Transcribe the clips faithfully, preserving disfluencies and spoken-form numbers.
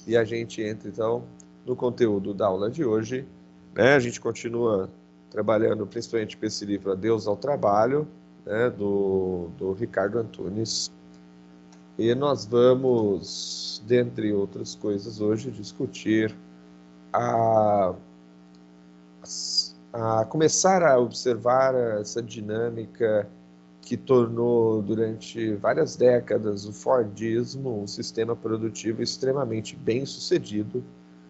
e a gente entra, então, no conteúdo da aula de hoje. Né? A gente continua trabalhando principalmente com esse livro Adeus ao Trabalho, né? do, do Ricardo Antunes. E nós vamos, dentre outras coisas, hoje discutir a, a começar a observar essa dinâmica que tornou, durante várias décadas, o Fordismo um sistema produtivo extremamente bem-sucedido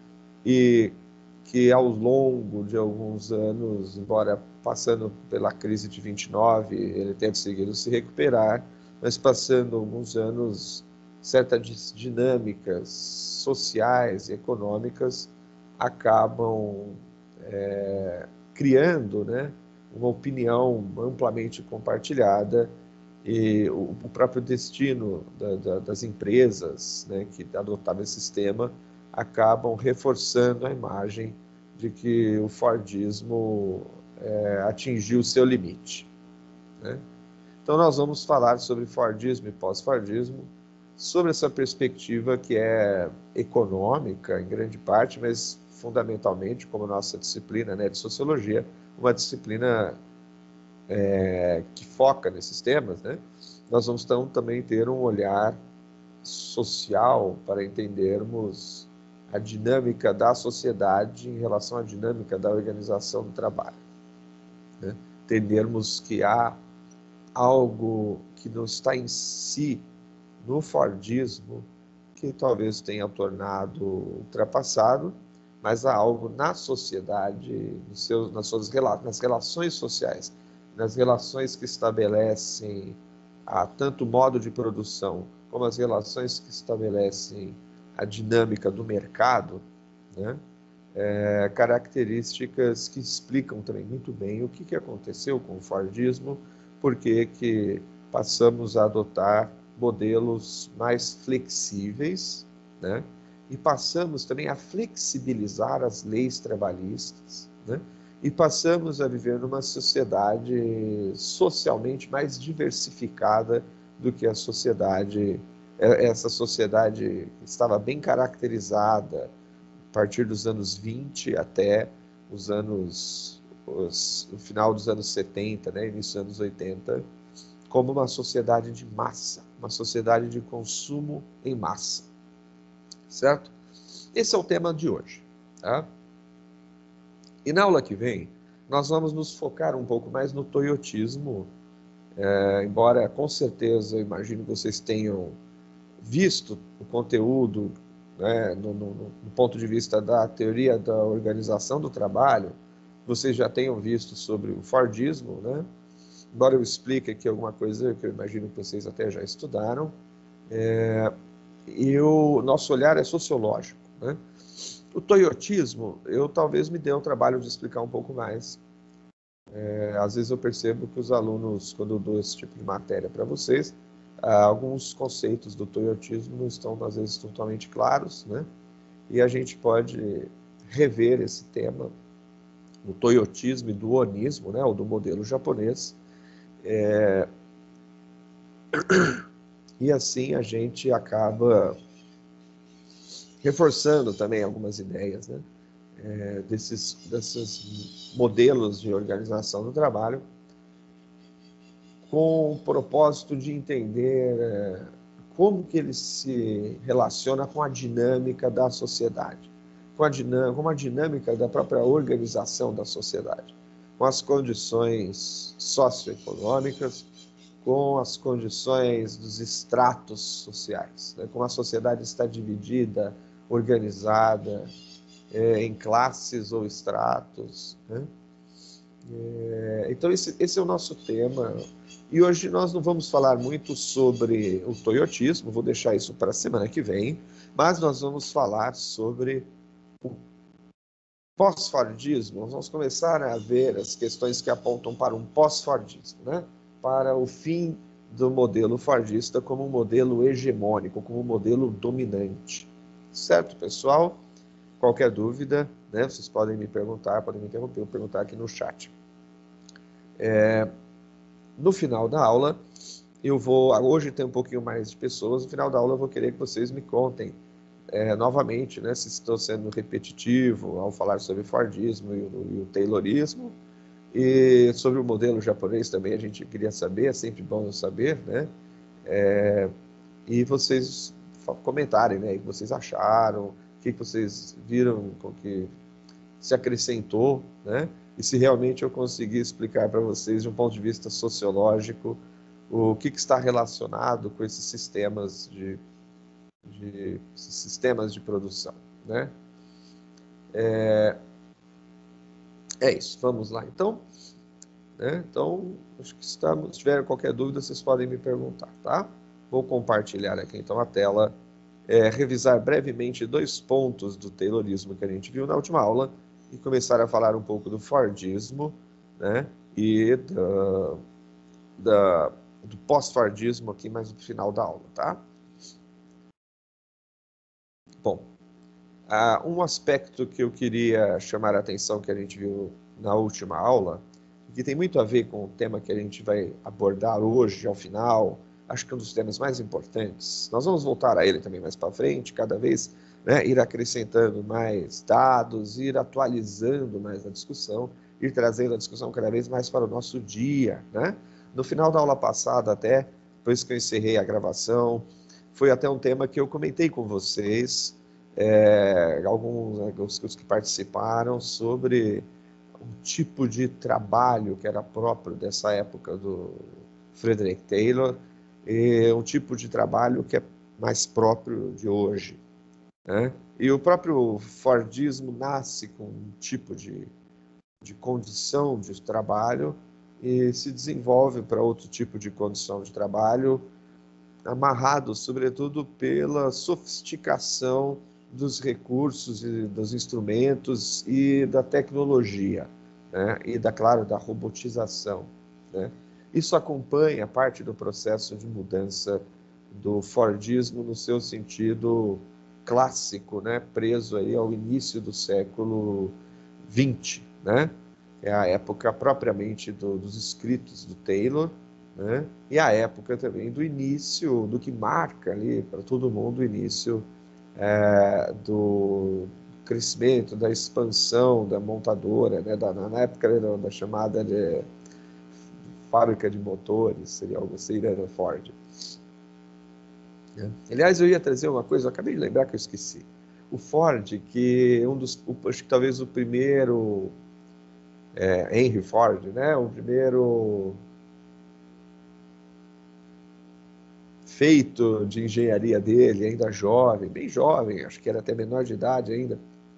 e que, ao longo de alguns anos, embora passando pela crise de vinte e nove, ele tenha conseguido se recuperar, mas passando alguns anos, certas dinâmicas sociais e econômicas acabam é, criando, né, uma opinião amplamente compartilhada, e o, o próprio destino da, da, das empresas, né, que adotavam esse sistema acabam reforçando a imagem de que o Fordismo é, atingiu o seu limite. Né? Então nós vamos falar sobre Fordismo e pós-Fordismo, sobre essa perspectiva que é econômica em grande parte, mas fundamentalmente, como nossa disciplina, né, de sociologia, uma disciplina é, que foca nesses temas, né? Nós vamos então também ter um olhar social para entendermos a dinâmica da sociedade em relação à dinâmica da organização do trabalho. Né? Entendermos que há algo que não está em si no Fordismo que talvez tenha tornado ultrapassado, mas há algo na sociedade, nos seus, nas suas nas relações sociais, nas relações que estabelecem a, tanto o modo de produção como as relações que estabelecem a dinâmica do mercado, né? É, características que explicam também muito bem o que, que aconteceu com o Fordismo, por que que passamos a adotar modelos mais flexíveis, né? E passamos também a flexibilizar as leis trabalhistas, né? E passamos a viver numa sociedade socialmente mais diversificada do que a sociedade, essa sociedade estava bem caracterizada a partir dos anos vinte até os anos, os, o final dos anos setenta, né, início dos anos oitenta, como uma sociedade de massa, uma sociedade de consumo em massa, certo? Esse é o tema de hoje, tá? E na aula que vem, nós vamos nos focar um pouco mais no toyotismo, é, embora com certeza, eu imagino que vocês tenham visto o conteúdo, né, no, no, no ponto de vista da teoria da organização do trabalho, vocês já tenham visto sobre o Fordismo, né? Embora eu explique aqui alguma coisa que eu imagino que vocês até já estudaram, é, e o nosso olhar é sociológico, né? O toyotismo, eu talvez me dê o trabalho de explicar um pouco mais. É, às vezes eu percebo que os alunos, quando eu dou esse tipo de matéria para vocês, ah, alguns conceitos do toyotismo não estão, às vezes, totalmente claros, né? E a gente pode rever esse tema, do toyotismo e do onismo, né? Ou do modelo japonês. É... E assim a gente acaba reforçando também algumas ideias, né? É, desses, desses modelos de organização do trabalho, com o propósito de entender é, como que ele se relaciona com a dinâmica da sociedade, com a, dinâmica, com a dinâmica da própria organização da sociedade, com as condições socioeconômicas, com as condições dos estratos sociais, né? Como a sociedade está dividida, organizada é, em classes ou estratos, né? É, então esse, esse é o nosso tema, e hoje nós não vamos falar muito sobre o toyotismo, vou deixar isso para a semana que vem, mas nós vamos falar sobre o pós-fordismo. Nós vamos começar a ver as questões que apontam para um pós-fordismo, né? Para o fim do modelo fordista como um modelo hegemônico, como um modelo dominante. Certo, pessoal? Qualquer dúvida, né, vocês podem me perguntar, podem me interromper, ou perguntar aqui no chat. É, no final da aula, eu vou, hoje tem um pouquinho mais de pessoas, no final da aula eu vou querer que vocês me contem é, novamente, né, se estou sendo repetitivo ao falar sobre Fordismo e o, e o Taylorismo, e sobre o modelo japonês também a gente queria saber, é sempre bom saber, né? É, e vocês comentarem, né, o que vocês acharam, o que vocês viram com que se acrescentou, né? E se realmente eu conseguir explicar para vocês, de um ponto de vista sociológico, o que, que está relacionado com esses sistemas de, de esses sistemas de produção, né? É, é isso, vamos lá. Então, né? Então, acho que estamos, se tiver qualquer dúvida, vocês podem me perguntar, tá? Vou compartilhar aqui então a tela, é, revisar brevemente dois pontos do Taylorismo que a gente viu na última aula e começar a falar um pouco do Fordismo, né? E da, da, do pós-Fordismo aqui mais no final da aula, tá? Bom, uh, um aspecto que eu queria chamar a atenção que a gente viu na última aula, que tem muito a ver com o tema que a gente vai abordar hoje, ao final, acho que é um dos temas mais importantes. Nós vamos voltar a ele também mais para frente, cada vez, né, ir acrescentando mais dados, ir atualizando mais a discussão, ir trazendo a discussão cada vez mais para o nosso dia, né? No final da aula passada, até, depois que eu encerrei a gravação, foi até um tema que eu comentei com vocês, é, alguns né, os que participaram, sobre um tipo de trabalho que era próprio dessa época do Frederick Taylor, e um tipo de trabalho que é mais próprio de hoje, né? E o próprio Fordismo nasce com um tipo de, de condição de trabalho e se desenvolve para outro tipo de condição de trabalho, amarrado, sobretudo, pela sofisticação dos recursos e dos instrumentos e da tecnologia, né? E, da, claro, da robotização, né? Isso acompanha parte do processo de mudança do Fordismo no seu sentido clássico, né? Preso aí ao início do século vinte, né? É a época propriamente do, dos escritos do Taylor, né? E a época também do início, do que marca ali para todo mundo o início é, do crescimento, da expansão da montadora, né? da, na época da, da chamada de fábrica de motores, seria algo assim, né? Da Ford. É. Aliás, eu ia trazer uma coisa, eu acabei de lembrar que eu esqueci. O Ford, que é um dos, acho que talvez o primeiro, é, Henry Ford, né? O primeiro feito de engenharia dele, ainda jovem, bem jovem, acho que era até menor de idade ainda,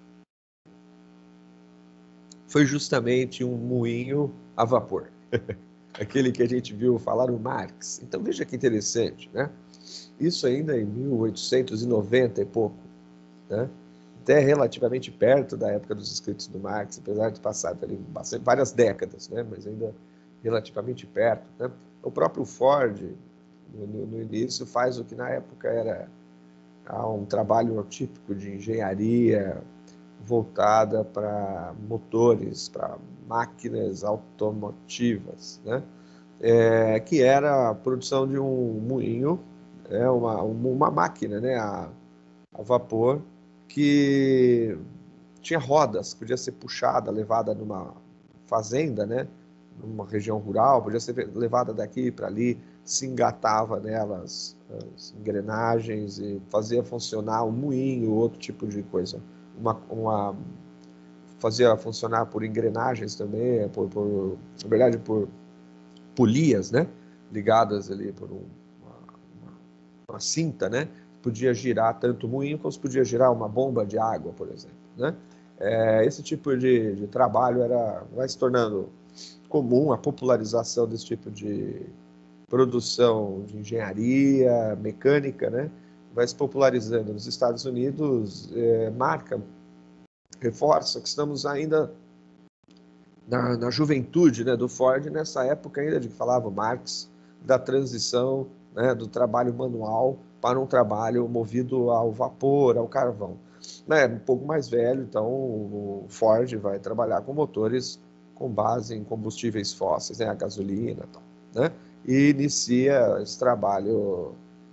foi justamente um moinho a vapor. Aquele que a gente viu falar o Marx. Então veja que interessante, né? Isso ainda em mil oitocentos e noventa e pouco, né? Até relativamente perto da época dos escritos do Marx, apesar de passar ali várias décadas, né? Mas ainda relativamente perto, né? O próprio Ford, no, no início, faz o que na época era um trabalho típico de engenharia voltada para motores, para máquinas automotivas, né? É, que era a produção de um moinho, é, uma, uma máquina, né, a, a vapor, que tinha rodas, podia ser puxada, levada numa fazenda, né, numa região rural, podia ser levada daqui para ali, se engatava nelas as engrenagens e fazia funcionar um moinho, outro tipo de coisa. Uma, uma, fazia funcionar por engrenagens também, por, por, na verdade, por polias, né, ligadas ali por um, uma, uma cinta, né, podia girar tanto o moinho como podia girar uma bomba de água, por exemplo, né. É, esse tipo de, de trabalho era, vai se tornando comum, a popularização desse tipo de produção de engenharia mecânica, né, vai se popularizando nos Estados Unidos, é, marca, reforça que estamos ainda na, na juventude, né, do Ford, nessa época ainda de que falava Marx, da transição, né, do trabalho manual para um trabalho movido ao vapor, ao carvão. Né, um pouco mais velho, então o Ford vai trabalhar com motores com base em combustíveis fósseis, né, a gasolina e tal, né, e inicia esse trabalho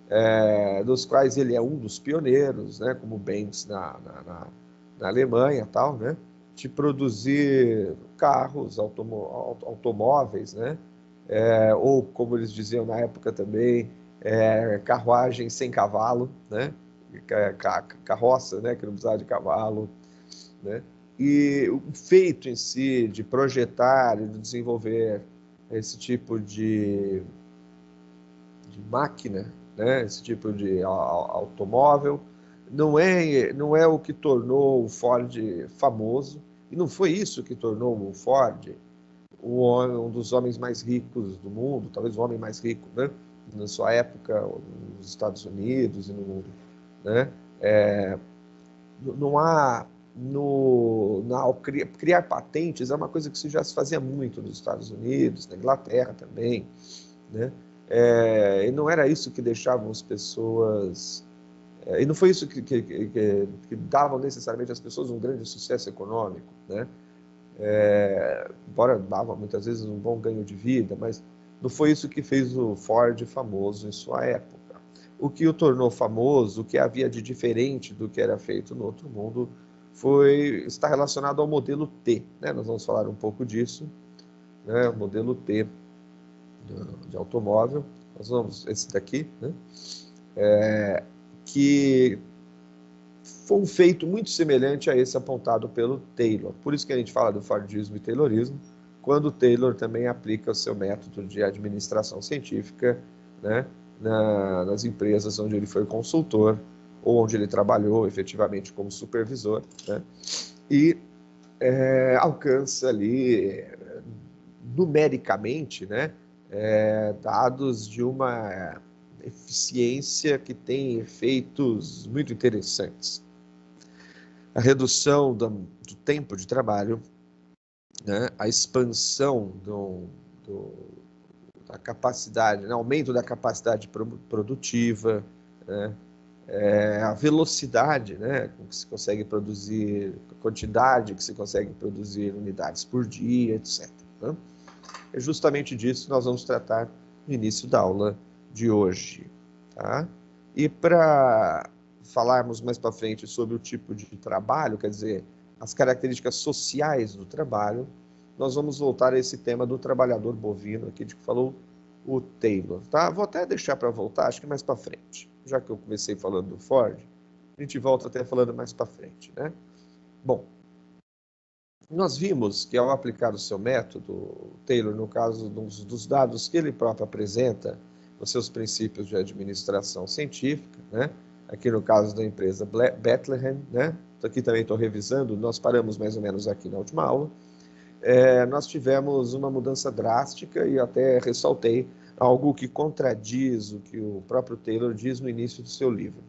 é, dos quais ele é um dos pioneiros, né, como Benz na, na, na, na Alemanha, tal, né, de produzir carros, automo, automóveis, né, é, ou como eles diziam na época também, é, carruagem sem cavalo, né, carroça, né, que não precisava de cavalo, né, e o feito em si de projetar e de desenvolver esse tipo de, de máquina, né, esse tipo de automóvel, não é, não é o que tornou o Ford famoso, e não foi isso que tornou o Ford um, homem, um dos homens mais ricos do mundo, talvez o homem mais rico, né, na sua época, nos Estados Unidos e no mundo, né? É, não há no, na, ao criar, criar patentes é uma coisa que já se fazia muito nos Estados Unidos, na Inglaterra também, né? É, e não era isso que deixava as pessoas, é, e não foi isso que, que, que, que davam necessariamente às pessoas um grande sucesso econômico, né? É, embora dava muitas vezes um bom ganho de vida, mas não foi isso que fez o Ford famoso em sua época. O que o tornou famoso, o que havia de diferente do que era feito no outro mundo, foi está relacionado ao modelo T, né? Nós vamos falar um pouco disso, né? O modelo T de, de automóvel. Nós vamos esse daqui, né? É, que foi um feito muito semelhante a esse apontado pelo Taylor. Por isso que a gente fala do Fordismo e Taylorismo, quando o Taylor também aplica o seu método de administração científica, né, na, nas empresas onde ele foi consultor ou onde ele trabalhou efetivamente como supervisor, né, e é, alcança ali numericamente, né, é, dados de uma eficiência que tem efeitos muito interessantes. A redução do, do tempo de trabalho, né, a expansão do, do, da capacidade, né, aumento da capacidade produtiva, né, é, a velocidade, né, com que se consegue produzir, a quantidade que se consegue produzir unidades por dia, etcétera. Né? É justamente disso que nós vamos tratar no início da aula de hoje. Tá? E para falarmos mais para frente sobre o tipo de trabalho, quer dizer, as características sociais do trabalho, nós vamos voltar a esse tema do trabalhador bovino, aqui de que falou o Taylor. Tá? Vou até deixar para voltar, acho que mais para frente. Já que eu comecei falando do Ford, a gente volta até falando mais para frente. Né? Bom, nós vimos que ao aplicar o seu método, Taylor, no caso dos, dos dados que ele próprio apresenta, os seus princípios de administração científica, né? Aqui no caso da empresa Bethlehem, né? Aqui também estou revisando, nós paramos mais ou menos aqui na última aula, é, nós tivemos uma mudança drástica e até ressaltei algo que contradiz o que o próprio Taylor diz no início do seu livro.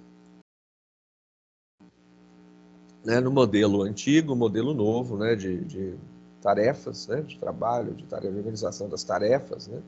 Né, no modelo antigo, modelo novo, né, de, de tarefas, né, de trabalho, de, tarefa, de organização das tarefas, né,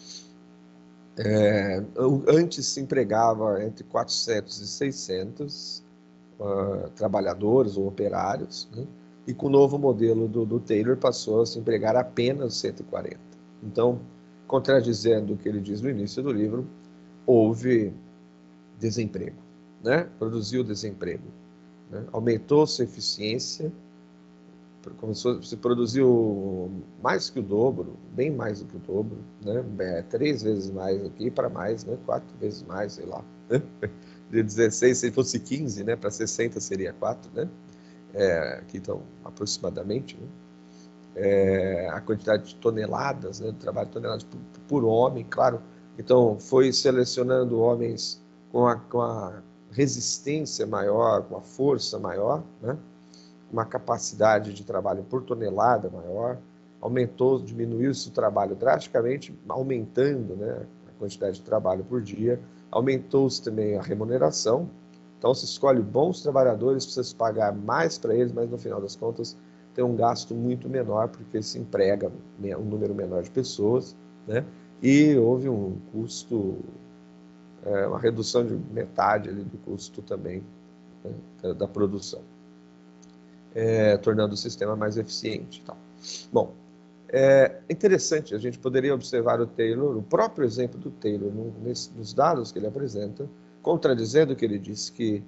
é, antes se empregava entre quatrocentos e seiscentos uh, trabalhadores ou operários, né, e com o novo modelo do, do Taylor passou a se empregar apenas cento e quarenta. Então, contradizendo o que ele diz no início do livro, houve desemprego, né, produziu desemprego. Né? Aumentou sua eficiência, começou, se produziu mais que o dobro, bem mais do que o dobro, né? É, três vezes mais aqui para mais, né? Quatro vezes mais, sei lá. Né? De dezesseis, se fosse quinze, né? Para sessenta seria quatro, né? É, aqui então, aproximadamente, né? É, a quantidade de toneladas, né? De trabalho de toneladas por, por homem, claro. Então, foi selecionando homens com a, com a resistência maior, com a força maior, né? Uma capacidade de trabalho por tonelada maior, aumentou, diminuiu-se o trabalho drasticamente, aumentando, né, a quantidade de trabalho por dia, aumentou-se também a remuneração, então se escolhe bons trabalhadores, precisa pagar mais para eles, mas no final das contas tem um gasto muito menor, porque se emprega um número menor de pessoas, né, e houve um custo, é, uma redução de metade ali do custo também, né, da produção. É, tornando o sistema mais eficiente. Tá? Bom, É interessante, a gente poderia observar o Taylor, o próprio exemplo do Taylor, no, nesse, nos dados que ele apresenta, contradizendo o que ele disse, que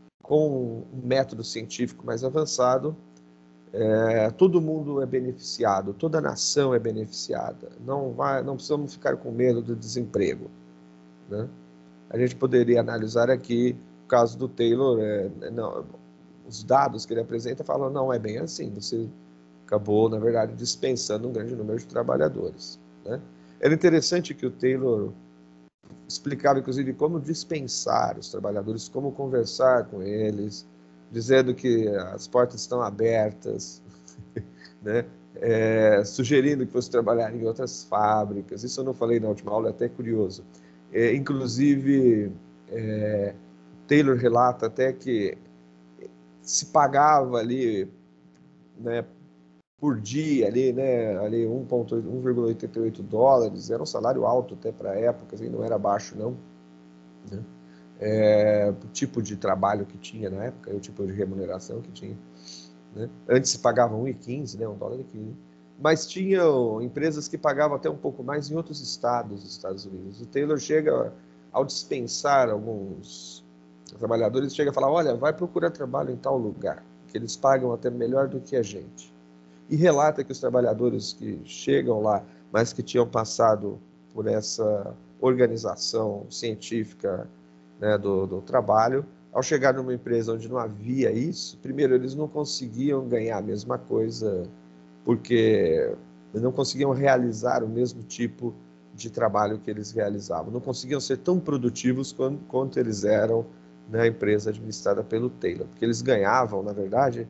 com um método científico mais avançado, é, todo mundo é beneficiado, toda nação é beneficiada. Não, vai, não precisamos ficar com medo do desemprego, né? A gente poderia analisar aqui o caso do Taylor, é, não, os dados que ele apresenta falam, não é bem assim, você acabou, na verdade, dispensando um grande número de trabalhadores, né? Era interessante que o Taylor explicava, inclusive, como dispensar os trabalhadores, como conversar com eles, dizendo que as portas estão abertas, né? É, sugerindo que fosse trabalhar em outras fábricas. Isso eu não falei na última aula, é até curioso. É, inclusive, é, Taylor relata até que se pagava ali, né, por dia, ali, né, ali um vírgula oitenta e oito dólares, era um salário alto até para a época, assim, não era baixo não, né? É, o tipo de trabalho que tinha na época, o tipo de remuneração que tinha, né? Antes se pagava um e quinze, né, um dólar e quinze, mas tinham empresas que pagavam até um pouco mais em outros estados dos Estados Unidos. O Taylor chega, ao dispensar alguns trabalhadores, chega a falar, olha, vai procurar trabalho em tal lugar, que eles pagam até melhor do que a gente. E relata que os trabalhadores que chegam lá, mas que tinham passado por essa organização científica, né, do, do trabalho, ao chegar numa empresa onde não havia isso, primeiro, eles não conseguiam ganhar a mesma coisa, porque não conseguiam realizar o mesmo tipo de trabalho que eles realizavam, não conseguiam ser tão produtivos quanto, quanto eles eram na empresa administrada pelo Taylor, porque eles ganhavam, na verdade,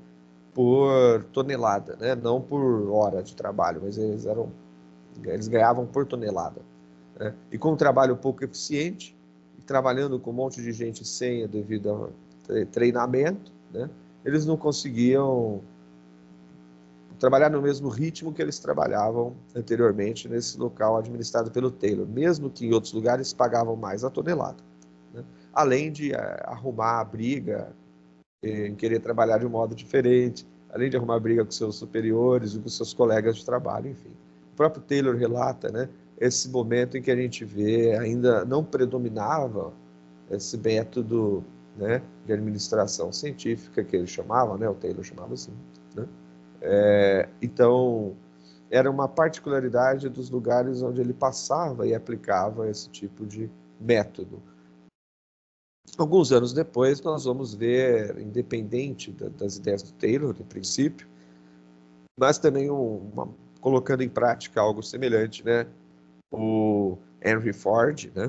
por tonelada, né? Não por hora de trabalho, mas eles eram, eles ganhavam por tonelada, né? E com um trabalho pouco eficiente, trabalhando com um monte de gente sem o devido treinamento, né? Eles não conseguiam trabalhar no mesmo ritmo que eles trabalhavam anteriormente nesse local administrado pelo Taylor, mesmo que em outros lugares pagavam mais a tonelada, né? Além de é, arrumar a briga em querer trabalhar de um modo diferente, além de arrumar briga com seus superiores e com seus colegas de trabalho, enfim. O próprio Taylor relata, né, esse momento em que a gente vê ainda não predominava esse método, né, de administração científica que ele chamava, né, o Taylor chamava assim, né? É, então, era uma particularidade dos lugares onde ele passava e aplicava esse tipo de método. Alguns anos depois, nós vamos ver, independente das ideias do Taylor, no princípio, mas também uma, colocando em prática algo semelhante, né? O Henry Ford, né?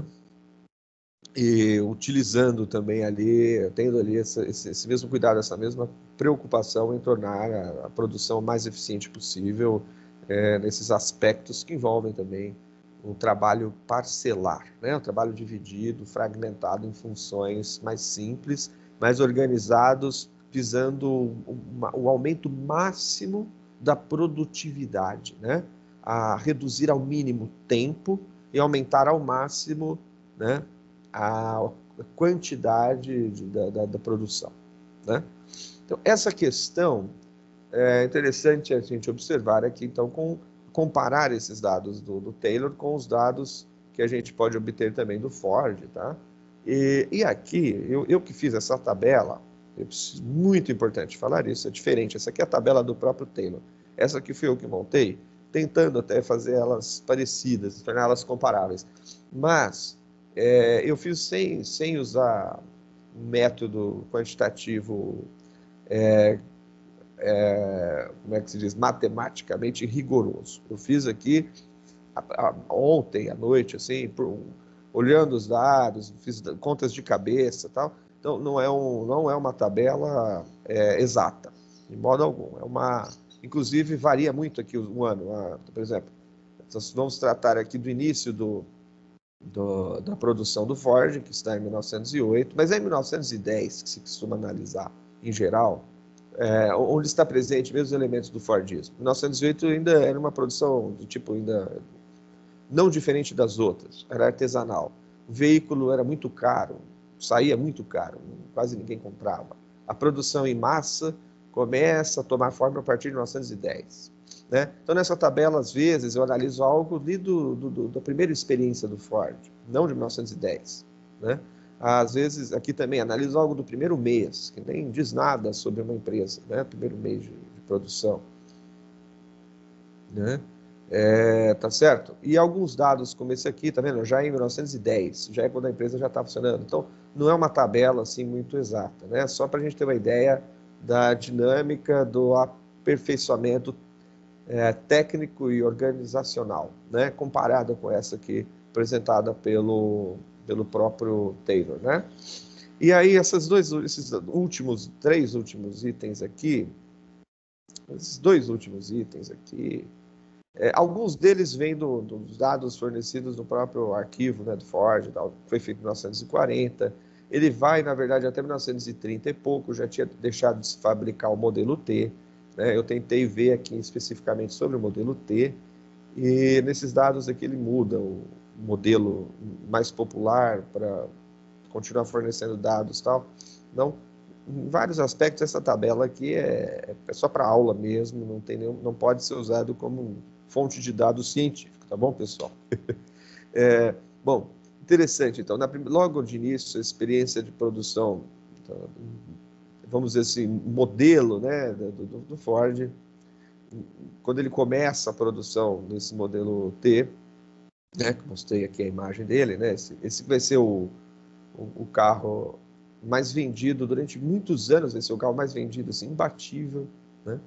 E utilizando também ali, tendo ali essa, esse, esse mesmo cuidado, essa mesma preocupação em tornar a, a produção mais eficiente possível, é, nesses aspectos que envolvem também um trabalho parcelar, né? Um trabalho dividido, fragmentado em funções mais simples, mais organizados, visando uma, o aumento máximo da produtividade, né? A reduzir ao mínimo o tempo e aumentar ao máximo, né, a quantidade de, da, da, da produção, né? Então, essa questão é interessante a gente observar aqui, então, com, comparar esses dados do, do Taylor com os dados que a gente pode obter também do Ford, tá? E, e aqui, eu, eu que fiz essa tabela, é muito importante falar isso, é diferente, essa aqui é a tabela do próprio Taylor, essa aqui fui eu que montei, tentando até fazer elas parecidas, torná-las comparáveis, mas é, eu fiz sem, sem usar um método quantitativo, é, é, como é que se diz, matematicamente rigoroso. Eu fiz aqui a, a, ontem à noite, assim, por, olhando os dados, fiz contas de cabeça, tal. Então não é um, não é uma tabela é, exata, de modo algum. É uma, inclusive varia muito aqui um ano. A, por exemplo, nós vamos tratar aqui do início do Do, da produção do Ford, que está em mil novecentos e oito, mas é em mil novecentos e dez que se costuma analisar, em geral, é, onde está presente mesmo os elementos do Fordismo. mil novecentos e oito ainda era uma produção do tipo ainda não diferente das outras, era artesanal. O veículo era muito caro, saía muito caro, quase ninguém comprava. A produção em massa começa a tomar forma a partir de mil novecentos e dez. né? Então, nessa tabela, às vezes, eu analiso algo ali do, do, do, da primeira experiência do Ford, não de mil novecentos e dez, né? Às vezes, aqui também, analiso algo do primeiro mês, que nem diz nada sobre uma empresa, né? Primeiro mês de, de produção, né? É, tá certo? E alguns dados como esse aqui, tá vendo? Já em mil novecentos e dez, já é quando a empresa já está funcionando. Então, não é uma tabela assim muito exata, né? Só para a gente ter uma ideia da dinâmica do aperfeiçoamento é, técnico e organizacional, né? Comparada com essa aqui apresentada pelo, pelo próprio Taylor, né? E aí, essas dois, esses últimos, três últimos itens aqui, esses dois últimos itens aqui, é, alguns deles vêm do, dos dados fornecidos no próprio arquivo, né, do Ford, tal, que foi feito em mil novecentos e quarenta. Ele vai, na verdade, até mil novecentos e trinta e pouco, já tinha deixado de se fabricar o modelo T. Né? Eu tentei ver aqui especificamente sobre o modelo T, e nesses dados aqui ele muda o modelo mais popular para continuar fornecendo dados e tal. Não, em vários aspectos, essa tabela aqui é, é só para aula mesmo, não, tem nenhum, não pode ser usado como fonte de dados científico, tá bom, pessoal? É, bom, interessante, então, na, logo de início, a experiência de produção, então, vamos dizer assim, modelo, né, do, do, do Ford, quando ele começa a produção desse modelo T, né, que mostrei aqui a imagem dele, né, esse, esse vai ser o, o, o carro mais vendido durante muitos anos, vai ser o carro mais vendido, assim, imbatível, né?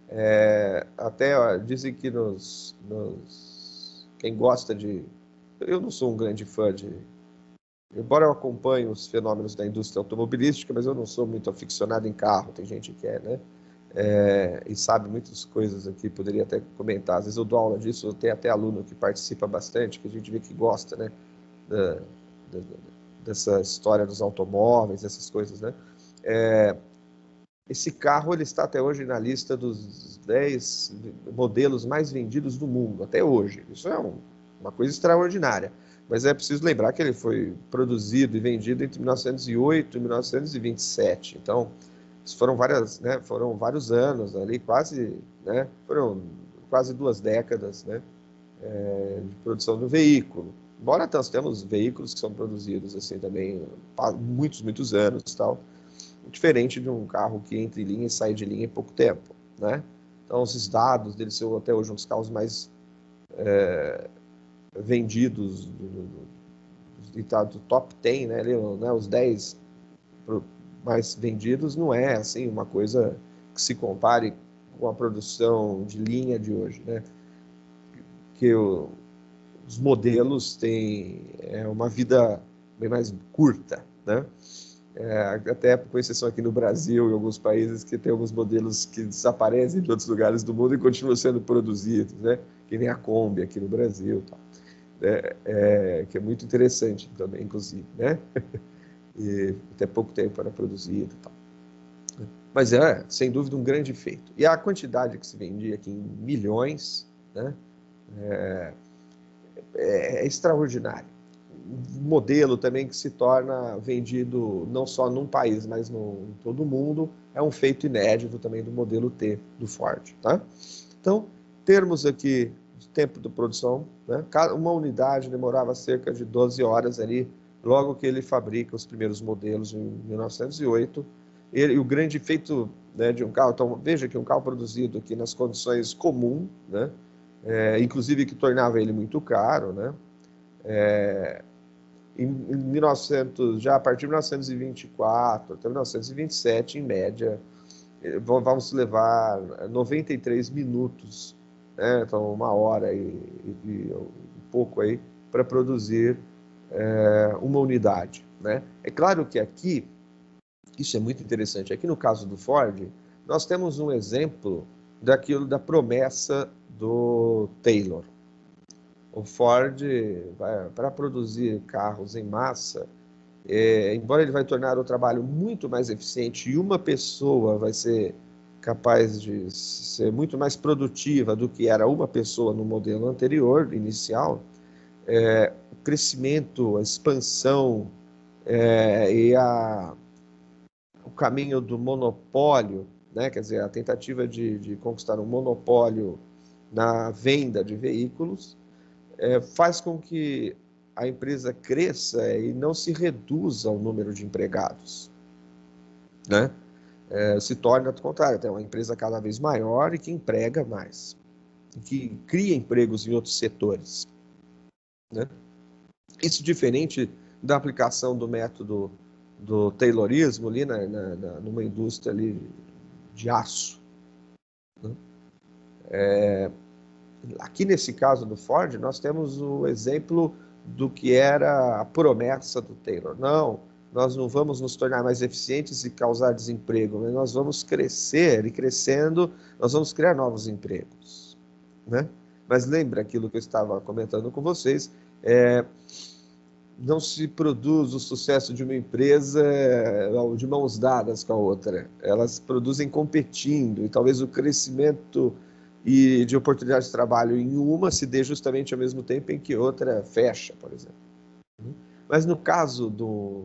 É, até ó, dizem que nos, nos, quem gosta de... Eu não sou um grande fã de... Embora eu acompanhe os fenômenos da indústria automobilística, mas eu não sou muito aficionado em carro, tem gente que é, né? É, e sabe muitas coisas aqui, poderia até comentar. Às vezes eu dou aula disso, eu tenho até aluno que participa bastante, que a gente vê que gosta, né? Da, da, dessa história dos automóveis, essas coisas, né? É, esse carro ele está até hoje na lista dos dez modelos mais vendidos do mundo, até hoje. Isso é um, uma coisa extraordinária. Mas é preciso lembrar que ele foi produzido e vendido entre mil novecentos e oito e mil novecentos e vinte e sete. Então, foram várias, né, foram vários anos ali, quase, né, foram quase duas décadas, né, é, de produção do veículo. Embora nós temos veículos que são produzidos assim também há muitos, muitos anos e tal, diferente de um carro que entra em linha e sai de linha em pouco tempo, né? Então, esses dados deles são até hoje um dos carros mais é, vendidos do, do, do, do top dez, né? né? Os dez mais vendidos não é assim uma coisa que se compare com a produção de linha de hoje, né? Que o, os modelos têm é, uma vida bem mais curta, né? É, até com exceção aqui no Brasil e alguns países que tem alguns modelos que desaparecem de outros lugares do mundo e continuam sendo produzidos, né? Que nem a Kombi aqui no Brasil, tá? é, é, que é muito interessante também, inclusive, né? E até pouco tempo era produzido, tá? Mas é, sem dúvida, um grande feito. E a quantidade que se vendia aqui em milhões, né? É, é, é extraordinário. Um modelo também que se torna vendido não só num país, mas no, em todo o mundo, é um feito inédito também do modelo T do Ford, tá? Então, termos aqui de tempo de produção, né? Uma unidade demorava cerca de doze horas ali, logo que ele fabrica os primeiros modelos em mil novecentos e oito. Ele, o grande feito, né, de um carro, então veja que um carro produzido aqui nas condições comuns, né? É, inclusive que tornava ele muito caro, né? É, em mil e novecentos, já a partir de mil novecentos e vinte e quatro até mil novecentos e vinte e sete, em média, vamos levar noventa e três minutos, né? Então uma hora e, e um pouco aí para produzir é, uma unidade, né? É claro que aqui, isso é muito interessante, aqui no caso do Ford, nós temos um exemplo daquilo da promessa do Taylor. O Ford, para produzir carros em massa, é, embora ele vai tornar o trabalho muito mais eficiente e uma pessoa vai ser capaz de ser muito mais produtiva do que era uma pessoa no modelo anterior, inicial, é, o crescimento, a expansão é, e a, o caminho do monopólio, né, quer dizer, a tentativa de, de conquistar um monopólio na venda de veículos, é, faz com que a empresa cresça e não se reduza o número de empregados, né? É, se torna, ao contrário, é uma empresa cada vez maior e que emprega mais, que cria empregos em outros setores, né? Isso diferente da aplicação do método do Taylorismo ali na, na, na, numa indústria ali de aço, né? É, aqui nesse caso do Ford, nós temos o exemplo do que era a promessa do Taylor. Não, nós não vamos nos tornar mais eficientes e causar desemprego, mas nós vamos crescer, e crescendo, nós vamos criar novos empregos, né? Mas lembra aquilo que eu estava comentando com vocês, é, não se produz o sucesso de uma empresa de mãos dadas com a outra. Elas produzem competindo, e talvez o crescimento e de oportunidades de trabalho em uma se dê justamente ao mesmo tempo em que outra fecha, por exemplo. Mas no caso do,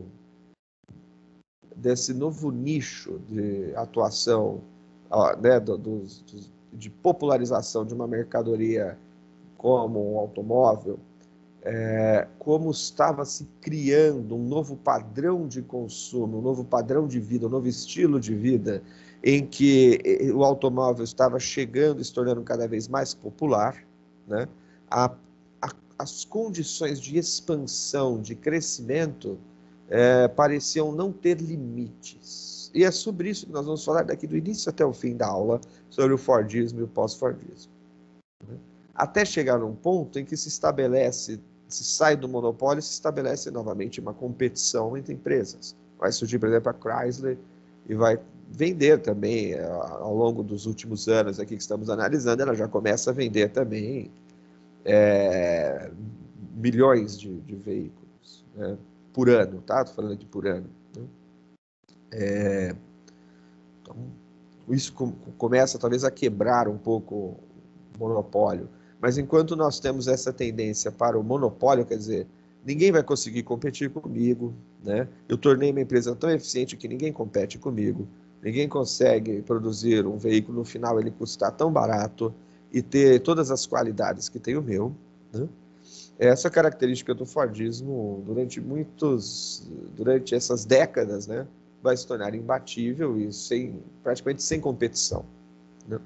desse novo nicho de atuação, né, do, do, de popularização de uma mercadoria como um automóvel, é, como estava se criando um novo padrão de consumo, um novo padrão de vida, um novo estilo de vida, em que o automóvel estava chegando e se tornando cada vez mais popular, né? a, a, as condições de expansão, de crescimento, é, pareciam não ter limites. E é sobre isso que nós vamos falar daqui do início até o fim da aula, sobre o Fordismo e o pós-Fordismo, né? Até chegar num ponto em que se estabelece, se sai do monopólio e se estabelece novamente uma competição entre empresas. Vai surgir, por exemplo, a Chrysler e vai vender também, ao longo dos últimos anos aqui que estamos analisando, ela já começa a vender também é, milhões de, de veículos, né, por ano, tá? Estou falando aqui por ano, né? É, então, isso com, começa talvez a quebrar um pouco o monopólio. Mas enquanto nós temos essa tendência para o monopólio, quer dizer, ninguém vai conseguir competir comigo, né? Eu tornei minha empresa tão eficiente que ninguém compete comigo, ninguém consegue produzir um veículo, no final ele custar tão barato e ter todas as qualidades que tem o meu, né? Essa característica do Fordismo, durante muitos, durante essas décadas, né, vai se tornar imbatível e sem, praticamente sem competição, né?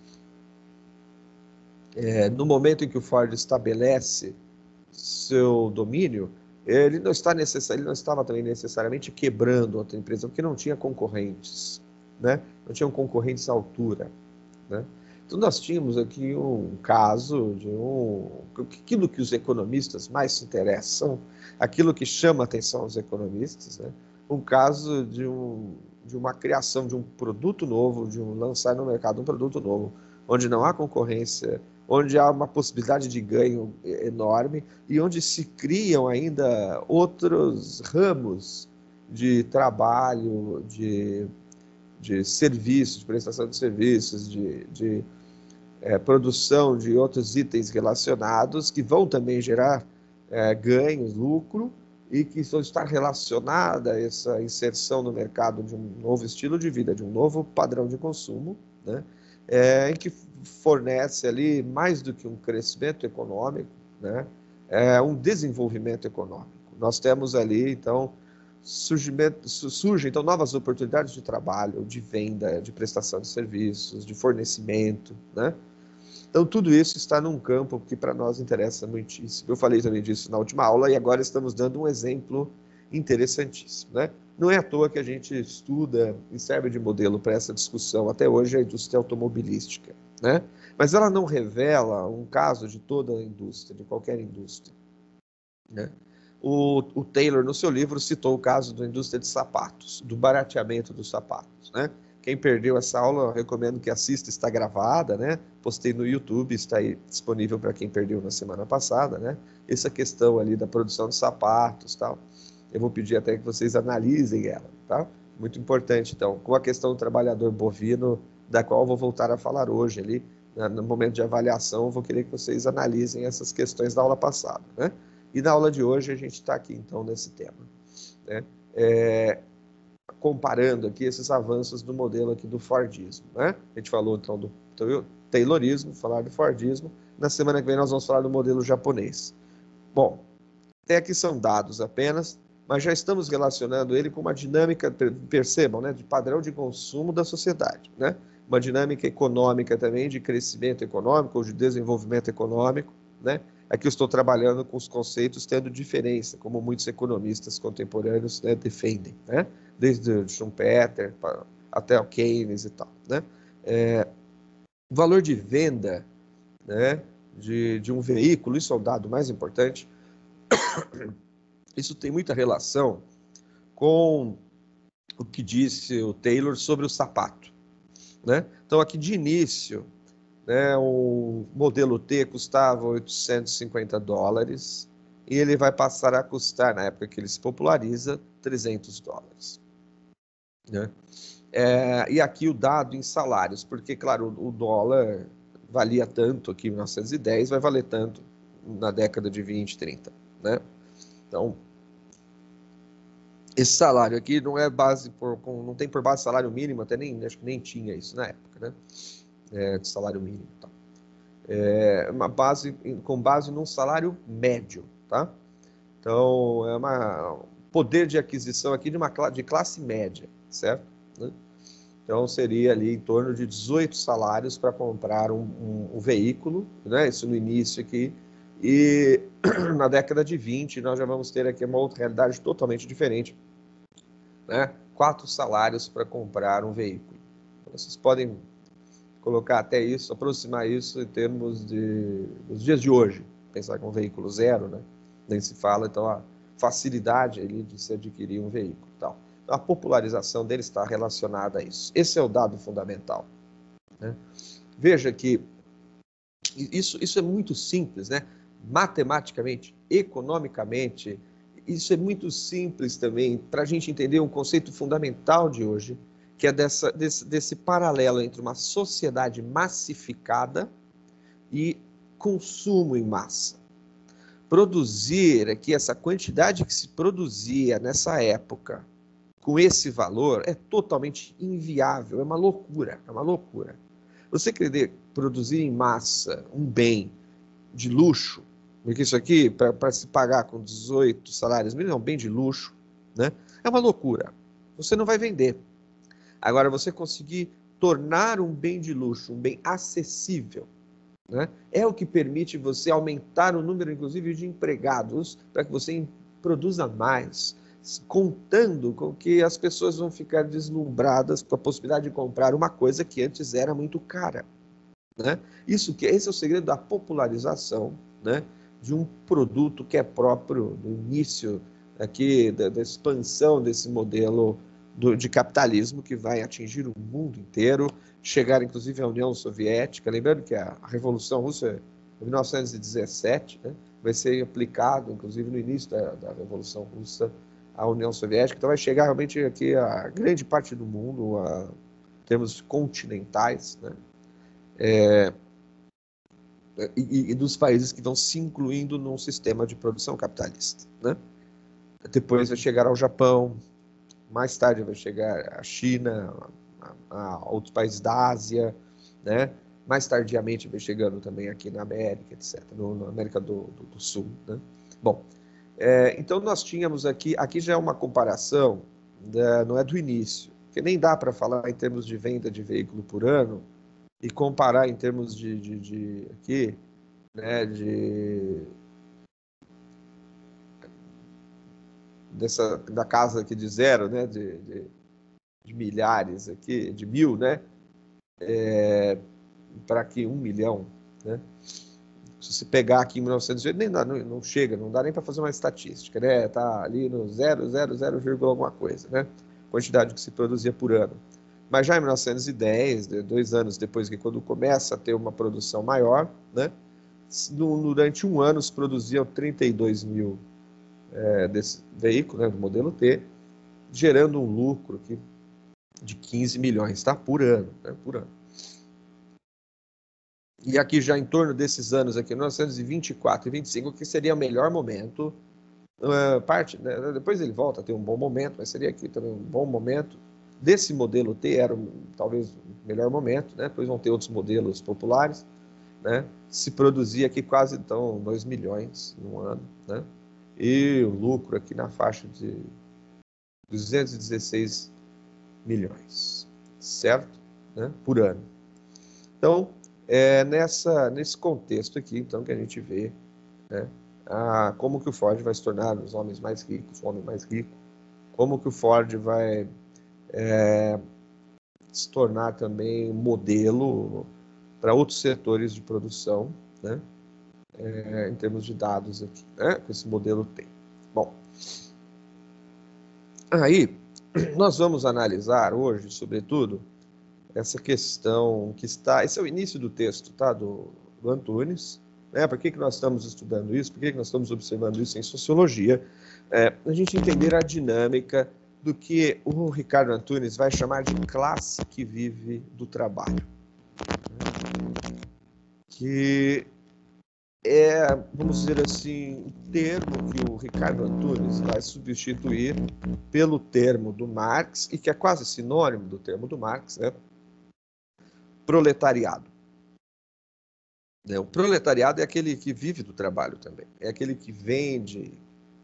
É, no momento em que o Ford estabelece seu domínio, ele não, está necess... ele não estava também necessariamente quebrando outra empresa, porque não tinha concorrentes, né? Não tinham concorrentes à altura, né? Então nós tínhamos aqui um caso de um... aquilo que os economistas mais se interessam, aquilo que chama a atenção aos economistas, né? Um caso de, um... de uma criação de um produto novo, de um lançar no mercado um produto novo, onde não há concorrência, onde há uma possibilidade de ganho enorme e onde se criam ainda outros ramos de trabalho, de, de serviços, de prestação de serviços, de, de é, produção de outros itens relacionados que vão também gerar é, ganhos, lucro, e que vão estar relacionada a essa inserção no mercado de um novo estilo de vida, de um novo padrão de consumo, né? É, em que fornece ali mais do que um crescimento econômico, né? É um desenvolvimento econômico. Nós temos ali, então, surgimento, surgem então novas oportunidades de trabalho, de venda, de prestação de serviços, de fornecimento, né? Então, tudo isso está num campo que para nós interessa muitíssimo. Eu falei também disso na última aula e agora estamos dando um exemplo interessantíssimo, né? Não é à toa que a gente estuda e serve de modelo para essa discussão até hoje a indústria automobilística, né? Mas ela não revela um caso de toda a indústria, de qualquer indústria, né? O, o Taylor, no seu livro, citou o caso da indústria de sapatos, do barateamento dos sapatos, né? Quem perdeu essa aula, eu recomendo que assista, está gravada, né? Postei no YouTube, está aí disponível para quem perdeu na semana passada, né? Essa questão ali da produção de sapatos, tal. Eu vou pedir até que vocês analisem ela, tá? Muito importante, então, com a questão do trabalhador bovino, da qual eu vou voltar a falar hoje ali, no momento de avaliação, eu vou querer que vocês analisem essas questões da aula passada, né? E na aula de hoje a gente está aqui, então, nesse tema, né? É... comparando aqui esses avanços do modelo aqui do Fordismo, né? A gente falou então do Taylorismo, falar do Fordismo. Na semana que vem nós vamos falar do modelo japonês. Bom, até aqui são dados apenas, mas já estamos relacionando ele com uma dinâmica, percebam, né, de padrão de consumo da sociedade, né? Uma dinâmica econômica também, de crescimento econômico ou de desenvolvimento econômico, né? Aqui eu estou trabalhando com os conceitos tendo diferença, como muitos economistas contemporâneos, né, defendem, né? Desde o Schumpeter até o Keynes e tal, né? É, o valor de venda, né, de, de um veículo, isso é o dado mais importante, isso tem muita relação com o que disse o Taylor sobre o sapato, né? Então, aqui de início, né, o modelo T custava oitocentos e cinquenta dólares e ele vai passar a custar, na época que ele se populariza, trezentos dólares. Né? É, e aqui o dado em salários, porque, claro, o, o dólar valia tanto aqui em mil novecentos e dez, vai valer tanto na década de vinte, trinta. Né? Então, esse salário aqui não é base por, não tem por base salário mínimo, até nem, acho que nem tinha isso na época, né? É, de salário mínimo. Tá? É uma base, com base num salário médio, tá? Então, é uma poder de aquisição aqui de uma de classe média, certo? Né? Então, seria ali em torno de dezoito salários para comprar um, um, um veículo, né? Isso no início aqui. E na década de vinte, nós já vamos ter aqui uma outra realidade totalmente diferente, né? Quatro salários para comprar um veículo. Vocês podem colocar até isso, aproximar isso em termos de nos dias de hoje, pensar com um veículo zero, né? Nem se fala, então, a facilidade ali de se adquirir um veículo. Tal. Então, a popularização dele está relacionada a isso. Esse é o dado fundamental. Né? Veja que isso, isso é muito simples, né? Matematicamente, economicamente, isso é muito simples também para a gente entender um conceito fundamental de hoje, que é dessa, desse, desse paralelo entre uma sociedade massificada e consumo em massa. Produzir aqui essa quantidade que se produzia nessa época com esse valor é totalmente inviável, é uma loucura, é uma loucura. Você querer produzir em massa um bem de luxo, porque isso aqui, para se pagar com dezoito salários mínimos, é um bem de luxo, né? É uma loucura. Você não vai vender. Agora, você conseguir tornar um bem de luxo, um bem acessível, né, é o que permite você aumentar o número, inclusive, de empregados para que você produza mais, contando com que as pessoas vão ficar deslumbradas com a possibilidade de comprar uma coisa que antes era muito cara. Né? Isso que, esse é o segredo da popularização, né, de um produto que é próprio no início aqui da, da expansão desse modelo do, de capitalismo que vai atingir o mundo inteiro, chegar inclusive à União Soviética. Lembrando que a, a Revolução Russa de mil novecentos e dezessete, né, vai ser aplicado inclusive no início da, da Revolução Russa à União Soviética, então vai chegar realmente aqui a grande parte do mundo, a, em termos continentais, né? É, e, e dos países que vão se incluindo num sistema de produção capitalista. Né? Depois vai chegar ao Japão, mais tarde vai chegar à China, a, a outros países da Ásia, né? Mais tardiamente vai chegando também aqui na América, etcétera, no, na América do, do, do Sul. Né? Bom, é, então nós tínhamos aqui, aqui já é uma comparação, né, não é do início, porque nem dá para falar em termos de venda de veículo por ano, e comparar em termos de, de, de aqui, né, de dessa da casa aqui de zero, né, de, de, de milhares aqui, de mil, né, é, para aqui um milhão, né. Se você pegar aqui em mil e novecentos, nem dá, não, não chega, não dá nem para fazer uma estatística, né, tá ali no zero, zero, zero, alguma coisa, né, quantidade que se produzia por ano. Mas já em mil novecentos e dez, dois anos depois, que quando começa a ter uma produção maior, né, durante um ano se produziam trinta e dois mil é, desse veículo, né, do modelo T, gerando um lucro aqui de quinze milhões, tá? Por ano, né, por ano. E aqui já em torno desses anos aqui, mil novecentos e vinte e quatro e vinte e cinco, que seria o melhor momento uh, parte, né, depois ele volta a ter um bom momento, mas seria aqui também um bom momento. Desse modelo T era talvez o melhor momento, né? Depois vão ter outros modelos populares, né? Se produzia aqui quase, então, dois milhões no ano, né? E o lucro aqui na faixa de duzentos e dezesseis milhões, certo? Né? Por ano. Então, é nessa, nesse contexto aqui, então, que a gente vê, né, a, como que o Ford vai se tornar os homens mais ricos, o homem mais rico, como que o Ford vai é, se tornar também modelo para outros setores de produção, né, é, em termos de dados aqui, né, que esse modelo tem. Bom, aí nós vamos analisar hoje, sobretudo, essa questão que está... Esse é o início do texto, tá? Do, do Antunes. Né? Por que, que nós estamos estudando isso? Por que, que nós estamos observando isso em sociologia? É, a gente entender a dinâmica do que o Ricardo Antunes vai chamar de classe que vive do trabalho. Que é, vamos dizer assim, o termo que o Ricardo Antunes vai substituir pelo termo do Marx, e que é quase sinônimo do termo do Marx, né? Proletariado. O proletariado é aquele que vive do trabalho também, é aquele que vende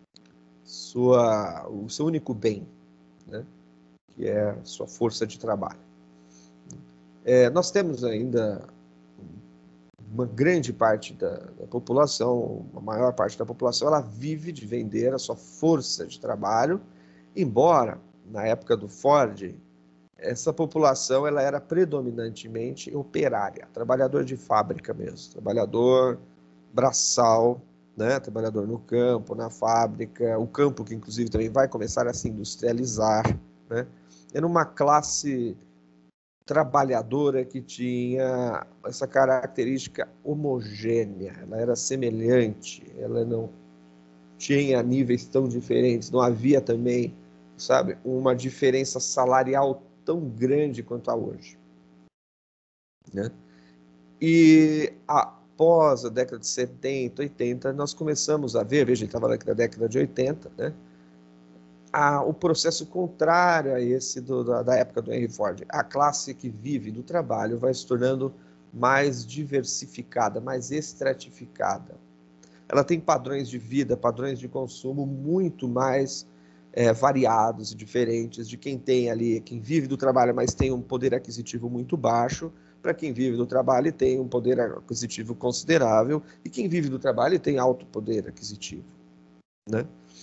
sua, o seu único bem, né? Que é a sua força de trabalho. É, nós temos ainda uma grande parte da, da população, a maior parte da população, ela vive de vender a sua força de trabalho, embora, na época do Ford, essa população ela era predominantemente operária, trabalhador de fábrica mesmo, trabalhador braçal, né? Trabalhador no campo, na fábrica, o campo que inclusive também vai começar a se industrializar, né? Era uma classe trabalhadora que tinha essa característica homogênea, ela era semelhante, ela não tinha níveis tão diferentes, não havia também, sabe, uma diferença salarial tão grande quanto a hoje, né? E após a década de setenta, oitenta, nós começamos a ver, veja, ele estava na década de oitenta, né? A, o processo contrário a esse do, da, da época do Henry Ford. A classe que vive do trabalho vai se tornando mais diversificada, mais estratificada. Ela tem padrões de vida, padrões de consumo muito mais é, variados e diferentes de quem tem ali, quem vive do trabalho, mas tem um poder aquisitivo muito baixo, para quem vive do trabalho e tem um poder aquisitivo considerável, e quem vive do trabalho e tem alto poder aquisitivo, né?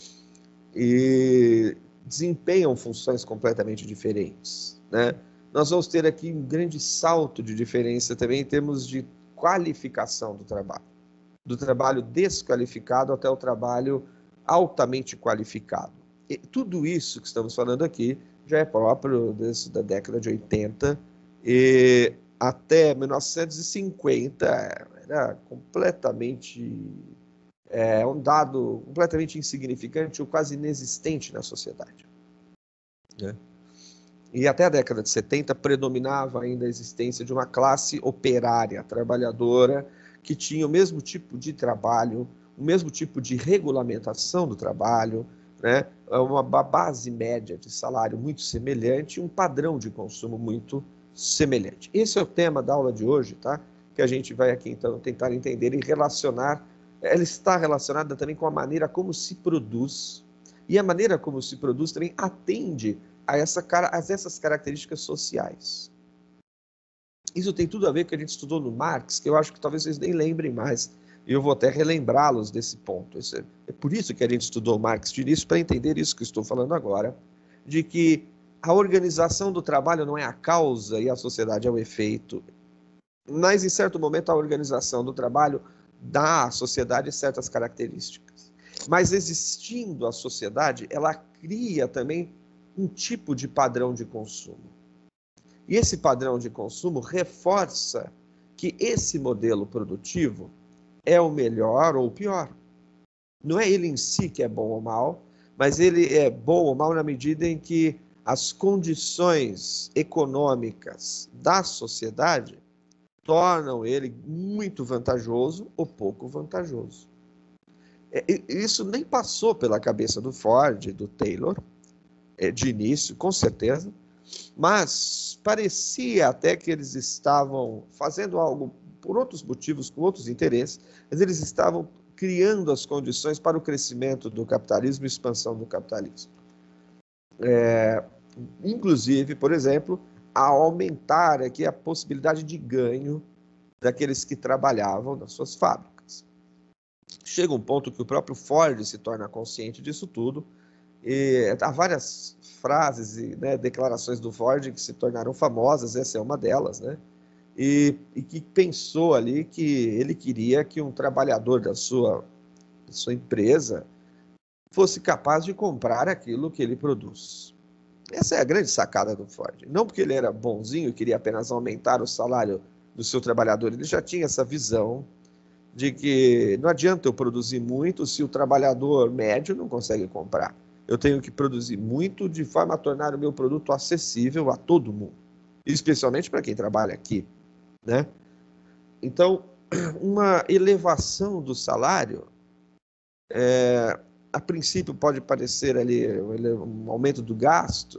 E desempenham funções completamente diferentes, né? Nós vamos ter aqui um grande salto de diferença também em termos de qualificação do trabalho, do trabalho desqualificado até o trabalho altamente qualificado. E tudo isso que estamos falando aqui já é próprio desse, da década de oitenta, e até mil novecentos e cinquenta era completamente... é um dado completamente insignificante ou quase inexistente na sociedade, né? E até a década de setenta predominava ainda a existência de uma classe operária, trabalhadora, que tinha o mesmo tipo de trabalho, o mesmo tipo de regulamentação do trabalho, né? Uma base média de salário muito semelhante, um padrão de consumo muito semelhante. Esse é o tema da aula de hoje, tá? Que a gente vai aqui então tentar entender e relacionar. Ela está relacionada também com a maneira como se produz, e a maneira como se produz também atende a, essa, a essas características sociais. Isso tem tudo a ver com o que a gente estudou no Marx, que eu acho que talvez vocês nem lembrem mais, e eu vou até relembrá-los desse ponto. É, é por isso que a gente estudou Marx de início, para entender isso que estou falando agora, de que a organização do trabalho não é a causa e a sociedade é o efeito, mas em certo momento a organização do trabalho dá à sociedade certas características. Mas existindo a sociedade, ela cria também um tipo de padrão de consumo. E esse padrão de consumo reforça que esse modelo produtivo é o melhor ou o pior. Não é ele em si que é bom ou mal, mas ele é bom ou mal na medida em que as condições econômicas da sociedade tornam ele muito vantajoso ou pouco vantajoso. Isso nem passou pela cabeça do Ford, do Taylor, de início, com certeza, mas parecia até que eles estavam fazendo algo por outros motivos, com outros interesses, mas eles estavam criando as condições para o crescimento do capitalismo e expansão do capitalismo. É, inclusive, por exemplo, a aumentar aqui a possibilidade de ganho daqueles que trabalhavam nas suas fábricas. Chega um ponto que o próprio Ford se torna consciente disso tudo, e há várias frases e, né, declarações do Ford que se tornaram famosas, essa é uma delas, né? E, e que pensou ali que ele queria que um trabalhador da sua, da sua empresa fosse capaz de comprar aquilo que ele produz. Essa é a grande sacada do Ford. Não porque ele era bonzinho e queria apenas aumentar o salário do seu trabalhador, ele já tinha essa visão de que não adianta eu produzir muito se o trabalhador médio não consegue comprar. Eu tenho que produzir muito de forma a tornar o meu produto acessível a todo mundo, especialmente para quem trabalha aqui, né? Então, uma elevação do salário, é, a princípio pode parecer ali um aumento do gasto,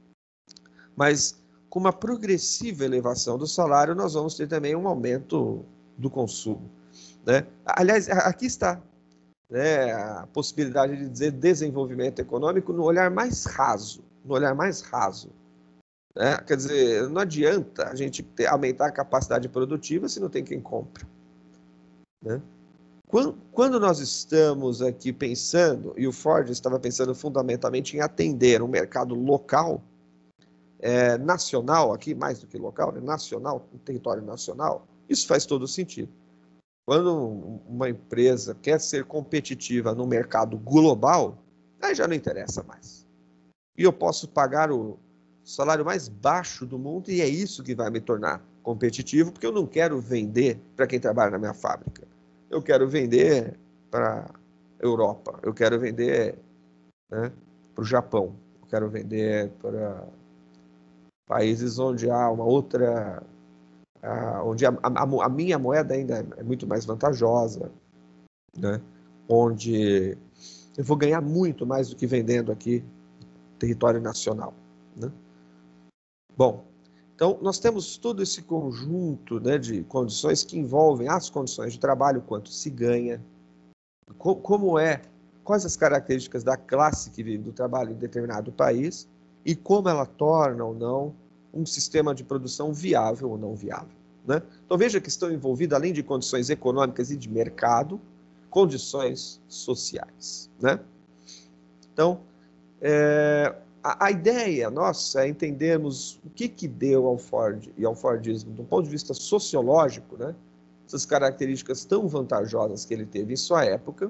mas com uma progressiva elevação do salário, nós vamos ter também um aumento do consumo, né? Aliás, aqui está, né, a possibilidade de dizer desenvolvimento econômico no olhar mais raso, no olhar mais raso. Né? Quer dizer, não adianta a gente ter, aumentar a capacidade produtiva se não tem quem compra. Né? Quando, quando nós estamos aqui pensando, e o Ford estava pensando fundamentalmente em atender um mercado local, é, nacional aqui, mais do que local, né? Nacional, um território nacional, isso faz todo sentido. Quando uma empresa quer ser competitiva no mercado global, aí já não interessa mais. E eu posso pagar o salário mais baixo do mundo e é isso que vai me tornar competitivo, porque eu não quero vender para quem trabalha na minha fábrica. Eu quero vender para a Europa, eu quero vender, né, para o Japão, eu quero vender para países onde há uma outra... Uh, onde a, a, a minha moeda ainda é muito mais vantajosa, né? Onde eu vou ganhar muito mais do que vendendo aqui território nacional. Né? Bom, então nós temos todo esse conjunto, né, de condições que envolvem as condições de trabalho, quanto se ganha, co como é, quais as características da classe que vive do trabalho em determinado país e como ela torna ou não um sistema de produção viável ou não viável. Né? Então veja que estão envolvidas, além de condições econômicas e de mercado, condições sociais. Né? Então, é, a, a ideia nossa é entendermos o que, que deu ao Ford e ao Fordismo, do ponto de vista sociológico, né? Essas características tão vantajosas que ele teve em sua época.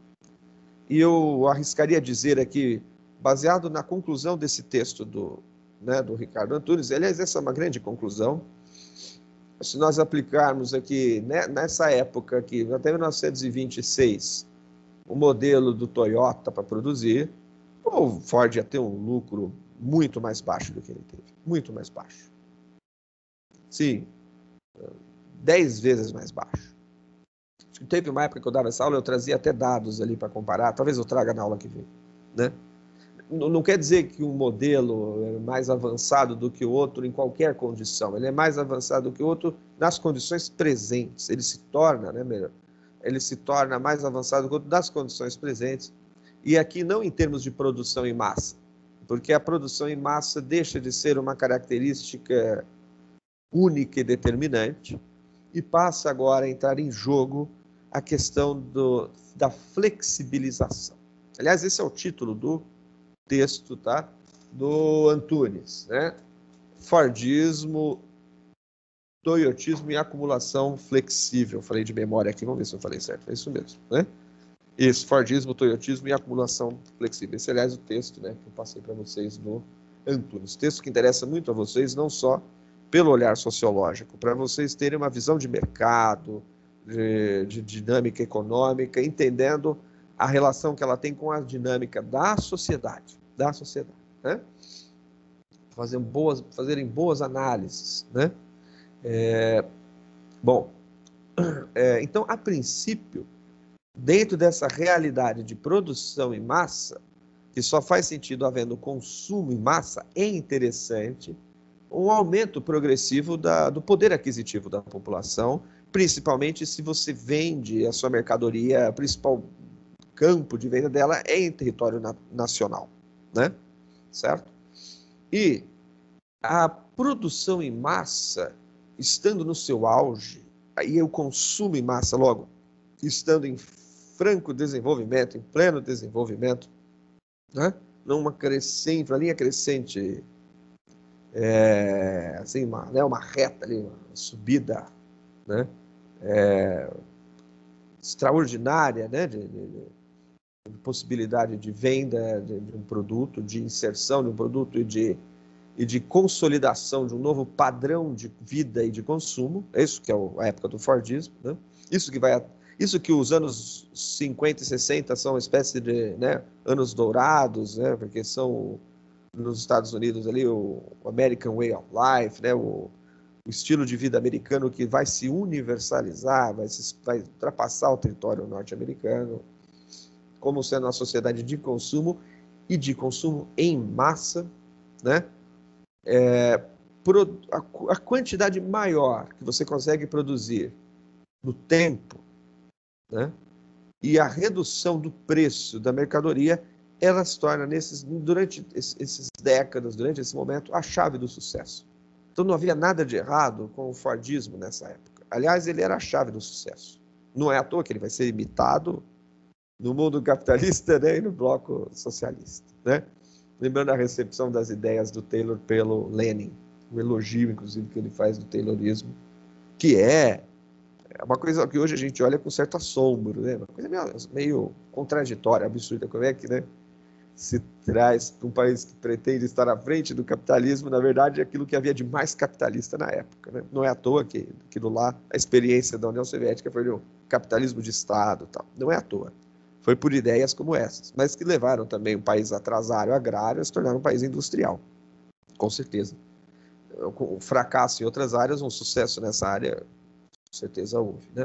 E eu arriscaria dizer aqui, baseado na conclusão desse texto do, né, do Ricardo Antunes, aliás, essa é uma grande conclusão. Se nós aplicarmos aqui, né, nessa época aqui, até mil novecentos e vinte e seis, o modelo do Toyota para produzir, o Ford ia ter um lucro muito mais baixo do que ele teve, muito mais baixo. Sim, dez vezes mais baixo. Teve uma época que eu dava essa aula, eu trazia até dados ali para comparar, talvez eu traga na aula que vem, né? Não quer dizer que um modelo é mais avançado do que o outro em qualquer condição. Ele é mais avançado do que o outro nas condições presentes. Ele se torna, né, melhor, ele se torna mais avançado do que o outro nas condições presentes. E aqui não em termos de produção em massa, porque a produção em massa deixa de ser uma característica única e determinante e passa agora a entrar em jogo a questão do, da flexibilização. Aliás, esse é o título do texto, tá? Do Antunes, né? Fordismo, toyotismo e acumulação flexível. Eu falei de memória aqui, vamos ver se eu falei certo. É isso mesmo, né? Isso, Fordismo, toyotismo e acumulação flexível. Esse, aliás, o texto, né, que eu passei para vocês no Antunes. Texto que interessa muito a vocês, não só pelo olhar sociológico, para vocês terem uma visão de mercado, de, de dinâmica econômica, entendendo a relação que ela tem com a dinâmica da sociedade, da sociedade, né? Fazerem boas, fazerem boas análises, né? É, bom, é, então, a princípio, dentro dessa realidade de produção em massa, que só faz sentido havendo consumo em massa, é interessante um aumento progressivo da, do poder aquisitivo da população, principalmente se você vende a sua mercadoria, o principal campo de venda dela é em território na, nacional, né? Certo? E a produção em massa, estando no seu auge, aí o consumo em massa logo, estando em franco desenvolvimento, em pleno desenvolvimento, né? Numa crescente, uma linha crescente, é, assim, uma, né, uma reta ali, uma subida, né? É, extraordinária, né? De, de, de possibilidade de venda de, de um produto, de inserção de um produto e de, e de consolidação de um novo padrão de vida e de consumo. É isso que é a época do Fordismo, né? Isso que vai, isso que os anos cinquenta e sessenta são uma espécie de, né, anos dourados, né? Porque são nos Estados Unidos ali o American Way of Life, né? O, o estilo de vida americano que vai se universalizar, vai, se, vai ultrapassar o território norte-americano, como sendo uma sociedade de consumo e de consumo em massa, né? É, pro, a, a quantidade maior que você consegue produzir no tempo, né? E a redução do preço da mercadoria, ela se torna, nesses, durante esses décadas, durante esse momento, a chave do sucesso. Então não havia nada de errado com o Fordismo nessa época. Aliás, ele era a chave do sucesso. Não é à toa que ele vai ser imitado no mundo capitalista, né, e no bloco socialista, né? Lembrando a recepção das ideias do Taylor pelo Lenin, o elogio, inclusive, que ele faz do Taylorismo, que é uma coisa que hoje a gente olha com certo assombro, né? Uma coisa meio, meio contraditória, absurda. Como é que, né, se traz para um país que pretende estar à frente do capitalismo, na verdade, é aquilo que havia de mais capitalista na época, né? Não é à toa que aquilo lá, a experiência da União Soviética foi o capitalismo de Estado, tal. Não é à toa. Foi por ideias como essas, mas que levaram também o país atrasário agrário a se tornar um país industrial, com certeza. O fracasso em outras áreas, um sucesso nessa área, com certeza houve, né?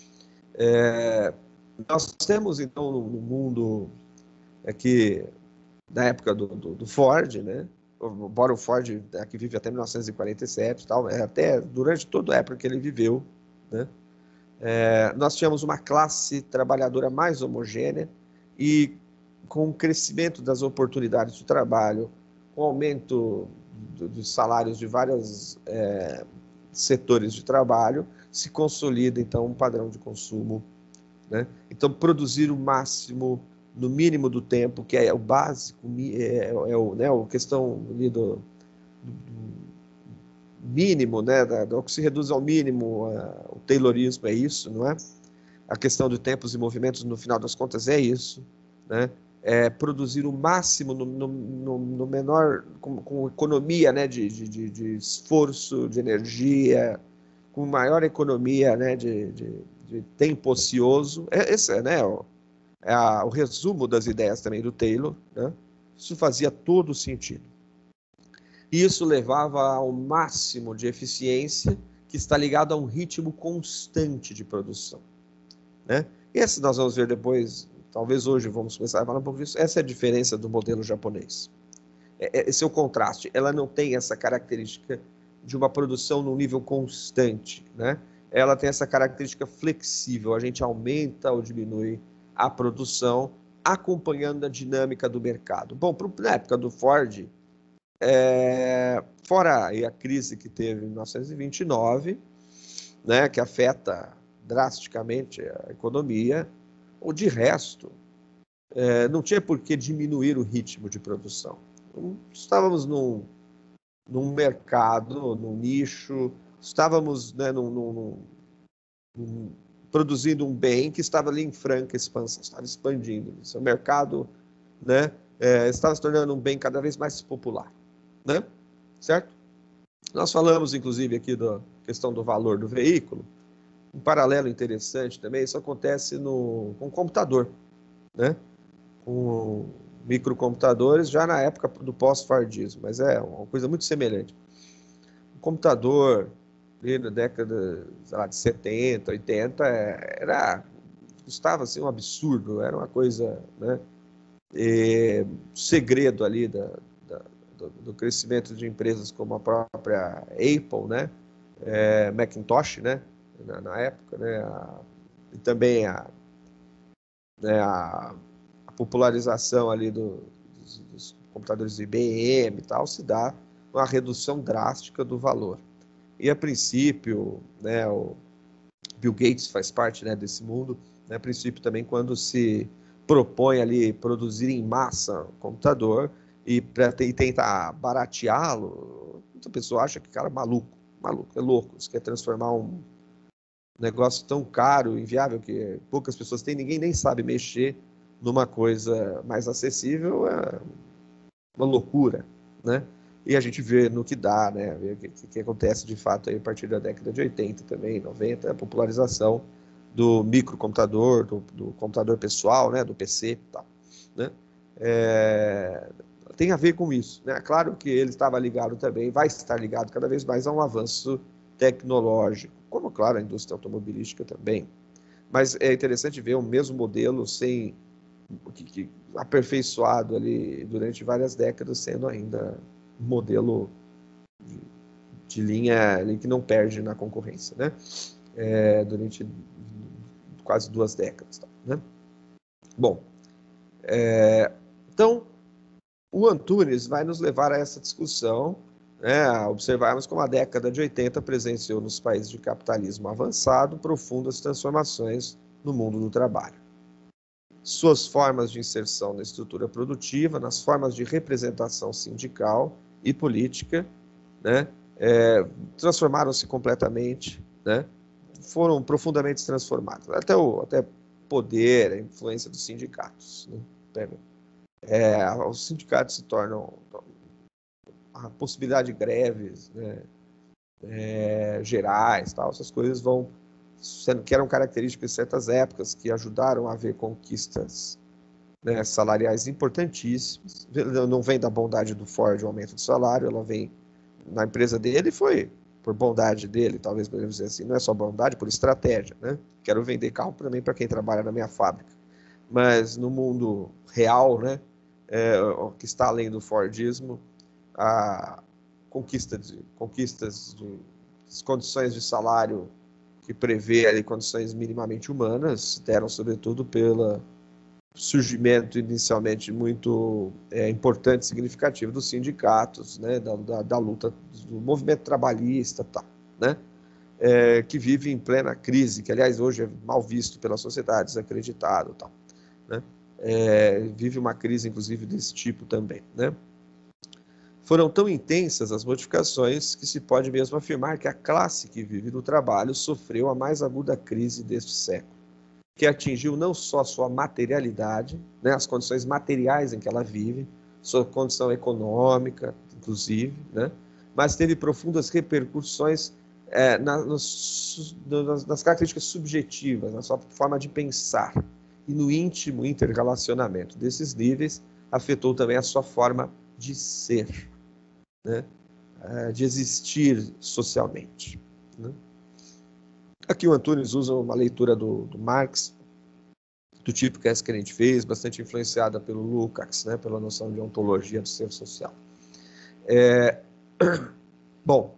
É, nós temos, então, no, no mundo aqui, na época do, do, do Ford, né? Embora o Ford aqui vive até mil novecentos e quarenta e sete, tal, até durante toda a época que ele viveu, né? É, nós tínhamos uma classe trabalhadora mais homogênea e com o crescimento das oportunidades de trabalho, com o aumento do, dos salários de vários é, setores de trabalho, se consolida, então, um padrão de consumo, né? Então, produzir o máximo, no mínimo do tempo, que é o básico, é, é o, né, a questão ali do, do mínimo, né, da, do que se reduz ao mínimo, a, o Taylorismo é isso, não é? A questão de tempos e movimentos, no final das contas, é isso, né? É produzir o máximo no, no, no, no menor, com, com economia, né, de, de, de esforço, de energia, com maior economia, né, de, de, de tempo ocioso. É, esse é, né, o, é a, o resumo das ideias também do Taylor, né? Isso fazia todo sentido. Isso levava ao máximo de eficiência, que está ligado a um ritmo constante de produção, né? E esse nós vamos ver depois, talvez hoje vamos começar a falar um pouco disso. Essa é a diferença do modelo japonês. Esse é o contraste. Ela não tem essa característica de uma produção num nível constante, né? Ela tem essa característica flexível. A gente aumenta ou diminui a produção acompanhando a dinâmica do mercado. Bom, na época do Ford, é, fora a crise que teve em mil novecentos e vinte e nove, né, que afeta drasticamente a economia, ou de resto, é, não tinha por que diminuir o ritmo de produção. Estávamos num, num mercado, num nicho, estávamos, né, num, num, num, produzindo um bem que estava ali em franca expansão, estava expandindo. O seu mercado, né, é, estava se tornando um bem cada vez mais popular, né? Certo? Nós falamos, inclusive, aqui da questão do valor do veículo. Um paralelo interessante também, isso acontece no, com o computador, né? Com microcomputadores, já na época do pós-fardismo, mas é uma coisa muito semelhante. O computador, ali na década, sei lá, de setenta, oitenta, era custava assim, um absurdo, era uma coisa, né, é, segredo ali da, da, do, do crescimento de empresas como a própria Apple, né, é, Macintosh, né, na, na época, né, a, e também a, né, a, a popularização ali do, dos, dos computadores I B M e tal, se dá uma redução drástica do valor. E a princípio, né, o Bill Gates faz parte, né, desse mundo, né, a princípio também quando se propõe ali produzir em massa um computador e para tentar barateá-lo, muita pessoa acha que cara é maluco, maluco, é louco, você quer transformar um negócio tão caro, inviável, que poucas pessoas têm, ninguém nem sabe mexer numa coisa mais acessível, é uma loucura, né? E a gente vê no que dá, né? O que, que acontece de fato aí a partir da década de oitenta também, noventa, a popularização do microcomputador, do, do computador pessoal, né? Do P C e tal, né? É, tem a ver com isso, né? Claro que ele estava ligado também, vai estar ligado cada vez mais a um avanço tecnológico, como, claro, a indústria automobilística também. Mas é interessante ver o mesmo modelo sem que, que, aperfeiçoado ali durante várias décadas, sendo ainda um modelo de, de linha ali, que não perde na concorrência, né? É, durante quase duas décadas. Né? Bom, é, então, o Antunes vai nos levar a essa discussão, né, a observarmos como a década de oitenta presenciou nos países de capitalismo avançado profundas transformações no mundo do trabalho. Suas formas de inserção na estrutura produtiva, nas formas de representação sindical e política, né, é, transformaram-se completamente, né, foram profundamente transformadas. Até o até poder, a influência dos sindicatos. Né, é, os sindicatos se tornam a possibilidade de greves, né, é, gerais, tal, essas coisas vão sendo que eram características de certas épocas que ajudaram a ver conquistas, né, salariais importantíssimas. Não vem da bondade do Ford o aumento do salário, ela vem na empresa dele, foi por bondade dele, talvez podemos dizer assim, não é só bondade, por estratégia, né? Quero vender carro também para quem trabalha na minha fábrica. Mas no mundo real, né, é, que está além do Fordismo, a conquista de, conquistas de condições de salário que prevê ali condições minimamente humanas deram sobretudo pelo surgimento inicialmente muito é, importante e significativo dos sindicatos, né, da, da, da luta do movimento trabalhista, tá, né, é, que vive em plena crise, que aliás hoje é mal visto pela sociedade, desacreditado, tá, né, é, vive uma crise inclusive desse tipo também, né. Foram tão intensas as modificações que se pode mesmo afirmar que a classe que vive do trabalho sofreu a mais aguda crise deste século, que atingiu não só sua materialidade, né, as condições materiais em que ela vive, sua condição econômica, inclusive, né, mas teve profundas repercussões é, na, nos, nas, nas características subjetivas, na sua forma de pensar, e no íntimo interrelacionamento desses níveis, afetou também a sua forma de ser, né, de existir socialmente. Né. Aqui o Antunes usa uma leitura do, do Marx, do tipo que essa que a gente fez, bastante influenciada pelo Lukács, né, pela noção de ontologia do ser social. É, bom,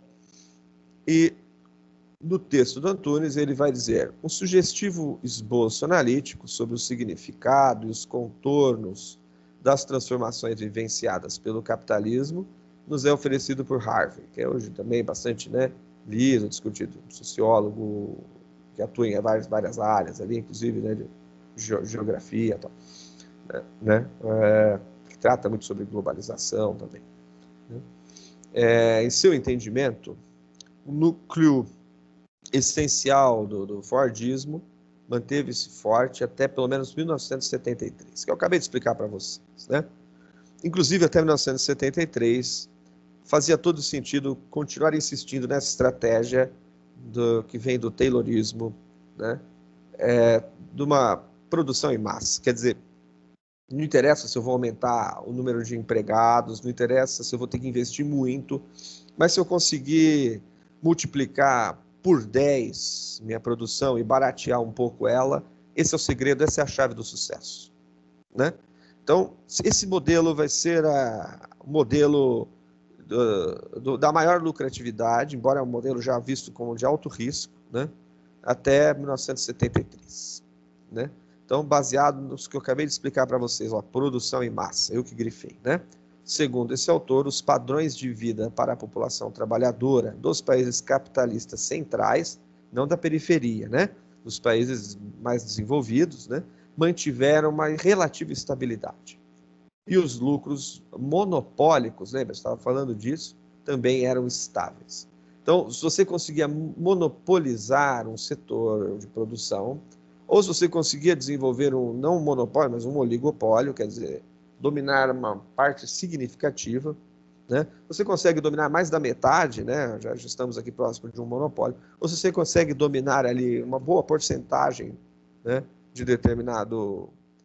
e no texto do Antunes ele vai dizer: um sugestivo esboço analítico sobre o significado e os contornos das transformações vivenciadas pelo capitalismo nos é oferecido por Harvey, que é hoje também bastante, né, lido, discutido, um sociólogo que atua em várias, várias áreas ali, inclusive, né, de geografia, tal, né, é, que trata muito sobre globalização também. Né. É, em seu entendimento, o núcleo essencial do, do Fordismo manteve-se forte até pelo menos mil novecentos e setenta e três, que eu acabei de explicar para vocês, né? Inclusive, até mil novecentos e setenta e três, fazia todo sentido continuar insistindo nessa estratégia do, que vem do Taylorismo, né? É, de uma produção em massa. Quer dizer, não interessa se eu vou aumentar o número de empregados, não interessa se eu vou ter que investir muito, mas se eu conseguir multiplicar por dez minha produção e baratear um pouco ela, Esse é o segredo, essa é a chave do sucesso, né? Então, esse modelo vai ser a, o modelo do, do, da maior lucratividade, embora é um modelo já visto como de alto risco, né? Até mil novecentos e setenta e três, né? Então, baseado nos que eu acabei de explicar para vocês, ó, produção em massa, eu que grifei, né? Segundo esse autor, os padrões de vida para a população trabalhadora dos países capitalistas centrais, não da periferia, né? Dos países mais desenvolvidos, né? Mantiveram uma relativa estabilidade. E os lucros monopólicos, lembra? Eu estava falando disso, também eram estáveis. Então, se você conseguia monopolizar um setor de produção, ou se você conseguia desenvolver um, não um monopólio, mas um oligopólio, quer dizer, dominar uma parte significativa, né? Você consegue dominar mais da metade, né? Já, já estamos aqui próximo de um monopólio, ou se você consegue dominar ali uma boa porcentagem, né, de determinado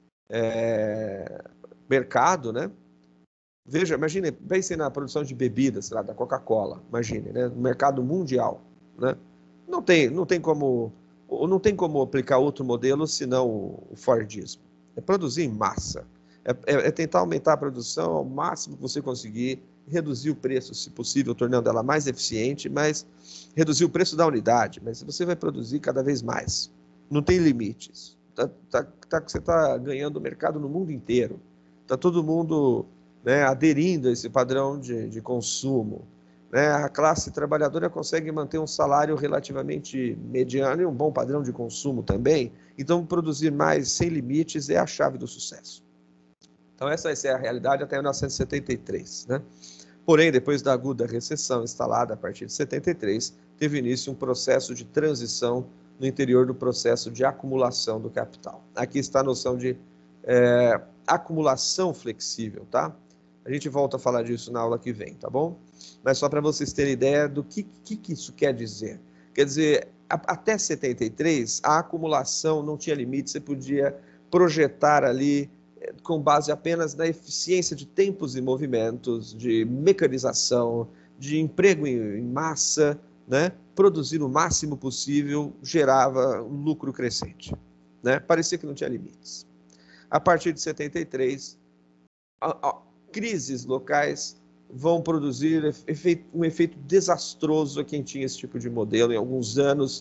é, mercado, né? Veja, imagine, pense na produção de bebidas, sei lá, da Coca-Cola, imagine, né? No mercado mundial, né? Não tem, não tem como, não tem como aplicar outro modelo senão o Fordismo. É produzir em massa, é, é, é tentar aumentar a produção ao máximo que você conseguir, reduzir o preço, se possível, tornando ela mais eficiente, mas reduzir o preço da unidade, mas você vai produzir cada vez mais. Não tem limites. Tá, tá, tá, você está ganhando o mercado no mundo inteiro. Está todo mundo, né, aderindo a esse padrão de, de consumo. Né? A classe trabalhadora consegue manter um salário relativamente mediano e um bom padrão de consumo também. Então, produzir mais sem limites é a chave do sucesso. Então, essa vai ser a realidade até mil novecentos e setenta e três. Né? Porém, depois da aguda recessão instalada a partir de setenta e três, teve início um processo de transição no interior do processo de acumulação do capital. Aqui está a noção de é, acumulação flexível, tá? A gente volta a falar disso na aula que vem, tá bom? Mas só para vocês terem ideia do que, que, que isso quer dizer. Quer dizer, a, até setenta e três, a acumulação não tinha limite, você podia projetar ali com base apenas na eficiência de tempos e movimentos, de mecanização, de emprego em, em massa, né? Produzir o máximo possível gerava um lucro crescente, né? Parecia que não tinha limites. A partir de setenta e três, a, a, crises locais vão produzir efeito, um efeito desastroso a quem tinha esse tipo de modelo. Em alguns anos,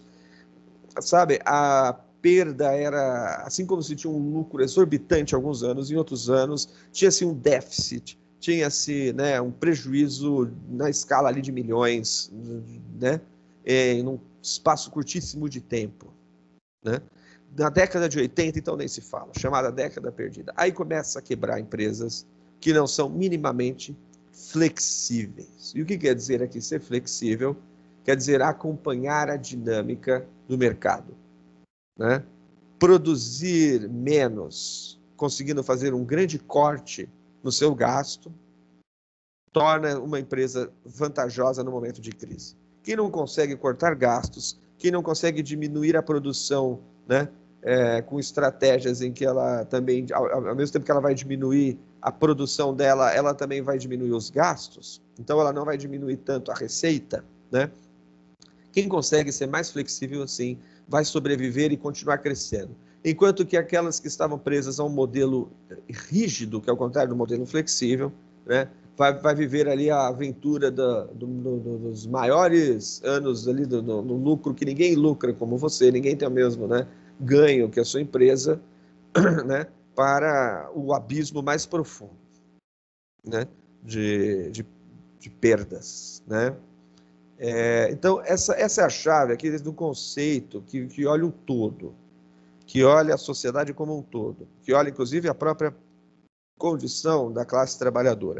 sabe, a perda era, assim como se tinha um lucro exorbitante em alguns anos, em outros anos tinha-se um déficit, tinha-se, né, um prejuízo na escala ali de milhões, né, em um espaço curtíssimo de tempo, né? Na década de oitenta, então, nem se fala, chamada década perdida. Aí começa a quebrar empresas que não são minimamente flexíveis. E o que quer dizer aqui ser flexível? Quer dizer acompanhar a dinâmica do mercado, né? Produzir menos, conseguindo fazer um grande corte no seu gasto, torna uma empresa vantajosa no momento de crise. Quem não consegue cortar gastos, quem não consegue diminuir a produção, né, é, com estratégias em que ela também, ao, ao mesmo tempo que ela vai diminuir a produção dela, ela também vai diminuir os gastos, então ela não vai diminuir tanto a receita, né? Quem consegue ser mais flexível assim, vai sobreviver e continuar crescendo. Enquanto que aquelas que estavam presas a um modelo rígido, que é o contrário do modelo flexível, né, vai, vai viver ali a aventura da, do, do, dos maiores anos ali do, do, do lucro, que ninguém lucra como você, ninguém tem o mesmo, né, ganho que a sua empresa, né, para o abismo mais profundo, né, de, de, de perdas, né? É, então, essa, essa é a chave aqui do conceito que, que olha o todo, que olha a sociedade como um todo, que olha, inclusive, a própria condição da classe trabalhadora,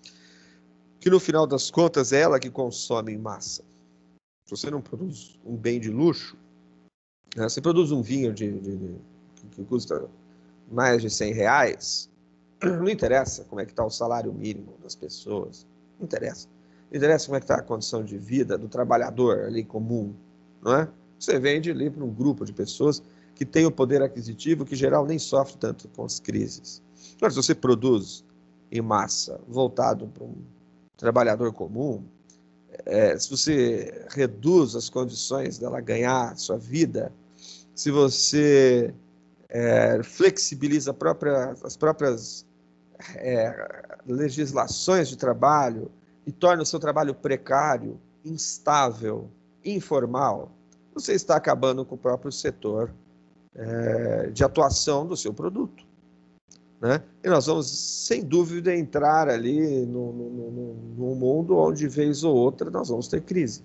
que, no final das contas, é ela que consome em massa. Se você não produz um bem de luxo, né, você produz um vinho de, de, de, que custa mais de cem reais, não interessa como é que está o salário mínimo das pessoas, não interessa. Não interessa como é que está a condição de vida do trabalhador ali comum, não é? Você vende ali para um grupo de pessoas que tem o poder aquisitivo, que, em geral, nem sofre tanto com as crises. Agora, se você produz em massa, voltado para um trabalhador comum, é, se você reduz as condições dela ganhar sua vida, se você é, flexibiliza a própria, as próprias é, legislações de trabalho e torna o seu trabalho precário, instável, informal, você está acabando com o próprio setor é, de atuação do seu produto. Né? E nós vamos, sem dúvida, entrar ali no, no, no, no mundo onde, vez ou outra, nós vamos ter crise.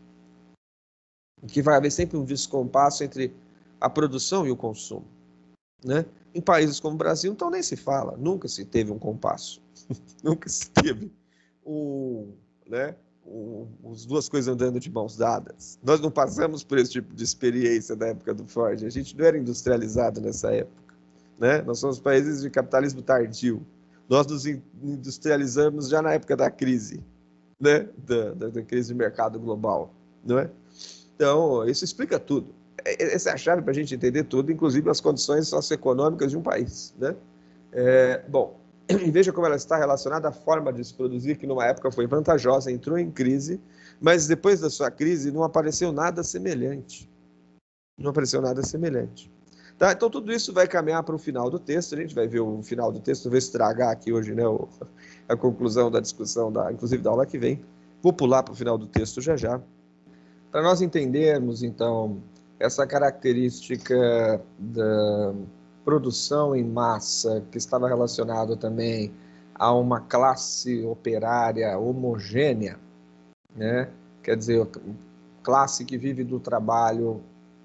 Que vai haver sempre um descompasso entre a produção e o consumo. Né? Em países como o Brasil, então nem se fala, nunca se teve um compasso, nunca se teve um, né, um, as duas coisas andando de mãos dadas. Nós não passamos por esse tipo de experiência da época do Ford, a gente não era industrializado nessa época. Né? Nós somos países de capitalismo tardio. Nós nos industrializamos já na época da crise, né? da, da, da crise de mercado global. Não é? Então, isso explica tudo. Essa é a chave para a gente entender tudo, inclusive as condições socioeconômicas de um país. Né? É, bom, veja como ela está relacionada à forma de se produzir, que numa época foi vantajosa, entrou em crise, mas depois da sua crise não apareceu nada semelhante. Não apareceu nada semelhante. Tá? Então, tudo isso vai caminhar para o final do texto. A gente vai ver o final do texto, eu vou estragar aqui hoje, né, o, a conclusão da discussão, da, inclusive da aula que vem. Vou pular para o final do texto já já. Para nós entendermos, então, essa característica da produção em massa, que estava relacionado também a uma classe operária homogênea, né? Quer dizer, classe que vive do trabalho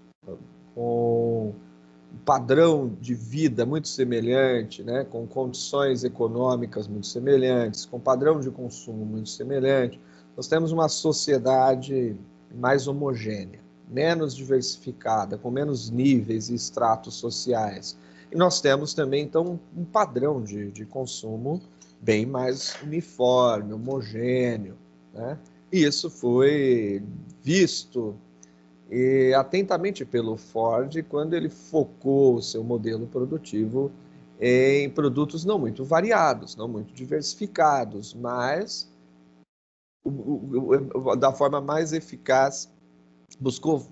com um padrão de vida muito semelhante, né, com condições econômicas muito semelhantes, com padrão de consumo muito semelhante, nós temos uma sociedade mais homogênea, menos diversificada, com menos níveis e estratos sociais. E nós temos também, então, um padrão de, de consumo bem mais uniforme, homogêneo. Né? E isso foi visto E, atentamente pelo Ford, quando ele focou o seu modelo produtivo em produtos não muito variados, não muito diversificados, mas o, o, o, da forma mais eficaz, buscou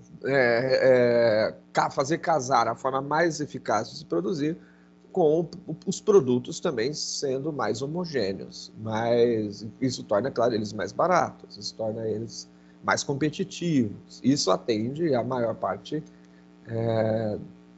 é, é, fazer casar a forma mais eficaz de se produzir com os produtos também sendo mais homogêneos, mas isso torna, claro, eles mais baratos, isso torna eles mais competitivos. Isso atende a maior parte é,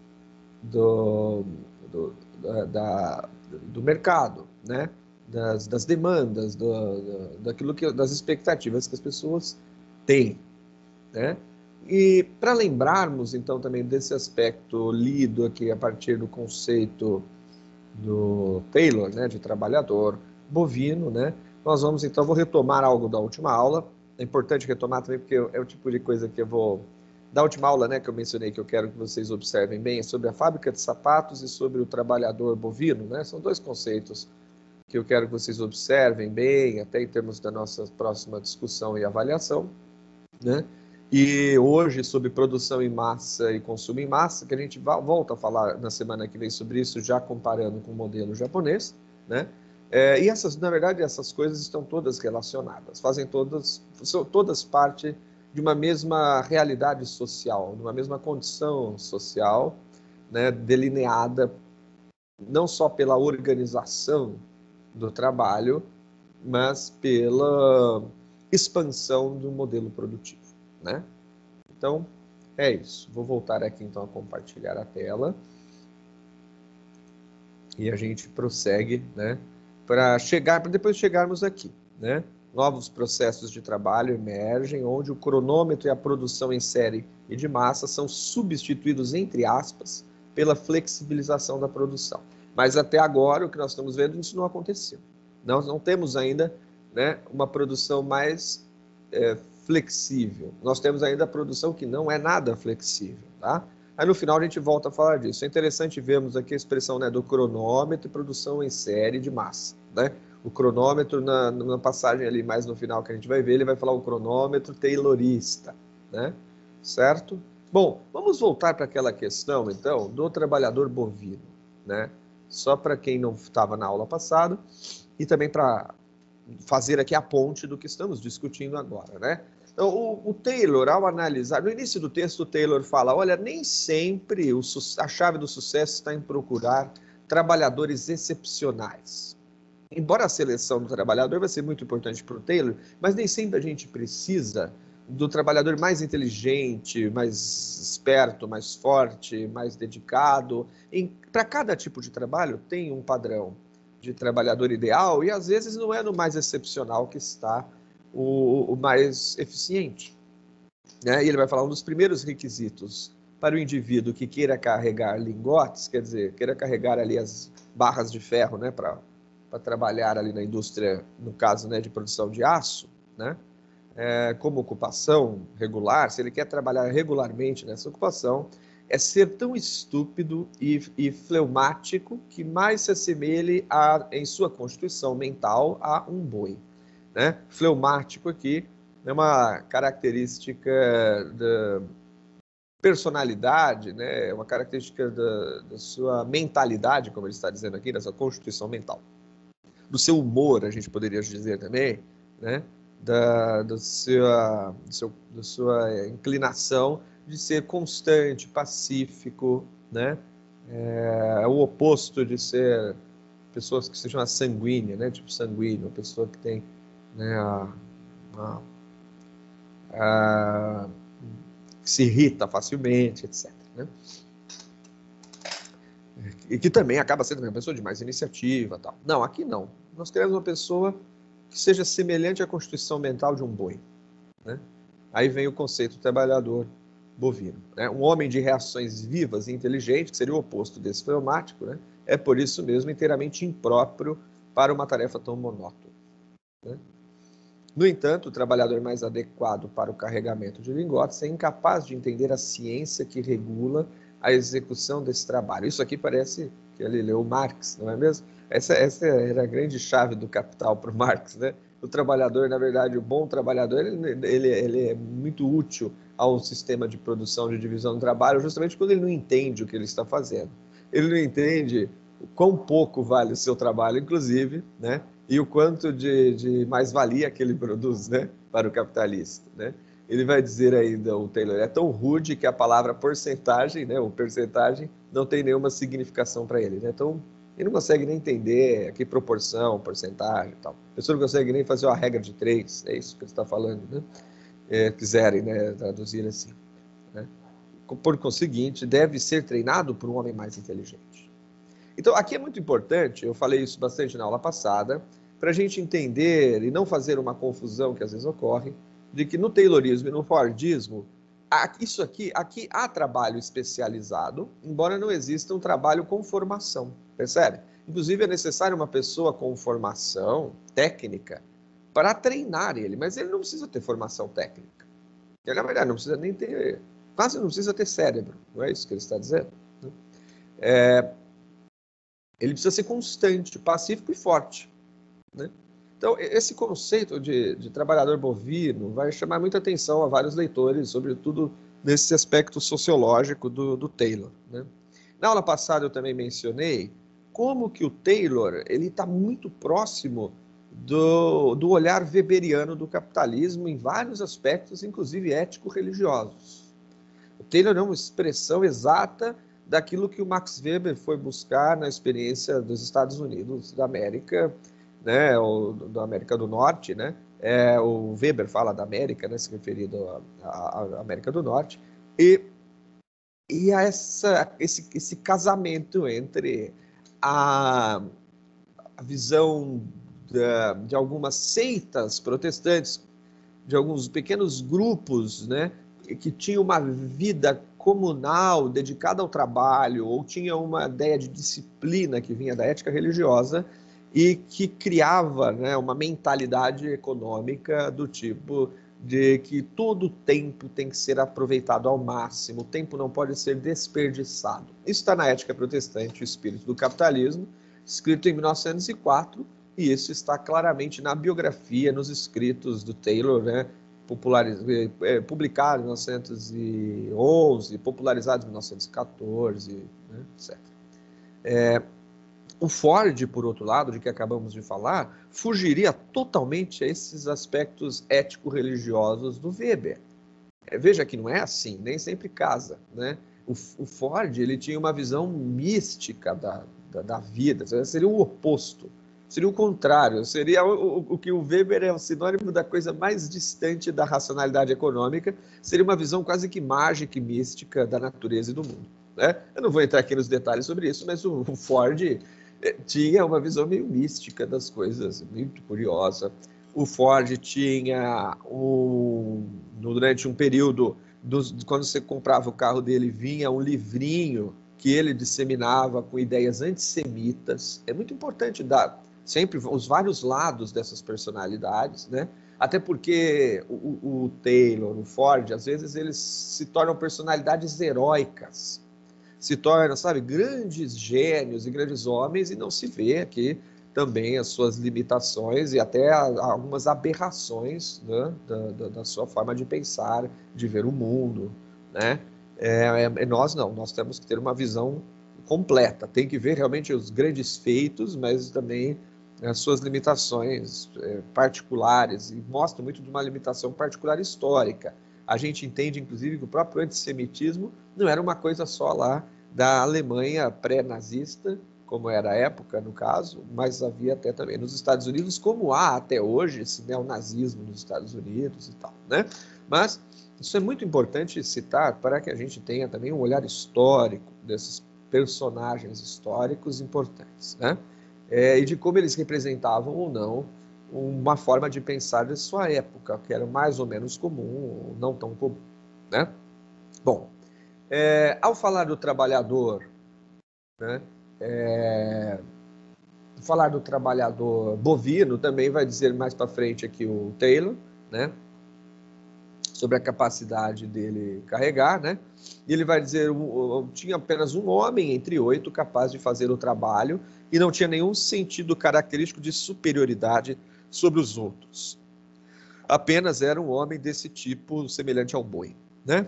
do, do, da, do mercado, né? das, das demandas, do, do, daquilo que, das expectativas que as pessoas têm. Né? E para lembrarmos, então, também desse aspecto lido aqui a partir do conceito do Taylor, né, de trabalhador bovino, né, nós vamos, então, vou retomar algo da última aula. É importante retomar também, porque é o tipo de coisa que eu vou... Da última aula, né, que eu mencionei, que eu quero que vocês observem bem, é sobre a fábrica de sapatos e sobre o trabalhador bovino, né? São dois conceitos que eu quero que vocês observem bem, até em termos da nossa próxima discussão e avaliação, né? E hoje, sobre produção em massa e consumo em massa, que a gente volta a falar na semana que vem sobre isso, já comparando com o modelo japonês, né? É, e essas, na verdade, essas coisas estão todas relacionadas, fazem todas, são todas parte de uma mesma realidade social, de uma mesma condição social, né, delineada não só pela organização do trabalho, mas pela expansão do modelo produtivo. Né? Então, é isso. Vou voltar aqui, então, a compartilhar a tela. E a gente prossegue, né? Para chegar, para depois chegarmos aqui, né? Novos processos de trabalho emergem, onde o cronômetro e a produção em série e de massa são substituídos, entre aspas, pela flexibilização da produção. Mas até agora, o que nós estamos vendo, isso não aconteceu. Nós não temos ainda, né, uma produção mais é, flexível. Nós temos ainda a produção que não é nada flexível, tá? Aí no final a gente volta a falar disso. É interessante vermos aqui a expressão, né, do cronômetro e produção em série de massa, né? O cronômetro, na, na passagem ali mais no final que a gente vai ver, ele vai falar o cronômetro taylorista, né? Certo? Bom, vamos voltar para aquela questão, então, do trabalhador bovino, né? Só para quem não estava na aula passada e também para fazer aqui a ponte do que estamos discutindo agora, né? Então, o, o Taylor, ao analisar, no início do texto, o Taylor fala, olha, nem sempre o, a chave do sucesso está em procurar trabalhadores excepcionais. Embora a seleção do trabalhador vai ser muito importante para o Taylor, mas nem sempre a gente precisa do trabalhador mais inteligente, mais esperto, mais forte, mais dedicado. Para cada tipo de trabalho tem um padrão de trabalhador ideal e às vezes não é no mais excepcional que está o, o mais eficiente. Né? E ele vai falar um dos primeiros requisitos para o indivíduo que queira carregar lingotes, quer dizer, queira carregar ali as barras de ferro, né, para para trabalhar ali na indústria, no caso, né, de produção de aço, né, é, como ocupação regular, se ele quer trabalhar regularmente nessa ocupação, é ser tão estúpido e, e fleumático que mais se assemelhe a, em sua constituição mental a um boi. Né? Fleumático aqui é uma característica da personalidade, né? É uma característica da, da sua mentalidade, como ele está dizendo aqui, da sua constituição mental. Do seu humor, a gente poderia dizer também, né? Da, da, sua, do seu, da sua inclinação de ser constante, pacífico, né? É, é o oposto de ser pessoas que se chamam sanguínea, né? Tipo sanguíneo, uma pessoa que tem, né, a, a, a, que se irrita facilmente, etcétera. Né? E que também acaba sendo uma pessoa de mais iniciativa, tal. Não, aqui não. Nós queremos uma pessoa que seja semelhante à constituição mental de um boi. Né? Aí vem o conceito trabalhador bovino. Né? Um homem de reações vivas e inteligente, que seria o oposto desse fleumático, né? É por isso mesmo inteiramente impróprio para uma tarefa tão monótona. Né? No entanto, o trabalhador mais adequado para o carregamento de lingotes é incapaz de entender a ciência que regula a execução desse trabalho. Isso aqui parece que ele leu Marx, não é mesmo? Essa, essa era a grande chave do Capital para o Marx, né? O trabalhador, na verdade, o bom trabalhador, ele, ele, ele é muito útil ao sistema de produção, de divisão do trabalho, justamente quando ele não entende o que ele está fazendo. Ele não entende o quão pouco vale o seu trabalho, inclusive, né? E o quanto de, de mais-valia que ele produz, né, para o capitalista, né? Ele vai dizer ainda, o Taylor, é tão rude que a palavra porcentagem, né, ou percentagem, não tem nenhuma significação para ele, né? Então, ele não consegue nem entender que proporção, porcentagem e tal. A pessoa não consegue nem fazer uma regra de três, é isso que ele está falando, né? É, quiserem, né, traduzir assim. Né? Por conseguinte, deve ser treinado por um homem mais inteligente. Então, aqui é muito importante, eu falei isso bastante na aula passada, para a gente entender e não fazer uma confusão que às vezes ocorre, de que no Taylorismo e no Fordismo, isso aqui, aqui há trabalho especializado, embora não exista um trabalho com formação, percebe? Inclusive é necessário uma pessoa com formação técnica para treinar ele, mas ele não precisa ter formação técnica. Ele, na verdade, não precisa nem ter, quase não precisa ter cérebro, não é isso que ele está dizendo? É... Ele precisa ser constante, pacífico e forte. Né? Então, esse conceito de, de trabalhador bovino vai chamar muita atenção a vários leitores, sobretudo nesse aspecto sociológico do, do Taylor. Né? Na aula passada eu também mencionei como que o Taylor ele está muito próximo do, do olhar weberiano do capitalismo em vários aspectos, inclusive ético-religiosos. O Taylor é uma expressão exata daquilo que o Max Weber foi buscar na experiência dos Estados Unidos da América, né, ou da América do Norte, né? É, o Weber fala da América, né, se referindo à América do Norte, e, e a essa, esse, esse casamento entre a, a visão da, de algumas seitas protestantes, de alguns pequenos grupos, né, que tinham uma vida comunal dedicada ao trabalho, ou tinha uma ideia de disciplina que vinha da ética religiosa e que criava, né, uma mentalidade econômica do tipo de que todo o tempo tem que ser aproveitado ao máximo, o tempo não pode ser desperdiçado. Isso está na Ética Protestante, o Espírito do Capitalismo, escrito em mil novecentos e quatro, e isso está claramente na biografia, nos escritos do Taylor, né, publicado em mil novecentos e onze, popularizado em mil novecentos e quatorze, né, etcétera. É, O Ford, por outro lado, de que acabamos de falar, fugiria totalmente a esses aspectos ético-religiosos do Weber. Veja que não é assim, nem sempre casa, né? O, o Ford, ele tinha uma visão mística da, da, da vida, seria o oposto, seria o contrário, seria o, o, o que o Weber é o sinônimo da coisa mais distante da racionalidade econômica, seria uma visão quase que mágica e mística da natureza e do mundo, né? Eu não vou entrar aqui nos detalhes sobre isso, mas o, o Ford tinha uma visão meio mística das coisas, muito curiosa. O Ford tinha, um, durante um período, dos, quando você comprava o carro dele, vinha um livrinho que ele disseminava com ideias antissemitas. É muito importante dar sempre os vários lados dessas personalidades, né? Até porque o, o Taylor, o Ford, às vezes eles se tornam personalidades heróicas, se tornam, sabe, grandes gênios e grandes homens, e não se vê aqui também as suas limitações e até algumas aberrações, né, da, da, da sua forma de pensar, de ver o mundo, né? É, é, nós não, nós temos que ter uma visão completa, tem que ver realmente os grandes feitos, mas também as suas limitações é, particulares, e mostra muito de uma limitação particular histórica. A gente entende, inclusive, que o próprio antissemitismo não era uma coisa só lá da Alemanha pré-nazista, como era a época, no caso, mas havia até também nos Estados Unidos, como há até hoje esse neonazismo nos Estados Unidos e tal, né? Mas isso é muito importante citar para que a gente tenha também um olhar histórico desses personagens históricos importantes, né? É, e de como eles representavam ou não uma forma de pensar de sua época, que era mais ou menos comum, ou não tão comum, né? Bom, é, ao falar do trabalhador, né, é, falar do trabalhador bovino, também vai dizer mais para frente aqui o Taylor, né, sobre a capacidade dele carregar, né, e ele vai dizer, um, tinha apenas um homem entre oito capaz de fazer o trabalho e não tinha nenhum sentido característico de superioridade sobre os outros. Apenas era um homem desse tipo, semelhante ao boi, né?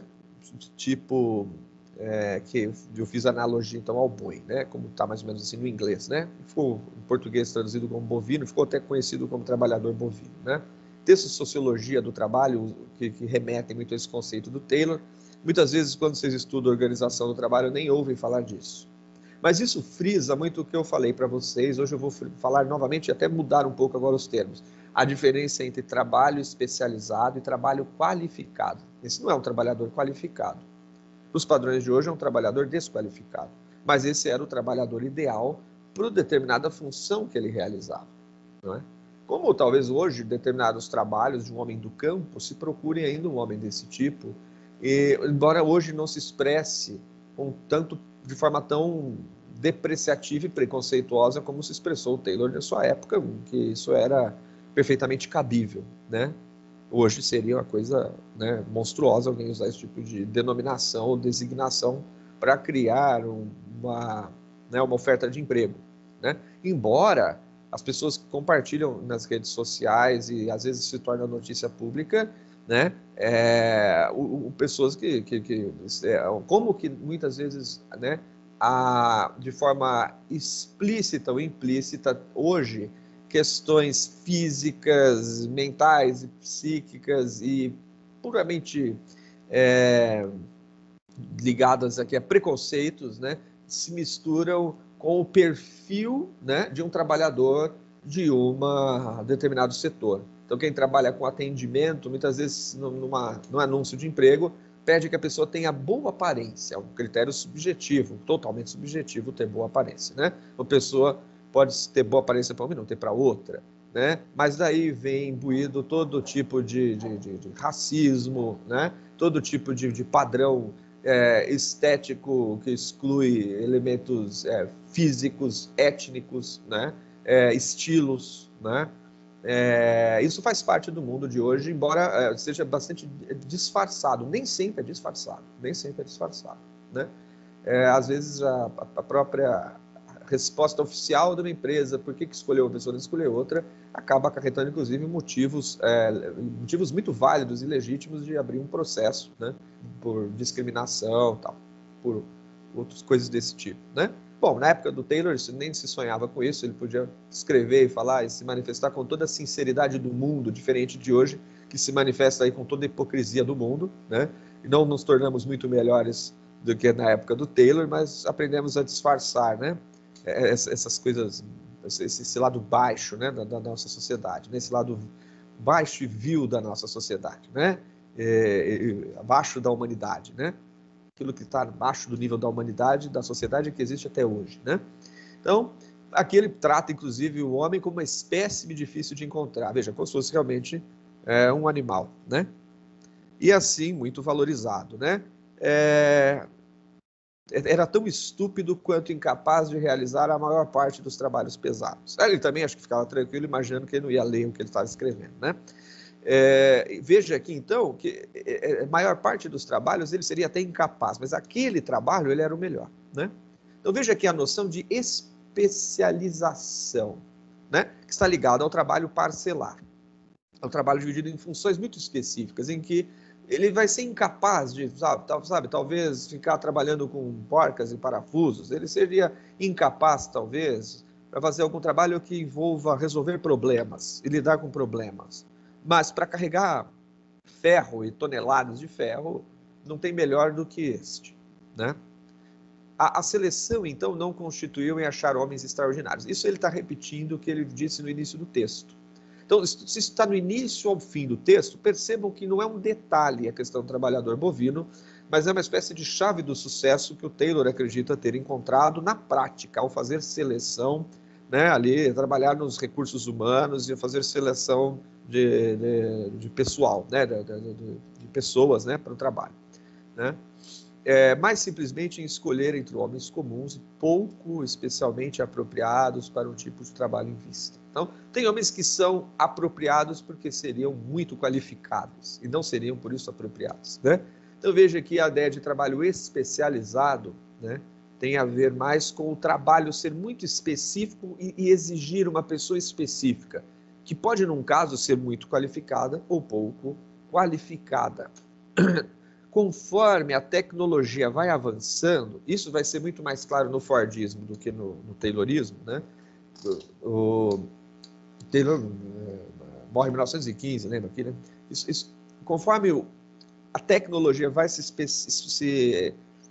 Tipo, é, que eu fiz analogia então ao boi, né? Como está mais ou menos assim no inglês, né? Ficou em português traduzido como bovino, ficou até conhecido como trabalhador bovino, né? Textos de sociologia do trabalho que, que remetem muito a esse conceito do Taylor. Muitas vezes, quando vocês estudam a organização do trabalho, nem ouvem falar disso. Mas isso frisa muito o que eu falei para vocês. Hoje eu vou falar novamente e até mudar um pouco agora os termos. A diferença entre trabalho especializado e trabalho qualificado. Esse não é um trabalhador qualificado. Nos padrões de hoje é um trabalhador desqualificado. Mas esse era o trabalhador ideal para determinada função que ele realizava, não é? Como talvez hoje determinados trabalhos de um homem do campo se procurem ainda um homem desse tipo, e, embora hoje não se expresse com tanto, de forma tão depreciativa e preconceituosa como se expressou o Taylor na sua época, que isso era perfeitamente cabível, né? Hoje seria uma coisa, né, monstruosa alguém usar esse tipo de denominação ou designação para criar uma, né, uma oferta de emprego, né? Embora as pessoas que compartilham nas redes sociais e às vezes se torna notícia pública, né, é, o, o, pessoas que, que, que é, como que muitas vezes, né, a, de forma explícita ou implícita, hoje, questões físicas, mentais e psíquicas e puramente é, ligadas aqui a preconceitos, né, se misturam com o perfil, né, de um trabalhador de um determinado setor. Então, quem trabalha com atendimento, muitas vezes, numa, num anúncio de emprego, pede que a pessoa tenha boa aparência. É um critério subjetivo, totalmente subjetivo, ter boa aparência, né? Uma pessoa pode ter boa aparência para uma e não ter para outra, né? Mas daí vem imbuído todo tipo de, de, de, de racismo, né? Todo tipo de, de padrão é, estético que exclui elementos é, físicos, étnicos, né? É, estilos, né? É, isso faz parte do mundo de hoje, embora é, seja bastante disfarçado. Nem sempre é disfarçado, nem sempre é disfarçado, né? É, às vezes a, a própria resposta oficial de uma empresa, por que, que escolheu uma pessoa e não escolheu outra, acaba acarretando, inclusive, motivos, é, motivos muito válidos e legítimos de abrir um processo, né, por discriminação, tal, por outras coisas desse tipo, né? Bom, na época do Taylor, isso nem se sonhava com isso, ele podia escrever e falar e se manifestar com toda a sinceridade do mundo, diferente de hoje, que se manifesta aí com toda a hipocrisia do mundo, né? E não nos tornamos muito melhores do que na época do Taylor, mas aprendemos a disfarçar, né? Essas coisas, esse, esse lado baixo, né, da, da nossa sociedade, né? Esse lado baixo e vil da nossa sociedade, né? É, é, abaixo da humanidade, né? Aquilo que está abaixo do nível da humanidade, da sociedade que existe até hoje, né? Então, aqui ele trata, inclusive, o homem como uma espécie difícil de encontrar. Veja, como se fosse realmente é, um animal, né? E assim, muito valorizado, né? É... Era tão estúpido quanto incapaz de realizar a maior parte dos trabalhos pesados. Ele também acho que ficava tranquilo, imaginando que ele não ia ler o que ele estava escrevendo, né? É, veja aqui, então, que a maior parte dos trabalhos ele seria até incapaz, mas aquele trabalho ele era o melhor, né? Então, veja aqui a noção de especialização, né? Que está ligada ao trabalho parcelar. É um trabalho dividido em funções muito específicas, em que ele vai ser incapaz de, sabe, sabe, talvez ficar trabalhando com porcas e parafusos, ele seria incapaz, talvez, para fazer algum trabalho que envolva resolver problemas e lidar com problemas. Mas para carregar ferro e toneladas de ferro, não tem melhor do que este, né? A, a seleção, então, não constituiu em achar homens extraordinários. Isso ele está repetindo o que ele disse no início do texto. Então, se isso está no início ao fim do texto, percebam que não é um detalhe a questão do trabalhador bovino, mas é uma espécie de chave do sucesso que o Taylor acredita ter encontrado na prática, ao fazer seleção, né, ali, trabalhar nos recursos humanos e fazer seleção de, de, de pessoal, né, de, de, de pessoas, né, para o trabalho, né? É, mais simplesmente em escolher entre homens comuns, pouco especialmente apropriados para um tipo de trabalho em vista. Então, tem homens que são apropriados porque seriam muito qualificados e não seriam por isso apropriados, né? Então, veja que a ideia de trabalho especializado, né, tem a ver mais com o trabalho ser muito específico e, e exigir uma pessoa específica, que pode, num caso, ser muito qualificada ou pouco qualificada. Conforme a tecnologia vai avançando, isso vai ser muito mais claro no Fordismo do que no, no Taylorismo, né? O, o Taylor é, morre em mil novecentos e quinze, lembra aqui, né? Isso, isso, conforme o, a tecnologia vai se, se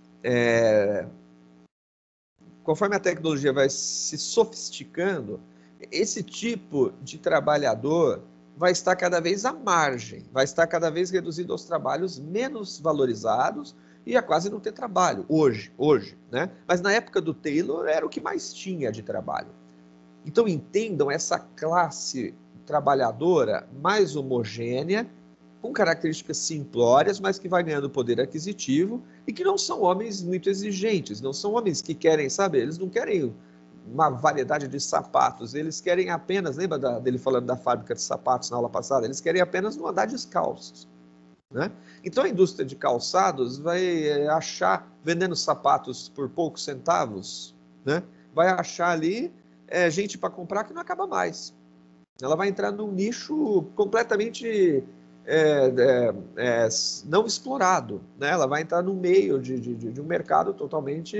é, conforme a tecnologia vai se sofisticando, esse tipo de trabalhador vai estar cada vez à margem, vai estar cada vez reduzido aos trabalhos menos valorizados e a quase não ter trabalho, hoje, hoje, né? Mas na época do Taylor era o que mais tinha de trabalho. Então entendam essa classe trabalhadora mais homogênea, com características simplórias, mas que vai ganhando poder aquisitivo e que não são homens muito exigentes, não são homens que querem, sabe, eles não querem uma variedade de sapatos, eles querem apenas, lembra da, dele falando da fábrica de sapatos na aula passada? Eles querem apenas não andar descalços, né? Então a indústria de calçados vai achar, vendendo sapatos por poucos centavos, né? Vai achar ali é, gente para comprar que não acaba mais. Ela vai entrar num nicho completamente é, é, é, não explorado, né? Ela vai entrar no meio de, de, de um mercado totalmente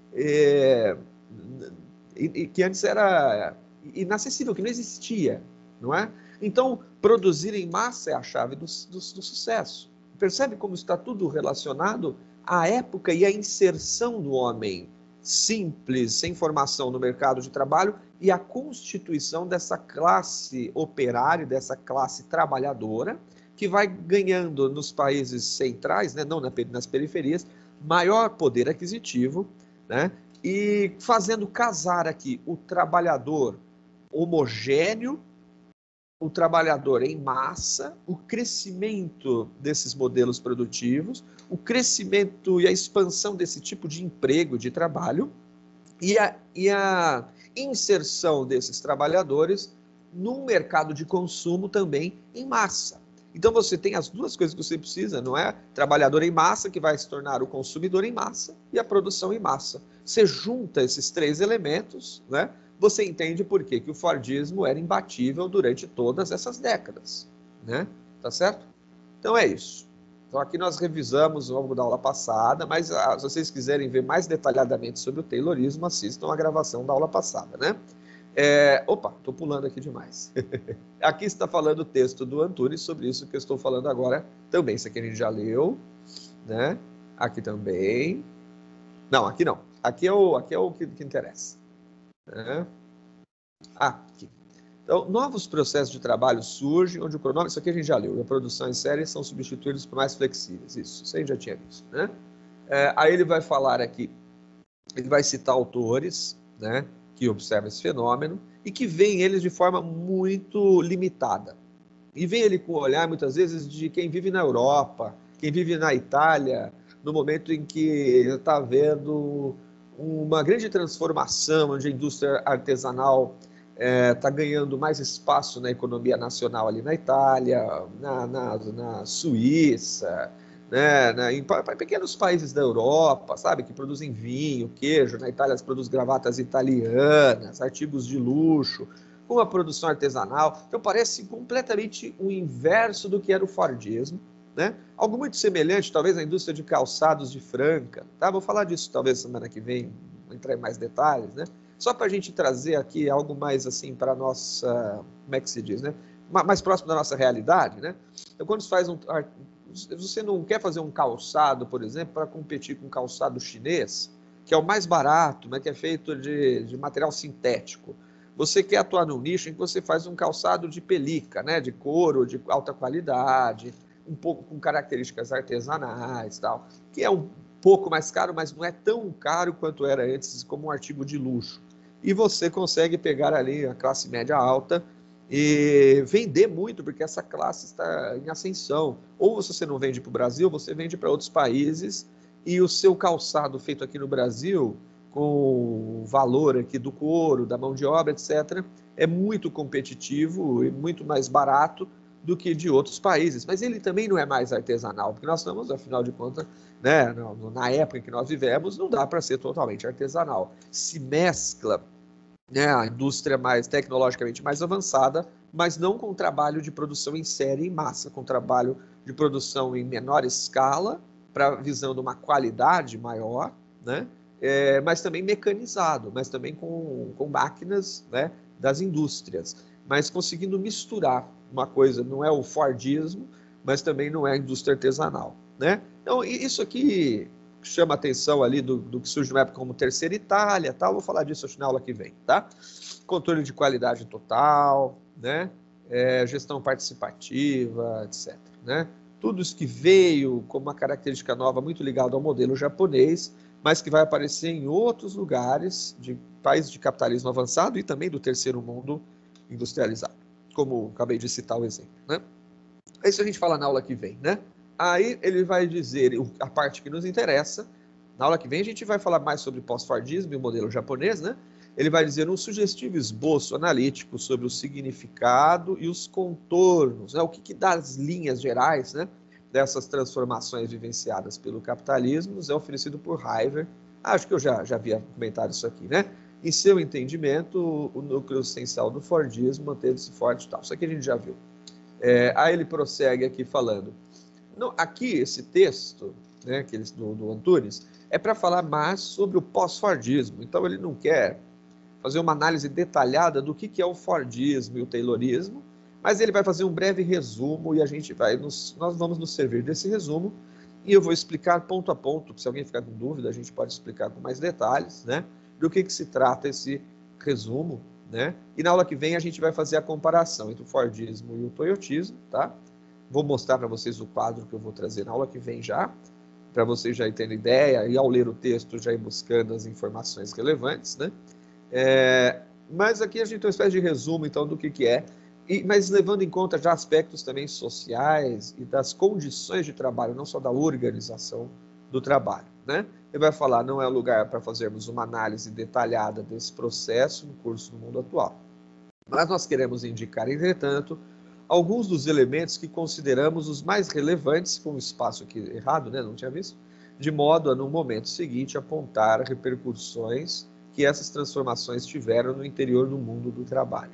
é, e, e que antes era inacessível, que não existia, não é? Então, produzir em massa é a chave do, do, do sucesso. Percebe como está tudo relacionado à época e à inserção do homem simples, sem formação no mercado de trabalho e a constituição dessa classe operária, dessa classe trabalhadora, que vai ganhando nos países centrais, né, não nas periferias, maior poder aquisitivo, né, e fazendo casar aqui o trabalhador homogêneo, o trabalhador em massa, o crescimento desses modelos produtivos, o crescimento e a expansão desse tipo de emprego, de trabalho, e a, e a inserção desses trabalhadores num mercado de consumo também em massa. Então você tem as duas coisas que você precisa, não é? Trabalhador em massa, que vai se tornar o consumidor em massa, e a produção em massa. Você junta esses três elementos, né? Você entende por quê? Que o Fordismo era imbatível durante todas essas décadas, né? Tá certo? Então é isso. Então, aqui nós revisamos ao longo da aula passada, mas ah, se vocês quiserem ver mais detalhadamente sobre o Taylorismo, assistam a gravação da aula passada, né? É, opa, estou pulando aqui demais. Aqui está falando o texto do Antunes sobre isso que eu estou falando agora também. Isso aqui a gente já leu, né? Aqui também. Não, aqui não. Aqui é o, aqui é o que, que interessa. Né? Ah, aqui. Então, novos processos de trabalho surgem, onde o cronômetro, isso aqui a gente já leu, e a produção em série são substituídos por mais flexíveis. Isso, isso aí já tinha visto, né? É, aí ele vai falar aqui, ele vai citar autores, né, que observam esse fenômeno e que veem eles de forma muito limitada. E vem ele com o olhar, muitas vezes, de quem vive na Europa, quem vive na Itália, no momento em que está havendo uma grande transformação, onde a indústria artesanal está é, ganhando mais espaço na economia nacional ali na Itália, na, na, na Suíça, né, na, em, em pequenos países da Europa, sabe, que produzem vinho, queijo. Na Itália se produz gravatas italianas, artigos de luxo, com a produção artesanal. Então parece completamente o inverso do que era o Fordismo, né? Algo muito semelhante, talvez, à indústria de calçados de Franca, tá? Vou falar disso talvez semana que vem, vou entrar em mais detalhes, né? Só para a gente trazer aqui algo mais assim para a nossa, como é que se diz, né? Mais próximo da nossa realidade, né? Então, quando se faz um, você não quer fazer um calçado, por exemplo, para competir com um calçado chinês, que é o mais barato, né? Que é feito de, de material sintético. Você quer atuar num nicho em que você faz um calçado de pelica, né? De couro, de alta qualidade, um pouco com características artesanais, tal, que é um pouco mais caro, mas não é tão caro quanto era antes, como um artigo de luxo. E você consegue pegar ali a classe média alta e vender muito, porque essa classe está em ascensão. Ou se você não vende para o Brasil, você vende para outros países, e o seu calçado feito aqui no Brasil, com o valor aqui do couro, da mão de obra, etcétera, é muito competitivo e muito mais barato do que de outros países, mas ele também não é mais artesanal, porque nós estamos, afinal de contas, né, na época em que nós vivemos, não dá para ser totalmente artesanal. Se mescla, né, a indústria mais tecnologicamente mais avançada, mas não com trabalho de produção em série em massa, com trabalho de produção em menor escala, para visando uma qualidade maior, né, é, mas também mecanizado, mas também com, com máquinas, né, das indústrias, mas conseguindo misturar uma coisa, não é o Fordismo, mas também não é a indústria artesanal, né? Então, isso aqui chama a atenção ali do, do que surge na época como Terceira Itália, tal. Vou falar disso na aula que vem, tá? Controle de qualidade total, né? É, gestão participativa, etcétera, né? Tudo isso que veio como uma característica nova muito ligada ao modelo japonês, mas que vai aparecer em outros lugares de países de capitalismo avançado e também do terceiro mundo industrializado, como acabei de citar o exemplo, né? Isso a gente fala na aula que vem, né? Aí ele vai dizer a parte que nos interessa. Na aula que vem a gente vai falar mais sobre pós-fordismo e o modelo japonês, né? Ele vai dizer um sugestivo esboço analítico sobre o significado e os contornos, né? O que, que dá as linhas gerais, né, dessas transformações vivenciadas pelo capitalismo, nos é oferecido por Heiver. Acho que eu já, já havia comentado isso aqui, né? Em seu entendimento, o núcleo essencial do Fordismo manteve-se forte e tal. Isso aqui a gente já viu. É, aí ele prossegue aqui falando. Não, aqui, esse texto, né, que eles, do, do Antunes, é para falar mais sobre o pós-Fordismo. Então, ele não quer fazer uma análise detalhada do que, que é o Fordismo e o Taylorismo, mas ele vai fazer um breve resumo e a gente vai nos, nós vamos nos servir desse resumo e eu vou explicar ponto a ponto. Se alguém ficar com dúvida, a gente pode explicar com mais detalhes, né, do que, que se trata esse resumo, né? E na aula que vem a gente vai fazer a comparação entre o Fordismo e o Toyotismo, tá? Vou mostrar para vocês o quadro que eu vou trazer na aula que vem já, para vocês já terem ideia e ao ler o texto já ir buscando as informações relevantes, né? É, mas aqui a gente tem uma espécie de resumo, então, do que, que é, e, mas levando em conta já aspectos também sociais e das condições de trabalho, não só da organização do trabalho, né? Ele vai falar, não é lugar para fazermos uma análise detalhada desse processo no curso do mundo atual. Mas nós queremos indicar, entretanto, alguns dos elementos que consideramos os mais relevantes, com o espaço aqui errado, né? Não tinha visto, de modo a, no momento seguinte, apontar repercussões que essas transformações tiveram no interior do mundo do trabalho.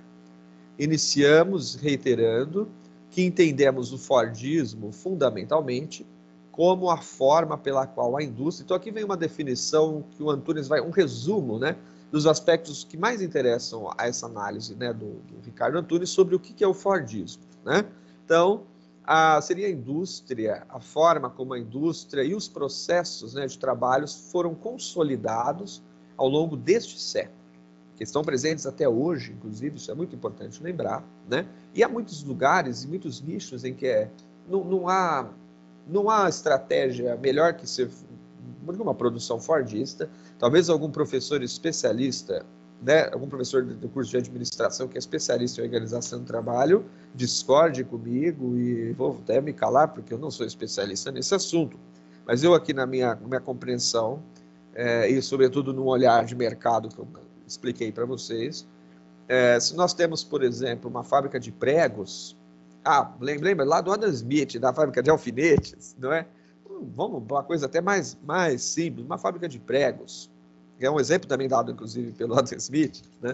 Iniciamos reiterando que entendemos o Fordismo fundamentalmente como a forma pela qual a indústria... Então, aqui vem uma definição que o Antunes vai... Um resumo, né, dos aspectos que mais interessam a essa análise, né, do, do Ricardo Antunes sobre o que é o Fordismo, né? Então, a, seria a indústria, a forma como a indústria e os processos, né, de trabalhos foram consolidados ao longo deste século, que estão presentes até hoje, inclusive, isso é muito importante lembrar, né? E há muitos lugares e muitos nichos em que é, não, não há... Não há estratégia melhor que ser uma produção fordista. Talvez algum professor especialista, né, algum professor do curso de administração que é especialista em organização do trabalho, discorde comigo e vou até me calar, porque eu não sou especialista nesse assunto. Mas eu aqui na minha, minha compreensão, é, e sobretudo no olhar de mercado que eu expliquei para vocês, é, se nós temos, por exemplo, uma fábrica de pregos, ah, lembra lá do Adam Smith, da fábrica de alfinetes, não é? Vamos, uma coisa até mais, mais simples, uma fábrica de pregos, que é um exemplo também dado, inclusive, pelo Adam Smith, né?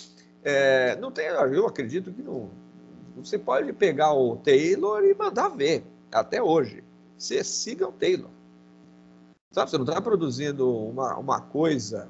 É, não tem, eu acredito que não, você pode pegar o Taylor e mandar ver, até hoje, você siga o Taylor, sabe? Você não está produzindo uma, uma coisa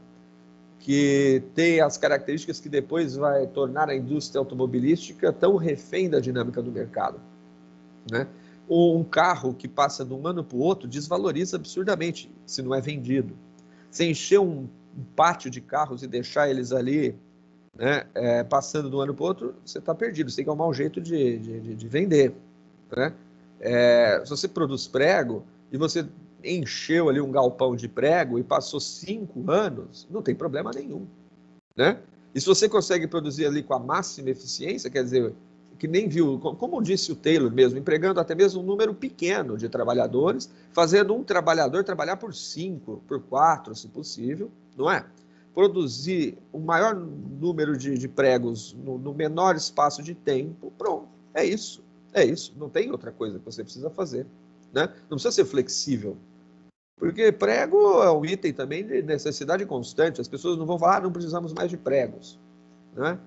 que tem as características que depois vai tornar a indústria automobilística tão refém da dinâmica do mercado, né? Um carro que passa de um ano para o outro desvaloriza absurdamente se não é vendido. Se encher um, um pátio de carros e deixar eles ali, né, é, passando de um ano para o outro, você está perdido, você tem que arrumar um jeito de, de, de vender, né? É, se você produz prego e você encheu ali um galpão de prego e passou cinco anos, não tem problema nenhum, né? E se você consegue produzir ali com a máxima eficiência, quer dizer, que nem viu, como disse o Taylor mesmo, empregando até mesmo um número pequeno de trabalhadores, fazendo um trabalhador trabalhar por cinco, por quatro, se possível, não é? Produzir o maior número de, de pregos no, no menor espaço de tempo, pronto, é isso, é isso, não tem outra coisa que você precisa fazer, né? Não precisa ser flexível. Porque prego é um item também de necessidade constante. As pessoas não vão falar, ah, não precisamos mais de pregos, né?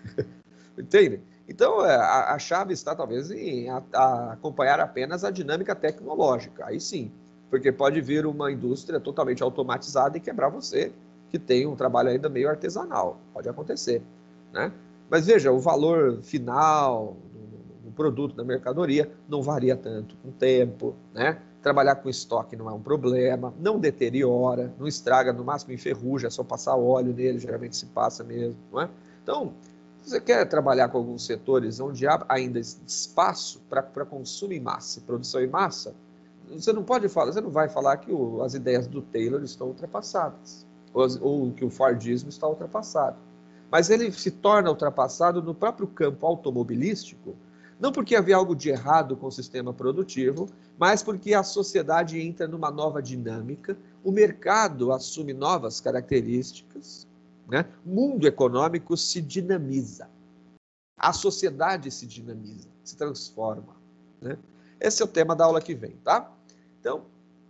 Entende? Então, a, a chave está talvez em a, a acompanhar apenas a dinâmica tecnológica. Aí sim, porque pode vir uma indústria totalmente automatizada e quebrar você, que tem um trabalho ainda meio artesanal. Pode acontecer, né? Mas veja, o valor final do, do produto, da mercadoria, não varia tanto com o tempo, né? Trabalhar com estoque não é um problema, não deteriora, não estraga, no máximo enferruja, é só passar óleo nele, geralmente se passa mesmo, não é? Então, se você quer trabalhar com alguns setores onde há ainda espaço para consumo em massa, produção em massa, você não pode falar, você não vai falar que o, as ideias do Taylor estão ultrapassadas, ou, ou que o Fordismo está ultrapassado. Mas ele se torna ultrapassado no próprio campo automobilístico, não porque havia algo de errado com o sistema produtivo, mas porque a sociedade entra numa nova dinâmica, o mercado assume novas características, né? O mundo econômico se dinamiza, a sociedade se dinamiza, se transforma, né? Esse é o tema da aula que vem, tá? Então,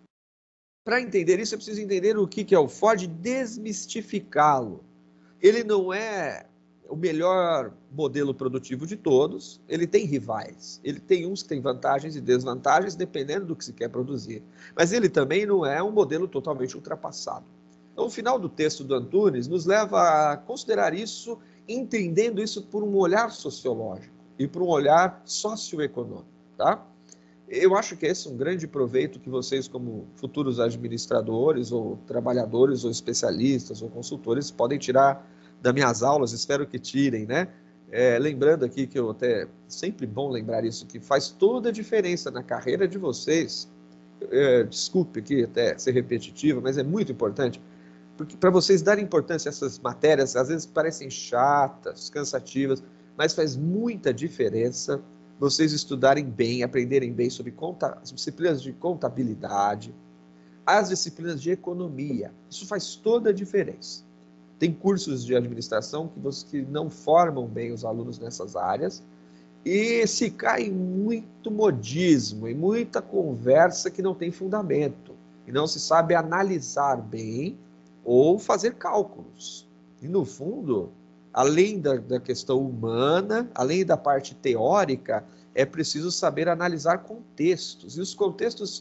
para entender isso, eu preciso entender o que é o Ford, desmistificá-lo. Ele não é o melhor modelo produtivo de todos, ele tem rivais, ele tem uns que têm vantagens e desvantagens dependendo do que se quer produzir, mas ele também não é um modelo totalmente ultrapassado. Então, o final do texto do Antunes nos leva a considerar isso, entendendo isso por um olhar sociológico e por um olhar socioeconômico, tá? Eu acho que esse é um grande proveito que vocês, como futuros administradores ou trabalhadores ou especialistas ou consultores, podem tirar das minhas aulas, espero que tirem, né? É, lembrando aqui que eu até, sempre bom lembrar isso, que faz toda a diferença na carreira de vocês. É, desculpe aqui até ser repetitivo, mas é muito importante, porque para vocês darem importância a essas matérias, às vezes parecem chatas, cansativas, mas faz muita diferença vocês estudarem bem, aprenderem bem sobre conta, as disciplinas de contabilidade, as disciplinas de economia. Isso faz toda a diferença. Tem cursos de administração que, você, que não formam bem os alunos nessas áreas e se cai em muito modismo, em muita conversa que não tem fundamento e não se sabe analisar bem ou fazer cálculos. E, no fundo, além da, da questão humana, além da parte teórica, é preciso saber analisar contextos. E os contextos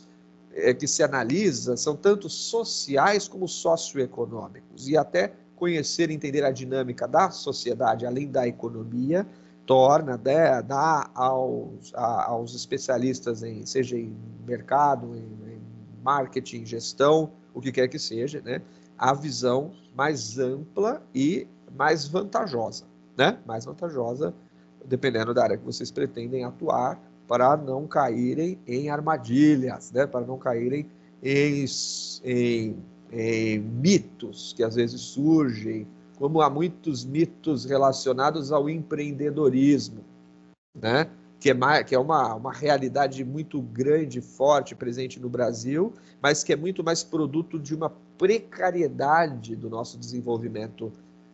é, que se analisa são tanto sociais como socioeconômicos, e até conhecer e entender a dinâmica da sociedade, além da economia, torna, né, dá aos, a, aos especialistas, em, seja em mercado, em, em marketing, gestão, o que quer que seja, né, a visão mais ampla e mais vantajosa, né, mais vantajosa, dependendo da área que vocês pretendem atuar, para não caírem em armadilhas, né, para não caírem em, em, em mitos que às vezes surgem, como há muitos mitos relacionados ao empreendedorismo, né? que é, mais, que é uma, uma realidade muito grande, forte, presente no Brasil, mas que é muito mais produto de uma precariedade do nosso desenvolvimento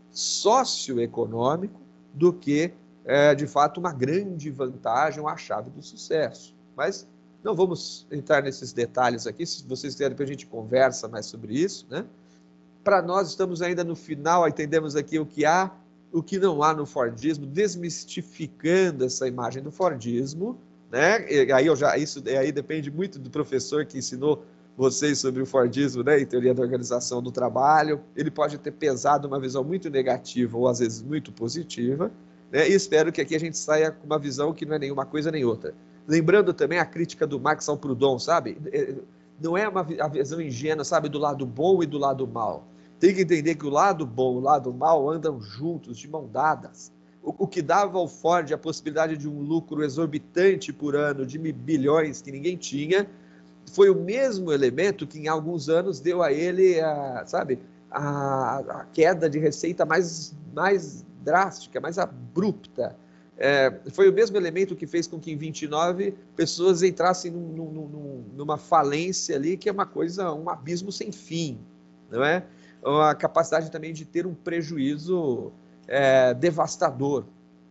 socioeconômico do que, é, de fato, uma grande vantagem, uma chave do sucesso. Mas não vamos entrar nesses detalhes aqui, se vocês quiserem, depois a gente conversa mais sobre isso, né? Para nós, estamos ainda no final, entendemos aqui o que há, o que não há no Fordismo, desmistificando essa imagem do Fordismo, né? E aí, eu já, isso aí depende muito do professor que ensinou vocês sobre o Fordismo, né, em teoria da organização do trabalho. Ele pode ter pesado uma visão muito negativa ou às vezes muito positiva, né? E espero que aqui a gente saia com uma visão que não é nenhuma coisa nem outra. Lembrando também a crítica do Marx ao Proudhon, sabe? Não é uma a visão ingênua, sabe, do lado bom e do lado mal. Tem que entender que o lado bom e o lado mal andam juntos, de mão dadas. O, o que dava ao Ford a possibilidade de um lucro exorbitante por ano, de bilhões que ninguém tinha, foi o mesmo elemento que em alguns anos deu a ele, a, sabe, a, a queda de receita mais, mais drástica, mais abrupta. É, foi o mesmo elemento que fez com que em vinte e nove pessoas entrassem num, num, num, numa falência ali, que é uma coisa, um abismo sem fim, não é? A capacidade também de ter um prejuízo é, devastador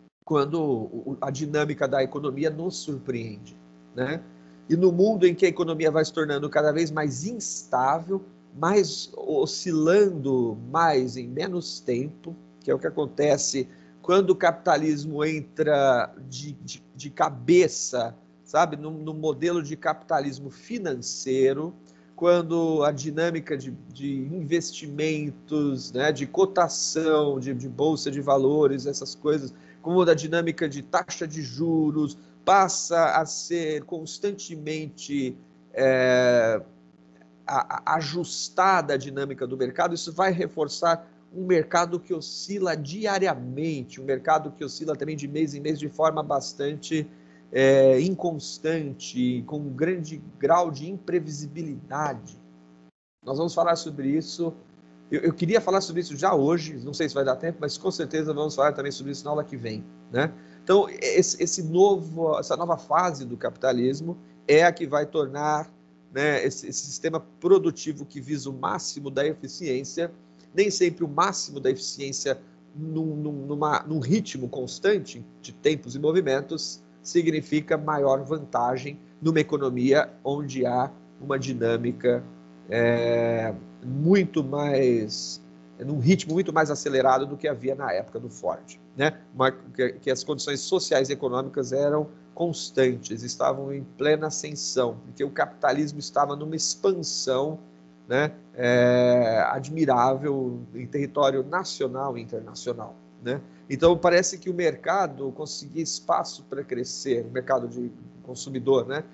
quando a dinâmica da economia nos surpreende, né? E no mundo em que a economia vai se tornando cada vez mais instável, mais oscilando mais em menos tempo, que é o que acontece quando o capitalismo entra de, de, de cabeça, sabe, num, num modelo de capitalismo financeiro, quando a dinâmica de, de investimentos, né, de cotação, de, de bolsa de valores, essas coisas, como a dinâmica de taxa de juros, passa a ser constantemente é, a, a, ajustada à dinâmica do mercado, isso vai reforçar um mercado que oscila diariamente, um mercado que oscila também de mês em mês de forma bastante é, inconstante, com um grande grau de imprevisibilidade. Nós vamos falar sobre isso. Eu, eu queria falar sobre isso já hoje, não sei se vai dar tempo, mas com certeza vamos falar também sobre isso na aula que vem, né? Então, esse, esse novo, essa nova fase do capitalismo é a que vai tornar, né, esse, esse sistema produtivo que visa o máximo da eficiência, nem sempre o máximo da eficiência num, numa, num ritmo constante de tempos e movimentos, significa maior vantagem numa economia onde há uma dinâmica é, muito mais, num ritmo muito mais acelerado do que havia na época do Ford, né? Uma, que, que as condições sociais e econômicas eram constantes, estavam em plena ascensão, porque o capitalismo estava numa expansão, né, é, admirável em território nacional e internacional, né? Então parece que o mercado conseguia espaço para crescer, o mercado de consumidor, né?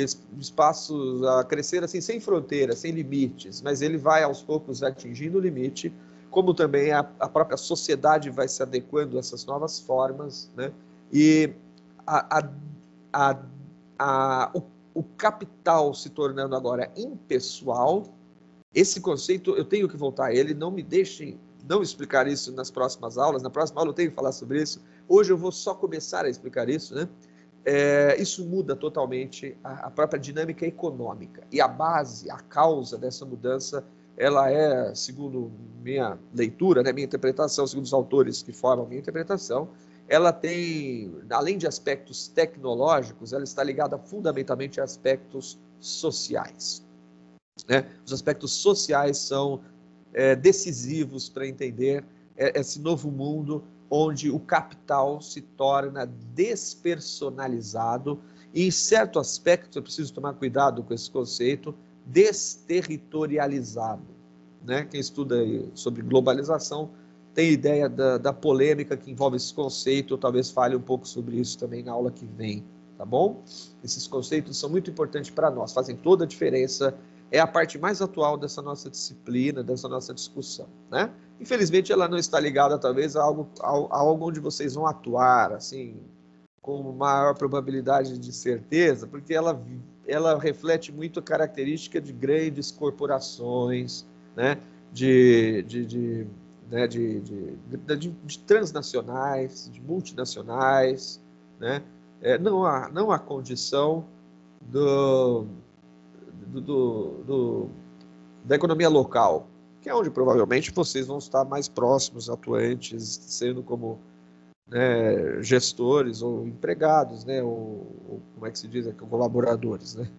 Espaços a crescer assim sem fronteiras, sem limites, mas ele vai aos poucos atingindo o limite, como também a, a própria sociedade vai se adequando a essas novas formas, né? E a, a, a, a, o, o capital se tornando agora impessoal. Esse conceito eu tenho que voltar a ele, não me deixem não explicar isso nas próximas aulas, na próxima aula eu tenho que falar sobre isso, hoje eu vou só começar a explicar isso, né? É, isso muda totalmente a, a própria dinâmica econômica, e a base, a causa dessa mudança, ela é, segundo minha leitura, né, minha interpretação, segundo os autores que formam minha interpretação, ela tem, além de aspectos tecnológicos, ela está ligada fundamentalmente a aspectos sociais, né? Os aspectos sociais são é, decisivos para entender esse novo mundo onde o capital se torna despersonalizado E, em certo aspecto, eu preciso tomar cuidado com esse conceito desterritorializado, né? Quem estuda sobre globalização tem ideia da, da polêmica que envolve esse conceito, eu talvez fale um pouco sobre isso também na aula que vem, tá bom? Esses conceitos são muito importantes para nós, fazem toda a diferença, é a parte mais atual dessa nossa disciplina, dessa nossa discussão, né? Infelizmente, ela não está ligada, talvez, a algo, a, a algo onde vocês vão atuar, assim, com maior probabilidade de certeza, porque ela, ela reflete muito a característica de grandes corporações, né? de... de, de Né, de, de, de, de transnacionais, de multinacionais, né? É, não, há, não há condição do, do, do, do, da economia local, que é onde provavelmente vocês vão estar mais próximos, atuantes, sendo como, né, gestores ou empregados, né, ou, ou como é que se diz aqui, colaboradores, né?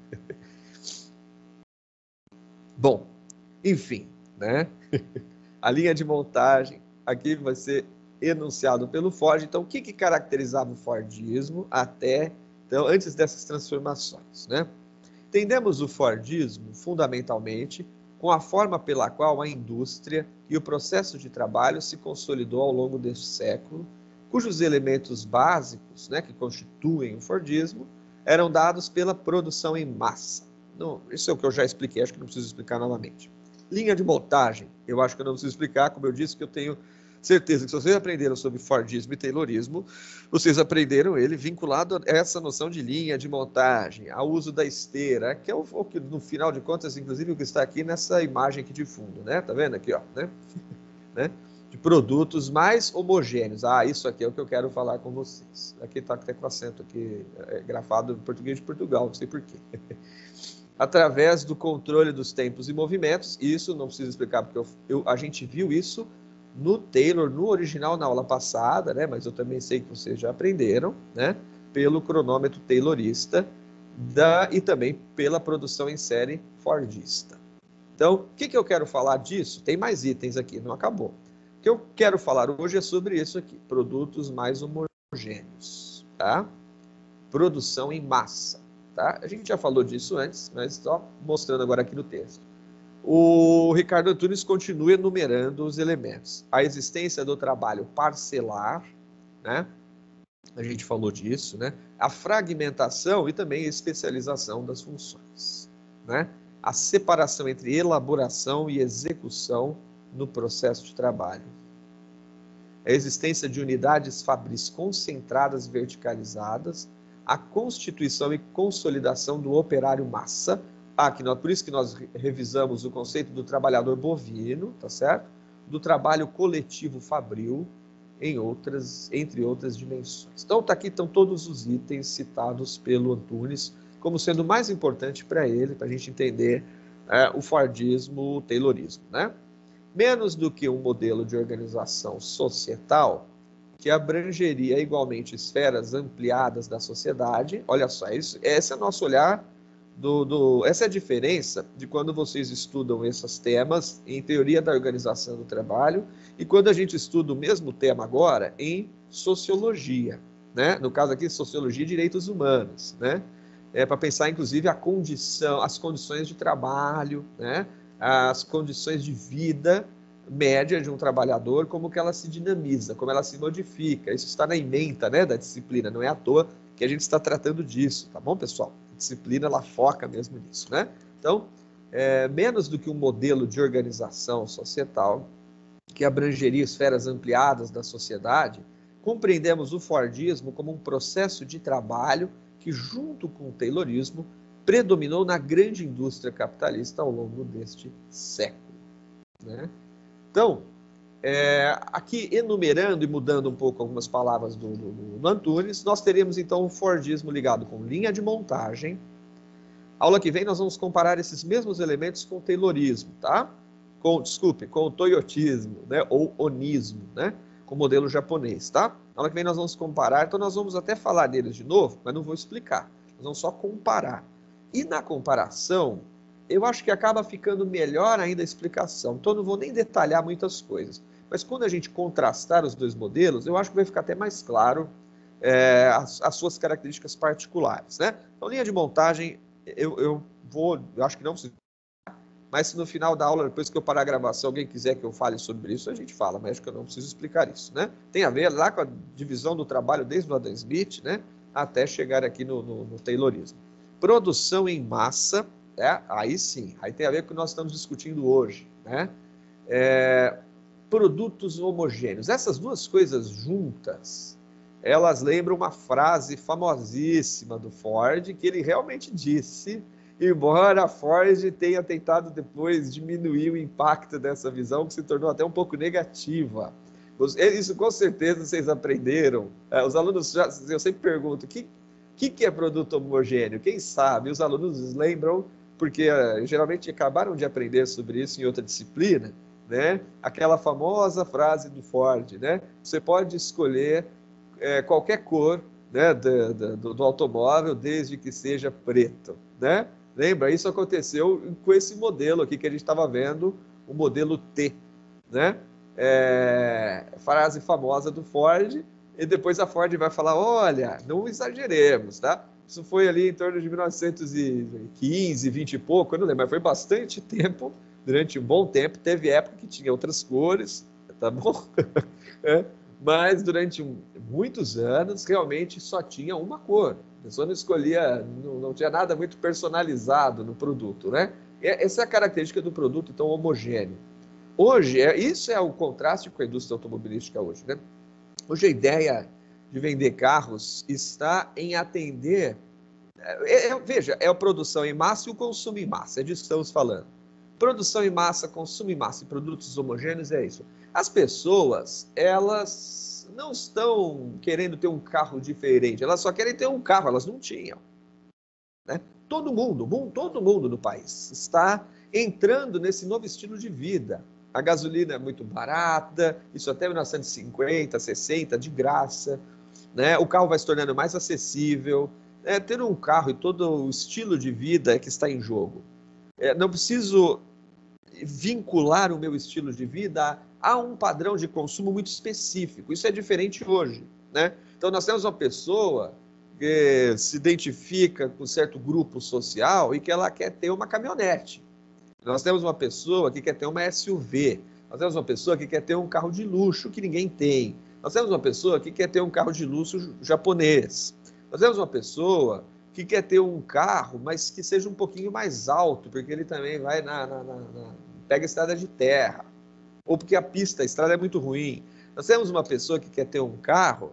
Bom, enfim, né? A linha de montagem aqui vai ser enunciado pelo Ford. Então, o que, que caracterizava o Fordismo até, então, antes dessas transformações, né? Entendemos o Fordismo fundamentalmente com a forma pela qual a indústria e o processo de trabalho se consolidou ao longo deste século, cujos elementos básicos, né, que constituem o Fordismo, eram dados pela produção em massa. Não, isso é o que eu já expliquei, acho que não preciso explicar novamente. Linha de montagem, eu acho que eu não preciso explicar, como eu disse, que eu tenho certeza que se vocês aprenderam sobre Fordismo e Taylorismo, vocês aprenderam ele vinculado a essa noção de linha de montagem, ao uso da esteira, que é o, o que, no final de contas, inclusive, o que está aqui nessa imagem aqui de fundo, né? Tá vendo aqui, ó, né? né? De produtos mais homogêneos. Ah, isso aqui é o que eu quero falar com vocês. Aqui está até com acento aqui, é, grafado em português de Portugal, não sei porquê. Através do controle dos tempos e movimentos, isso não preciso explicar, porque eu, eu, a gente viu isso no Taylor, no original, na aula passada, né? Mas eu também sei que vocês já aprenderam, né? Pelo cronômetro taylorista da, e também pela produção em série fordista. Então, o que, que eu quero falar disso? Tem mais itens aqui, não acabou. O que eu quero falar hoje é sobre isso aqui, produtos mais homogêneos, tá? Produção em massa. Tá? A gente já falou disso antes, mas só mostrando agora aqui no texto. O Ricardo Antunes continua enumerando os elementos. A existência do trabalho parcelar, né? A gente falou disso, né? A fragmentação e também a especialização das funções, né? A separação entre elaboração e execução no processo de trabalho. A existência de unidades fabris concentradas verticalizadas, a constituição e consolidação do operário massa. Ah, que nós, por isso que nós revisamos o conceito do trabalhador bovino, tá certo? Do trabalho coletivo fabril, em outras, entre outras dimensões. Então, tá aqui estão todos os itens citados pelo Antunes, como sendo mais importante para ele, para a gente entender é, o Fordismo, o Taylorismo, né? Menos do que um modelo de organização societal, que abrangeria igualmente esferas ampliadas da sociedade. Olha só, isso, esse é o nosso olhar, do, do, essa é a diferença de quando vocês estudam esses temas em teoria da organização do trabalho e quando a gente estuda o mesmo tema agora em sociologia, né? No caso aqui, sociologia e direitos humanos, né? É para pensar, inclusive, a condição, as condições de trabalho, né? As condições de vida média de um trabalhador, como que ela se dinamiza, como ela se modifica. Isso está na ementa, né, da disciplina, não é à toa que a gente está tratando disso, tá bom, pessoal? A disciplina, ela foca mesmo nisso, né? Então, é, menos do que um modelo de organização societal que abrangeria esferas ampliadas da sociedade, compreendemos o Fordismo como um processo de trabalho que, junto com o Taylorismo, predominou na grande indústria capitalista ao longo deste século, né? Então, é, aqui enumerando e mudando um pouco algumas palavras do, do, do Antunes, nós teremos então o Fordismo ligado com linha de montagem. Aula que vem nós vamos comparar esses mesmos elementos com o Taylorismo, tá? Com, desculpe, com o Toyotismo, né? Ou Onismo, né? Com o modelo japonês, tá? Aula que vem nós vamos comparar, então nós vamos até falar deles de novo, mas não vou explicar, nós vamos só comparar. E na comparação, eu acho que acaba ficando melhor ainda a explicação. Então, eu não vou nem detalhar muitas coisas. Mas quando a gente contrastar os dois modelos, eu acho que vai ficar até mais claro é, as, as suas características particulares, né? Então, linha de montagem, eu, eu vou, eu acho que não preciso, mas se no final da aula, depois que eu parar a gravação, alguém quiser que eu fale sobre isso, a gente fala, mas acho que eu não preciso explicar isso, né? Tem a ver lá com a divisão do trabalho desde o Adam Smith, né, até chegar aqui no, no, no Taylorismo. Produção em massa, é, aí sim, aí tem a ver com o que nós estamos discutindo hoje, né? É, produtos homogêneos. Essas duas coisas juntas, elas lembram uma frase famosíssima do Ford, que ele realmente disse, embora a Ford tenha tentado depois diminuir o impacto dessa visão, que se tornou até um pouco negativa. Isso com certeza vocês aprenderam. Os alunos, já, eu sempre pergunto, o que, que, que é produto homogêneo? Quem sabe? Os alunos lembram, porque uh, geralmente acabaram de aprender sobre isso em outra disciplina, né? Aquela famosa frase do Ford, né? Você pode escolher é, qualquer cor, né, do, do, do automóvel, desde que seja preto, né? Lembra? Isso aconteceu com esse modelo aqui que a gente estava vendo, o modelo T, né? É, frase famosa do Ford, e depois a Ford vai falar, olha, não exageremos, tá? Isso foi ali em torno de mil novecentos e quinze, vinte e pouco, eu não lembro, mas foi bastante tempo, durante um bom tempo, teve época que tinha outras cores, tá bom? É, mas durante muitos anos, realmente só tinha uma cor. A pessoa não escolhia, não, não tinha nada muito personalizado no produto, né? Essa é a característica do produto tão homogêneo. Hoje, é, isso é o contraste com a indústria automobilística hoje, né? Hoje a ideia de vender carros está em atender... É, é, veja, é a produção em massa e o consumo em massa, é disso que estamos falando. Produção em massa, consumo em massa e produtos homogêneos é isso. As pessoas, elas não estão querendo ter um carro diferente, elas só querem ter um carro, elas não tinham, né? Todo mundo, todo mundo no país está entrando nesse novo estilo de vida. A gasolina é muito barata, isso até mil novecentos e cinquenta, sessenta, de graça, né? O carro vai se tornando mais acessível, né? Ter um carro e todo o estilo de vida é que está em jogo. É, não preciso vincular o meu estilo de vida a um padrão de consumo muito específico. Isso é diferente hoje, né? Então, nós temos uma pessoa que se identifica com um certo grupo social e que ela quer ter uma caminhonete. Nós temos uma pessoa que quer ter uma S U V. Nós temos uma pessoa que quer ter um carro de luxo que ninguém tem. Nós temos uma pessoa que quer ter um carro de luxo japonês. Nós temos uma pessoa que quer ter um carro, mas que seja um pouquinho mais alto, porque ele também vai na, na, na, na pega a estrada de terra, ou porque a pista, a estrada é muito ruim. Nós temos uma pessoa que quer ter um carro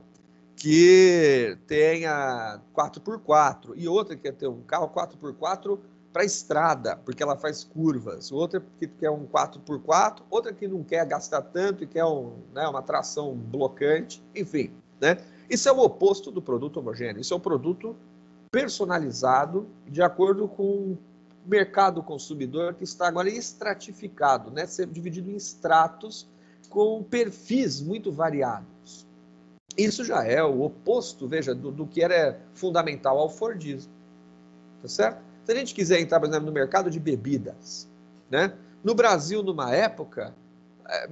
que tenha quatro por quatro, e outra que quer ter um carro quatro por quatro para estrada, porque ela faz curvas. Outra que quer um quatro por quatro, outra que não quer gastar tanto e quer um, né, uma tração blocante, enfim, né? Isso é o oposto do produto homogêneo, isso é um produto personalizado de acordo com o mercado consumidor que está agora estratificado, né? Ser dividido em estratos com perfis muito variados. Isso já é o oposto, veja, do, do que era fundamental ao Fordismo, tá certo? Se a gente quiser entrar, por exemplo, no mercado de bebidas, né? No Brasil, numa época, é,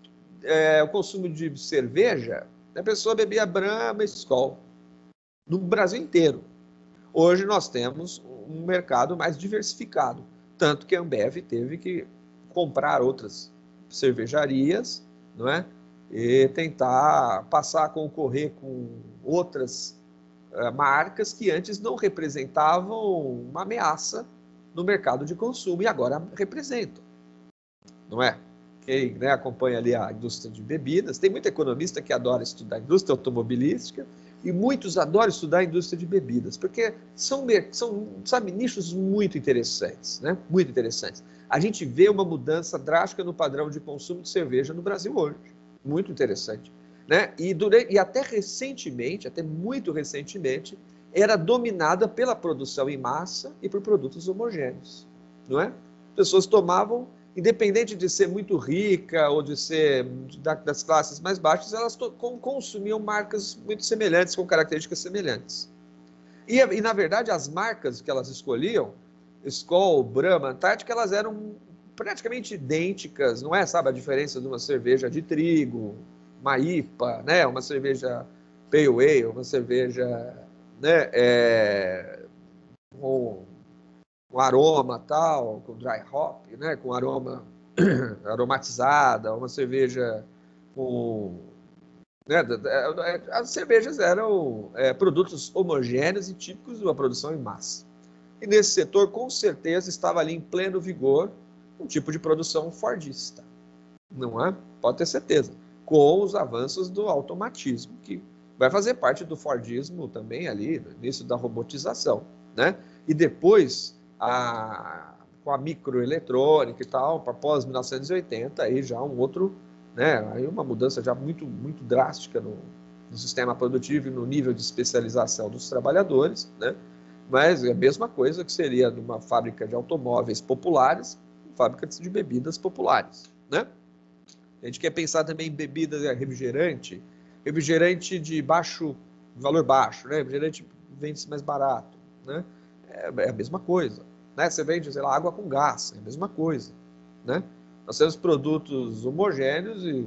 é, o consumo de cerveja, a pessoa bebia Brahma e Skol, no Brasil inteiro. Hoje nós temos um mercado mais diversificado, tanto que a Ambev teve que comprar outras cervejarias, não é? E tentar passar a concorrer com outras uh, marcas que antes não representavam uma ameaça no mercado de consumo e agora representam, não é? Quem, né, acompanha ali a indústria de bebidas, tem muito economista que adora estudar a indústria automobilística e muitos adoram estudar a indústria de bebidas, porque são, são sabe, nichos muito interessantes, né? Muito interessantes. A gente vê uma mudança drástica no padrão de consumo de cerveja no Brasil hoje. Muito interessante, né? E, durante, e até recentemente, até muito recentemente, era dominada pela produção em massa e por produtos homogêneos, não é? Pessoas tomavam, independente de ser muito rica ou de ser das classes mais baixas, elas consumiam marcas muito semelhantes, com características semelhantes. E, e na verdade, as marcas que elas escolhiam, Skol, Brahma, Antártica, elas eram praticamente idênticas, não é, sabe, a diferença de uma cerveja de trigo, uma I P A, né, uma cerveja Pale Ale, uma cerveja, né, é, com, com aroma tal, com dry hop, né, com aroma aromatizada, uma cerveja com... Né, as cervejas eram é, produtos homogêneos e típicos de uma produção em massa. E nesse setor, com certeza, estava ali em pleno vigor um tipo de produção fordista, não é? Pode ter certeza. Com os avanços do automatismo, que vai fazer parte do fordismo também ali, no início da robotização, né? E depois, a, com a microeletrônica e tal, para pós mil novecentos e oitenta, aí já um outro, né? Aí uma mudança já muito, muito drástica no, no sistema produtivo e no nível de especialização dos trabalhadores, né? Mas é a mesma coisa que seria numa fábrica de automóveis populares, fábrica de bebidas populares, né? A gente quer pensar também em bebidas, refrigerante, refrigerante de baixo, valor baixo, né? Refrigerante vende-se mais barato, né? É, é a mesma coisa, né? Você vende, sei lá, água com gás, é a mesma coisa, né? Nós temos produtos homogêneos e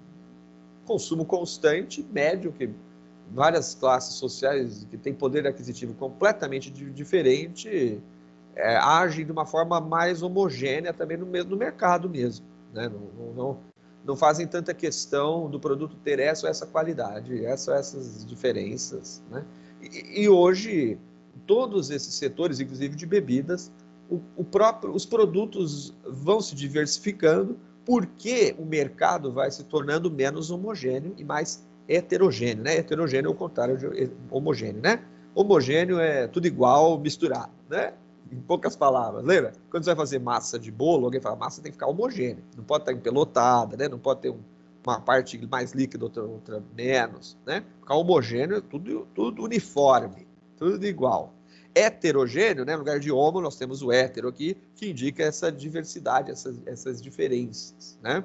consumo constante, médio, que várias classes sociais que têm poder aquisitivo completamente diferente é, agem de uma forma mais homogênea também no, mesmo, no mercado mesmo, né? Não, não, não fazem tanta questão do produto ter essa ou essa qualidade, essa ou essas diferenças, né? E, e hoje, todos esses setores, inclusive de bebidas, o, o próprio, os produtos vão se diversificando porque o mercado vai se tornando menos homogêneo e mais heterogêneo, né? Heterogêneo é o contrário de homogêneo, né? Homogêneo é tudo igual, misturado, né? Em poucas palavras, lembra? Quando você vai fazer massa de bolo, alguém fala, massa tem que ficar homogênea, não pode estar empelotada, né? Não pode ter um, uma parte mais líquida, outra, outra menos, né? Ficar homogêneo é tudo, tudo uniforme, tudo igual. Heterogêneo, né? No lugar de homo, nós temos o hétero aqui, que indica essa diversidade, essas, essas diferenças, né?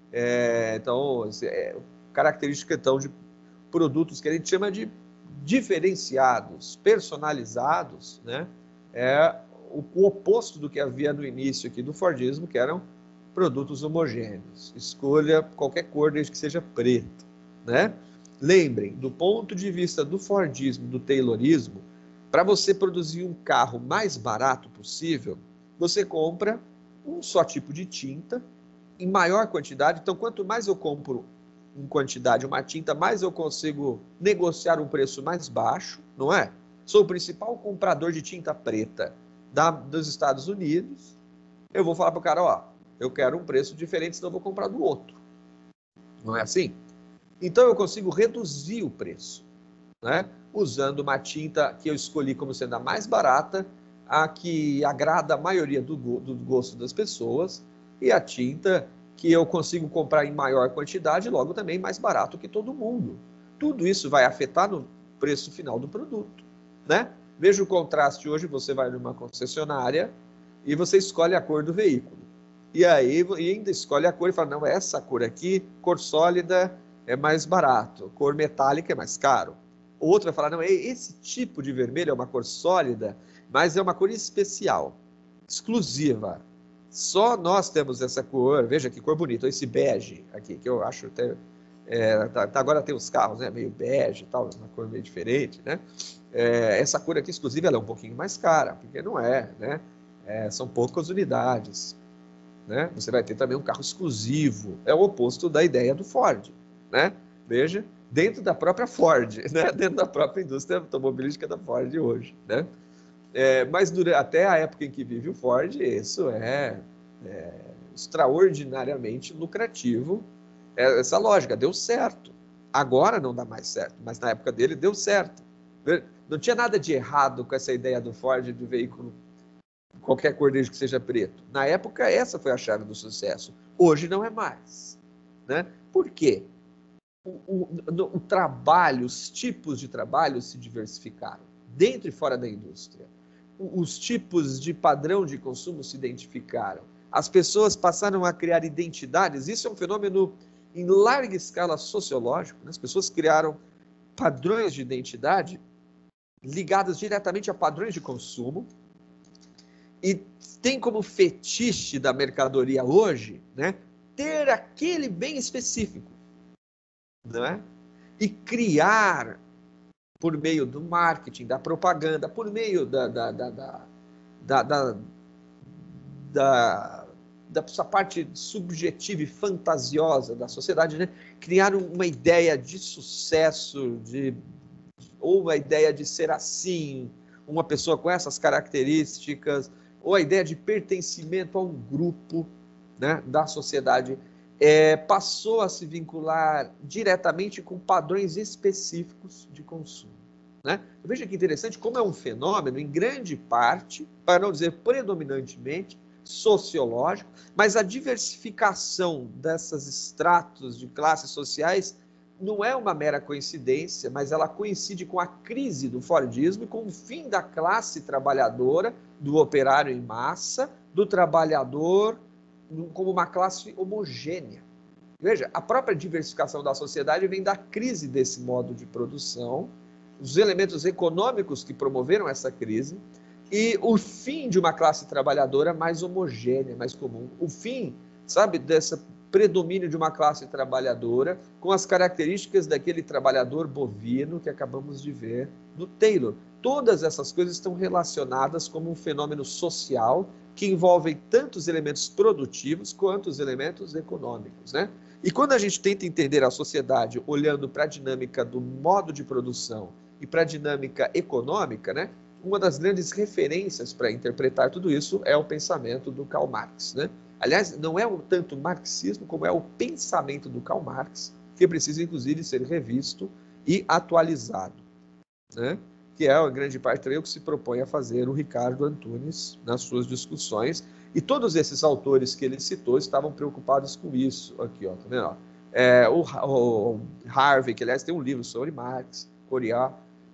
É, então, é, característica então de produtos que a gente chama de diferenciados, personalizados, né? É o, o oposto do que havia no início aqui do Fordismo, que eram produtos homogêneos. Escolha qualquer cor desde que seja preto, né? Lembrem, do ponto de vista do Fordismo, do Taylorismo, para você produzir um carro mais barato possível, você compra um só tipo de tinta em maior quantidade. Então, quanto mais eu compro em quantidade uma tinta, mais eu consigo negociar um preço mais baixo, não é? Sou o principal comprador de tinta preta da, dos Estados Unidos. Eu vou falar para o cara, ó, eu quero um preço diferente, senão eu vou comprar do outro. Não é assim? Então, eu consigo reduzir o preço, né? Usando uma tinta que eu escolhi como sendo a mais barata, a que agrada a maioria do, do gosto das pessoas, e a tinta que eu consigo comprar em maior quantidade, logo também mais barato que todo mundo. Tudo isso vai afetar no preço final do produto, né? Veja o contraste, hoje você vai numa concessionária e você escolhe a cor do veículo. E aí e ainda escolhe a cor e fala, não, essa cor aqui, cor sólida, é mais barato, cor metálica é mais caro. O outro vai falar, não, esse tipo de vermelho é uma cor sólida, mas é uma cor especial, exclusiva. Só nós temos essa cor, veja que cor bonita, esse bege aqui, que eu acho até... É, tá, agora tem os carros, né, meio bege e tal, uma cor meio diferente, né? É, essa cor aqui, exclusiva, ela é um pouquinho mais cara, porque não é, né? É, são poucas unidades, né? Você vai ter também um carro exclusivo, é o oposto da ideia do Ford, né? Veja, dentro da própria Ford, né? Dentro da própria indústria automobilística da Ford hoje, né? É, mas durante, até a época em que vive o Ford, isso é, é extraordinariamente lucrativo. É, essa lógica deu certo. Agora não dá mais certo, mas na época dele deu certo. Não tinha nada de errado com essa ideia do Ford de veículo qualquer cor desde que seja preto. Na época, essa foi a chave do sucesso. Hoje não é mais, né? Por quê? O, o, o trabalho, os tipos de trabalho se diversificaram, dentro e fora da indústria. Os tipos de padrão de consumo se identificaram. As pessoas passaram a criar identidades. Isso é um fenômeno em larga escala sociológico, né? As pessoas criaram padrões de identidade ligados diretamente a padrões de consumo e tem como fetiche da mercadoria hoje, né, ter aquele bem específico, não é? e criar, por meio do marketing, da propaganda, por meio da, da, da, da, da, da, da, da sua parte subjetiva e fantasiosa da sociedade, né? Criar uma ideia de sucesso, de, ou uma ideia de ser assim, uma pessoa com essas características, ou a ideia de pertencimento a um grupo, né, da sociedade, é, passou a se vincular diretamente com padrões específicos de consumo. Né? Veja que interessante como é um fenômeno, em grande parte, para não dizer predominantemente, sociológico, mas a diversificação desses estratos de classes sociais não é uma mera coincidência, mas ela coincide com a crise do Fordismo e com o fim da classe trabalhadora, do operário em massa, do trabalhador como uma classe homogênea. Veja, a própria diversificação da sociedade vem da crise desse modo de produção, os elementos econômicos que promoveram essa crise e o fim de uma classe trabalhadora mais homogênea, mais comum. O fim, sabe, desse predomínio de uma classe trabalhadora com as características daquele trabalhador bovino que acabamos de ver no Taylor. Todas essas coisas estão relacionadas como um fenômeno social que envolve tanto os elementos produtivos quanto os elementos econômicos, né? E quando a gente tenta entender a sociedade olhando para a dinâmica do modo de produção e para a dinâmica econômica, né? Uma das grandes referências para interpretar tudo isso é o pensamento do Karl Marx, né? Aliás, não é tanto o marxismo como é o pensamento do Karl Marx, que precisa, inclusive, ser revisto e atualizado, né? Que é a grande parte também o que se propõe a fazer o Ricardo Antunes nas suas discussões. E todos esses autores que ele citou estavam preocupados com isso. Aqui, ó, tá vendo? É, o, o Harvey, que aliás tem um livro sobre Marx, Coriat,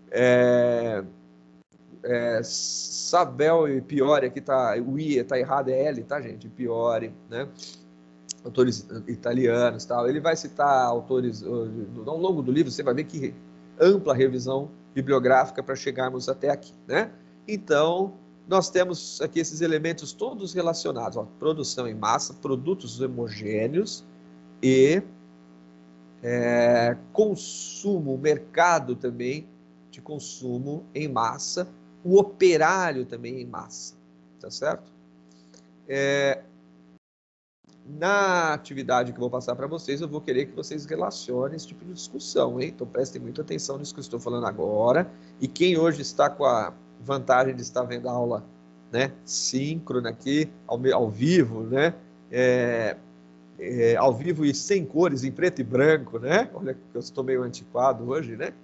é, é, Sabel e Piori, aqui tá, o I está errado, é L, tá, gente? Piori, né? Autores italianos, tal. Ele vai citar autores, ao longo do livro, você vai ver que ampla revisão bibliográfica para chegarmos até aqui, né? Então, nós temos aqui esses elementos todos relacionados, ó, produção em massa, produtos homogêneos e é, consumo, mercado também de consumo em massa, o operário também em massa, tá certo? É, na atividade que eu vou passar para vocês, eu vou querer que vocês relacionem esse tipo de discussão, hein? Então prestem muita atenção nisso que eu estou falando agora. E quem hoje está com a vantagem de estar vendo a aula, né, síncrona aqui, ao, ao vivo, né? É, é, ao vivo e sem cores, em preto e branco, né? Olha que eu estou meio antiquado hoje, né?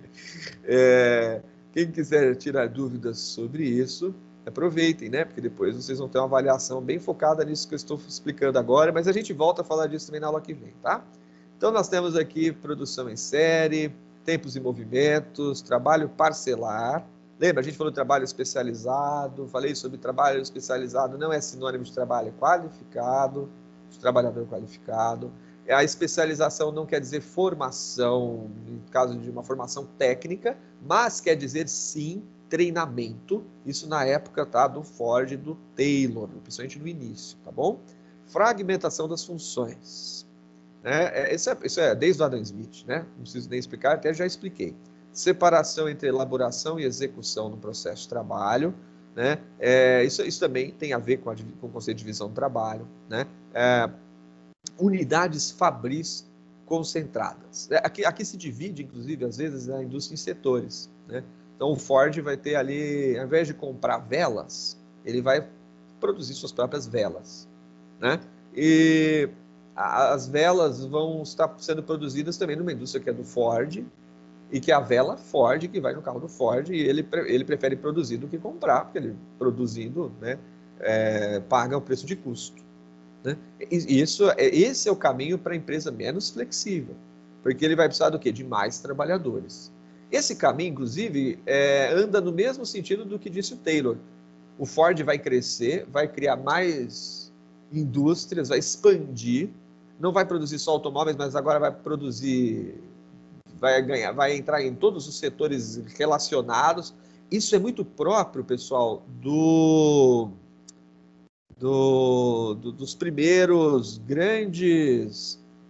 é, quem quiser tirar dúvidas sobre isso, aproveitem, né? Porque depois vocês vão ter uma avaliação bem focada nisso que eu estou explicando agora, mas a gente volta a falar disso também na aula que vem, tá? Então, nós temos aqui produção em série, tempos e movimentos, trabalho parcelar. Lembra, a gente falou de trabalho especializado, falei sobre trabalho especializado, não é sinônimo de trabalho qualificado, de trabalhador qualificado. A especialização não quer dizer formação, no caso de uma formação técnica, mas quer dizer, sim, treinamento, isso na época, tá, do Ford e do Taylor, principalmente no início, tá bom? Fragmentação das funções, né? Isso é, isso é desde o Adam Smith, né? Não preciso nem explicar, até já expliquei. Separação entre elaboração e execução no processo de trabalho, né? É, isso, isso também tem a ver com, a, com o conceito de divisão do trabalho, né? É, unidades fabris concentradas. Aqui, aqui se divide, inclusive, às vezes, a indústria em setores, né? Então, o Ford vai ter ali, ao invés de comprar velas, ele vai produzir suas próprias velas, né? E as velas vão estar sendo produzidas também numa indústria que é do Ford, e que é a vela Ford, que vai no carro do Ford, e ele, ele prefere produzir do que comprar, porque ele, produzindo, né, é, paga o preço de custo, né? E isso, esse é o caminho para a empresa menos flexível, porque ele vai precisar do quê? De mais trabalhadores. Esse caminho, inclusive, é, anda no mesmo sentido do que disse o Taylor. O Ford vai crescer, vai criar mais indústrias, vai expandir, não vai produzir só automóveis, mas agora vai produzir, vai ganhar, vai entrar em todos os setores relacionados. Isso é muito próprio, pessoal, do, do, do dos primeiros grandes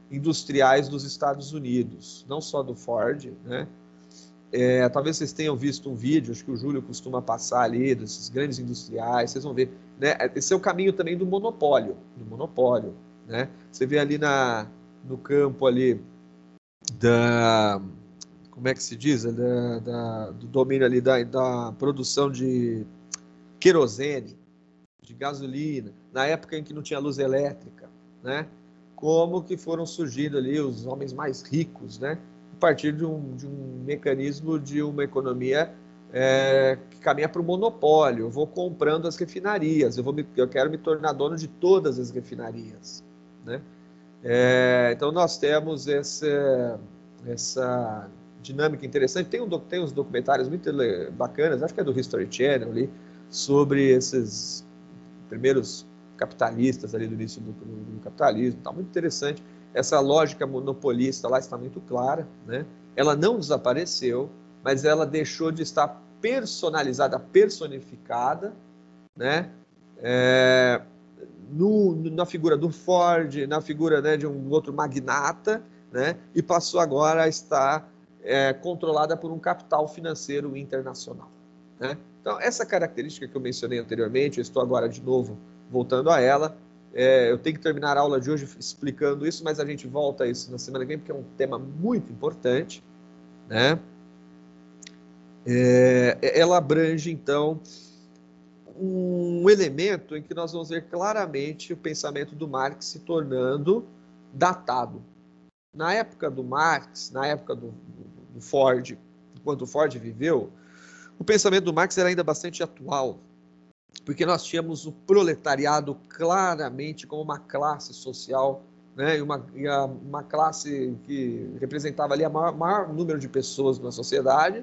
industriais dos Estados Unidos, não só do Ford, né? É, talvez vocês tenham visto um vídeo, acho que o Júlio costuma passar ali, desses grandes industriais, vocês vão ver, né? Esse é o caminho também do monopólio, do monopólio, né? Você vê ali na, no campo ali da, como é que se diz? Da, da, do domínio ali da, da produção de querosene, de gasolina, na época em que não tinha luz elétrica, né? Como que foram surgindo ali os homens mais ricos, né? A partir de um, de um mecanismo de uma economia é, que caminha para o monopólio. Eu vou comprando as refinarias, eu, vou me, eu quero me tornar dono de todas as refinarias, né? É, então nós temos essa, essa dinâmica interessante. Tem, um, tem uns documentários muito bacanas, acho que é do History Channel ali, sobre esses primeiros capitalistas ali do início do, do, do capitalismo, tá muito interessante. Essa lógica monopolista lá está muito clara, né? Ela não desapareceu, mas ela deixou de estar personalizada, personificada, né? É, no, na figura do Ford, na figura, né, de um outro magnata, né? E passou agora a estar é, controlada por um capital financeiro internacional, né? Então, essa característica que eu mencionei anteriormente, eu estou agora de novo voltando a ela. É, eu tenho que terminar a aula de hoje explicando isso, mas a gente volta a isso na semana que vem, porque é um tema muito importante, né? É, ela abrange, então, um elemento em que nós vamos ver claramente o pensamento do Marx se tornando datado. Na época do Marx, na época do, do Ford, enquanto o Ford viveu, o pensamento do Marx era ainda bastante atual, porque nós tínhamos o proletariado claramente como uma classe social, né, e uma, e a, uma classe que representava ali o maior, maior número de pessoas na sociedade,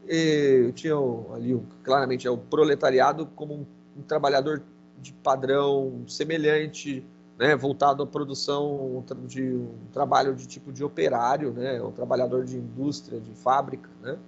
e tinha ali claramente o proletariado como um, um trabalhador de padrão semelhante, né, voltado à produção de um trabalho de tipo de operário, né, um trabalhador de indústria, de fábrica, né.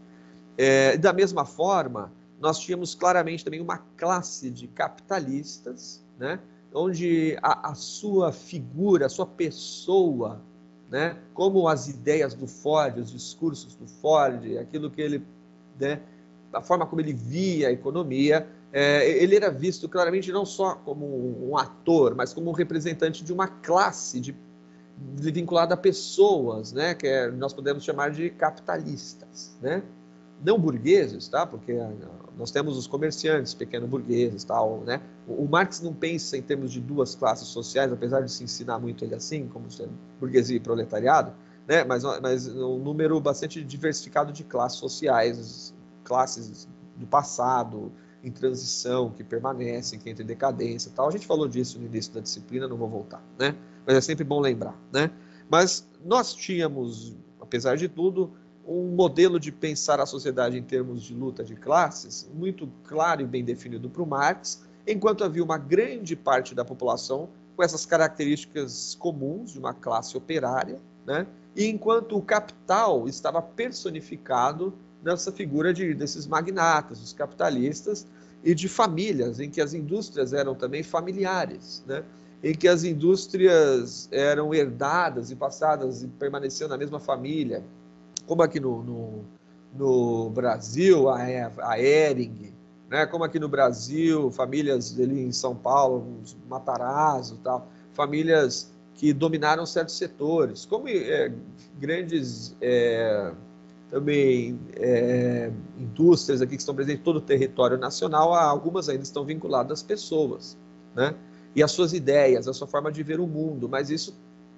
É, da mesma forma, nós tínhamos claramente também uma classe de capitalistas, né, onde a, a sua figura, a sua pessoa, né, como as ideias do Ford, os discursos do Ford, aquilo que ele, né, a forma como ele via a economia, é, ele era visto claramente não só como um ator, mas como um representante de uma classe de, de vinculada a pessoas, né, que é, nós podemos chamar de capitalistas, né? Não burgueses, tá? Porque nós temos os comerciantes, pequenos burgueses, tal, né? O Marx não pensa em termos de duas classes sociais, apesar de se ensinar muito ele assim, como burguesia e proletariado, né? Mas, mas um número bastante diversificado de classes sociais, classes do passado, em transição, que permanecem, que entram em decadência, tal. A gente falou disso no início da disciplina, não vou voltar, né? Mas é sempre bom lembrar, né? Mas nós tínhamos, apesar de tudo, um modelo de pensar a sociedade em termos de luta de classes muito claro e bem definido para o Marx, enquanto havia uma grande parte da população com essas características comuns de uma classe operária, né? E enquanto o capital estava personificado nessa figura de, desses magnatas, os capitalistas, e de famílias, em que as indústrias eram também familiares, né? Em que as indústrias eram herdadas e passadas e permaneciam na mesma família, como aqui no, no, no Brasil, a, a Hering, né? Como aqui no Brasil, famílias ali em São Paulo, os Matarazzo, tal, famílias que dominaram certos setores, como é, grandes é, também é, indústrias aqui que estão presentes em todo o território nacional, algumas ainda estão vinculadas às pessoas, né? E às suas ideias, à sua forma de ver o mundo, mas isso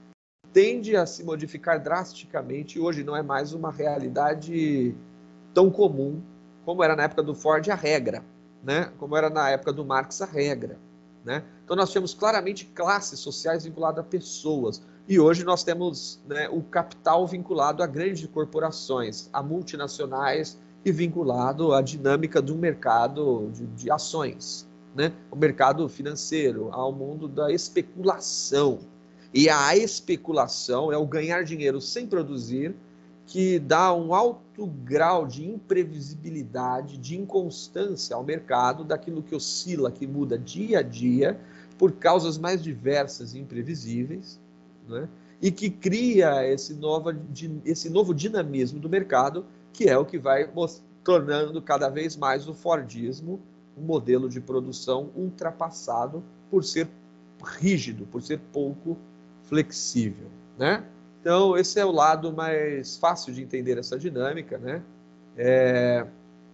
tende a se modificar drasticamente e hoje não é mais uma realidade tão comum como era na época do Ford a regra, né? Como era na época do Marx a regra, né? Então nós tínhamos claramente classes sociais vinculadas a pessoas e hoje nós temos, né, o capital vinculado a grandes corporações, a multinacionais e vinculado à dinâmica de um mercado de, de ações, né? O mercado financeiro, ao mundo da especulação. E a especulação é o ganhar dinheiro sem produzir, que dá um alto grau de imprevisibilidade, de inconstância ao mercado, daquilo que oscila, que muda dia a dia, por causas mais diversas e imprevisíveis, né? E que cria esse novo, esse novo dinamismo do mercado, que é o que vai tornando cada vez mais o Fordismo um modelo de produção ultrapassado por ser rígido, por ser pouco flexível, né? Então, esse é o lado mais fácil de entender essa dinâmica, né? É...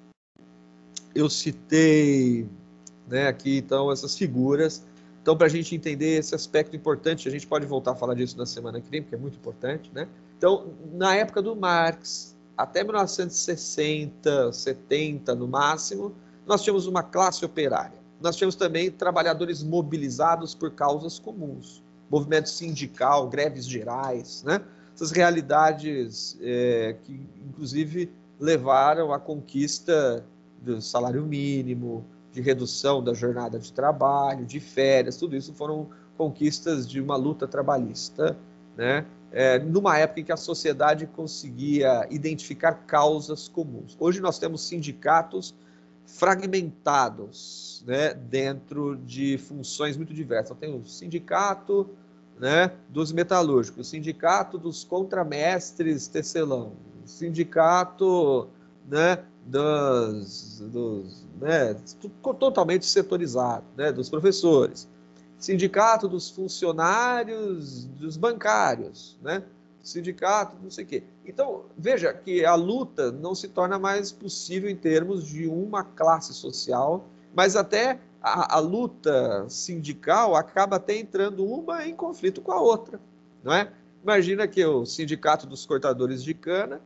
Eu citei, né, aqui, então, essas figuras. Então, para a gente entender esse aspecto importante, a gente pode voltar a falar disso na semana que vem, porque é muito importante, né? Então, na época do Marx, até mil novecentos e sessenta, setenta no máximo, nós tínhamos uma classe operária. Nós tínhamos também trabalhadores mobilizados por causas comuns, movimento sindical, greves gerais, né? Essas realidades é, que, inclusive, levaram à conquista do salário mínimo, de redução da jornada de trabalho, de férias, tudo isso foram conquistas de uma luta trabalhista, né? É, numa época em que a sociedade conseguia identificar causas comuns. Hoje nós temos sindicatos fragmentados, né, dentro de funções muito diversas. Então, tem o sindicato, né, dos metalúrgicos, o sindicato dos contramestres tecelão, o sindicato, né, dos, dos né, totalmente setorizado, né, dos professores, sindicato dos funcionários, dos bancários, né, sindicato, não sei o quê. Então, veja que a luta não se torna mais possível em termos de uma classe social, mas até a, a luta sindical acaba até entrando uma em conflito com a outra, não é? Imagina que o sindicato dos cortadores de cana,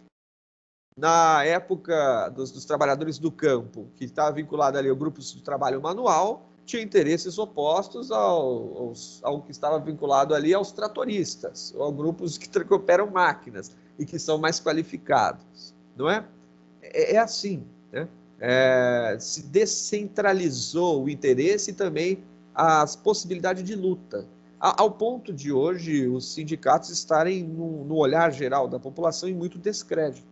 na época dos, dos trabalhadores do campo, que estava vinculado ali ao grupo de trabalho manual, tinha interesses opostos ao, aos, ao que estava vinculado ali aos tratoristas, ou a grupos que, que operam máquinas e que são mais qualificados, não é? É, é assim, né? É, se descentralizou o interesse e também as possibilidades de luta, a, ao ponto de hoje os sindicatos estarem no, no olhar geral da população em muito descrédito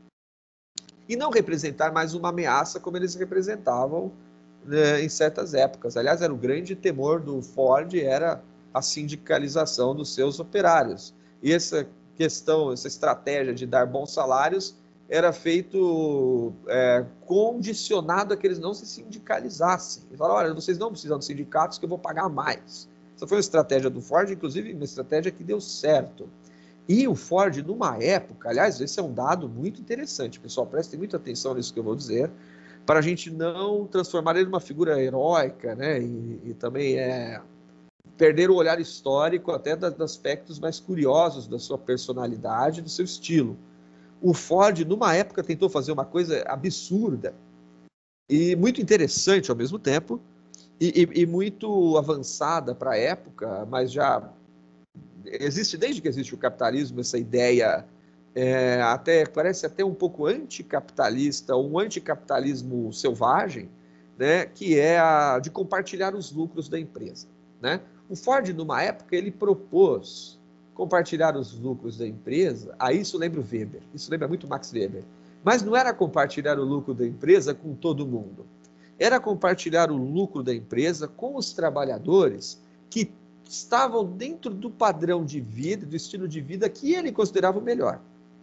e não representar mais uma ameaça como eles representavam, né, em certas épocas. Aliás, era o grande temor do Ford, era a sindicalização dos seus operários. E essa questão, essa estratégia de dar bons salários era feito é, condicionado a que eles não se sindicalizassem. Ele falou, olha, vocês não precisam de sindicatos que eu vou pagar mais. Essa foi uma estratégia do Ford, inclusive uma estratégia que deu certo. E o Ford, numa época, aliás, esse é um dado muito interessante, pessoal, prestem muita atenção nisso que eu vou dizer, para a gente não transformar ele numa figura heróica, né, e, e também é, perder o olhar histórico até dos aspectos mais curiosos da sua personalidade, do seu estilo. O Ford, numa época, tentou fazer uma coisa absurda e muito interessante ao mesmo tempo, e, e, e muito avançada para a época, mas já existe desde que existe o capitalismo essa ideia, é, até parece até um pouco anticapitalista, um anticapitalismo selvagem, né, que é a de compartilhar os lucros da empresa, né? O Ford, numa época, ele propôs compartilhar os lucros da empresa, a isso lembra o Weber, isso lembra muito Max Weber, mas não era compartilhar o lucro da empresa com todo mundo, era compartilhar o lucro da empresa com os trabalhadores que estavam dentro do padrão de vida, do estilo de vida que ele considerava o melhor.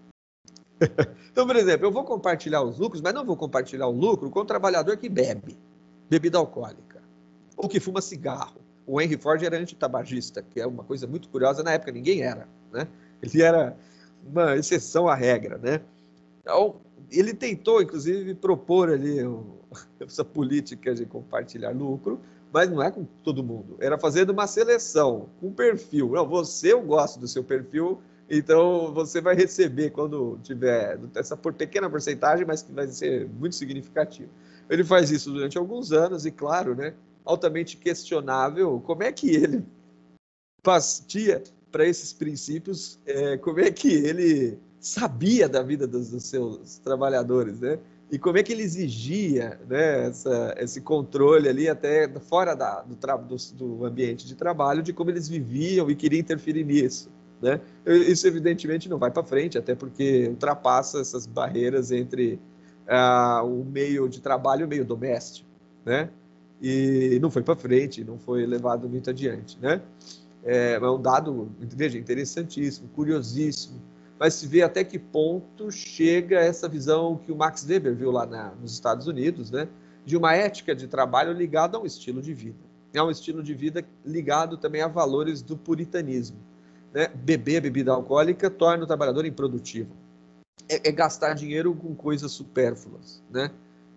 Então, por exemplo, eu vou compartilhar os lucros, mas não vou compartilhar o lucro com o trabalhador que bebe bebida alcoólica ou que fuma cigarro. O Henry Ford era antitabagista, que é uma coisa muito curiosa, na época ninguém era, né? Ele era uma exceção à regra, né? Então, ele tentou, inclusive, propor ali essa política de compartilhar lucro, mas não é com todo mundo. Era fazendo uma seleção, com perfil. Não, você, eu gosto do seu perfil, então você vai receber quando tiver essa pequena porcentagem, mas que vai ser muito significativo. Ele faz isso durante alguns anos e, claro, né, altamente questionável como é que ele partia para esses princípios, é, como é que ele sabia da vida dos, dos seus trabalhadores, né? E como é que ele exigia, né, essa, esse controle ali até fora da, do, do, do ambiente de trabalho, de como eles viviam e queria interferir nisso, né? Isso evidentemente não vai para frente, até porque ultrapassa essas barreiras entre ah, o meio de trabalho e o meio doméstico, né? E não foi para frente, não foi levado muito adiante, né? É, é um dado, veja, interessantíssimo, curiosíssimo, mas se vê até que ponto chega essa visão que o Max Weber viu lá na, nos Estados Unidos, né, de uma ética de trabalho ligada a um estilo de vida. É um estilo de vida ligado também a valores do puritanismo. Né? Beber bebida alcoólica torna o trabalhador improdutivo. É, é gastar dinheiro com coisas supérfluas, né?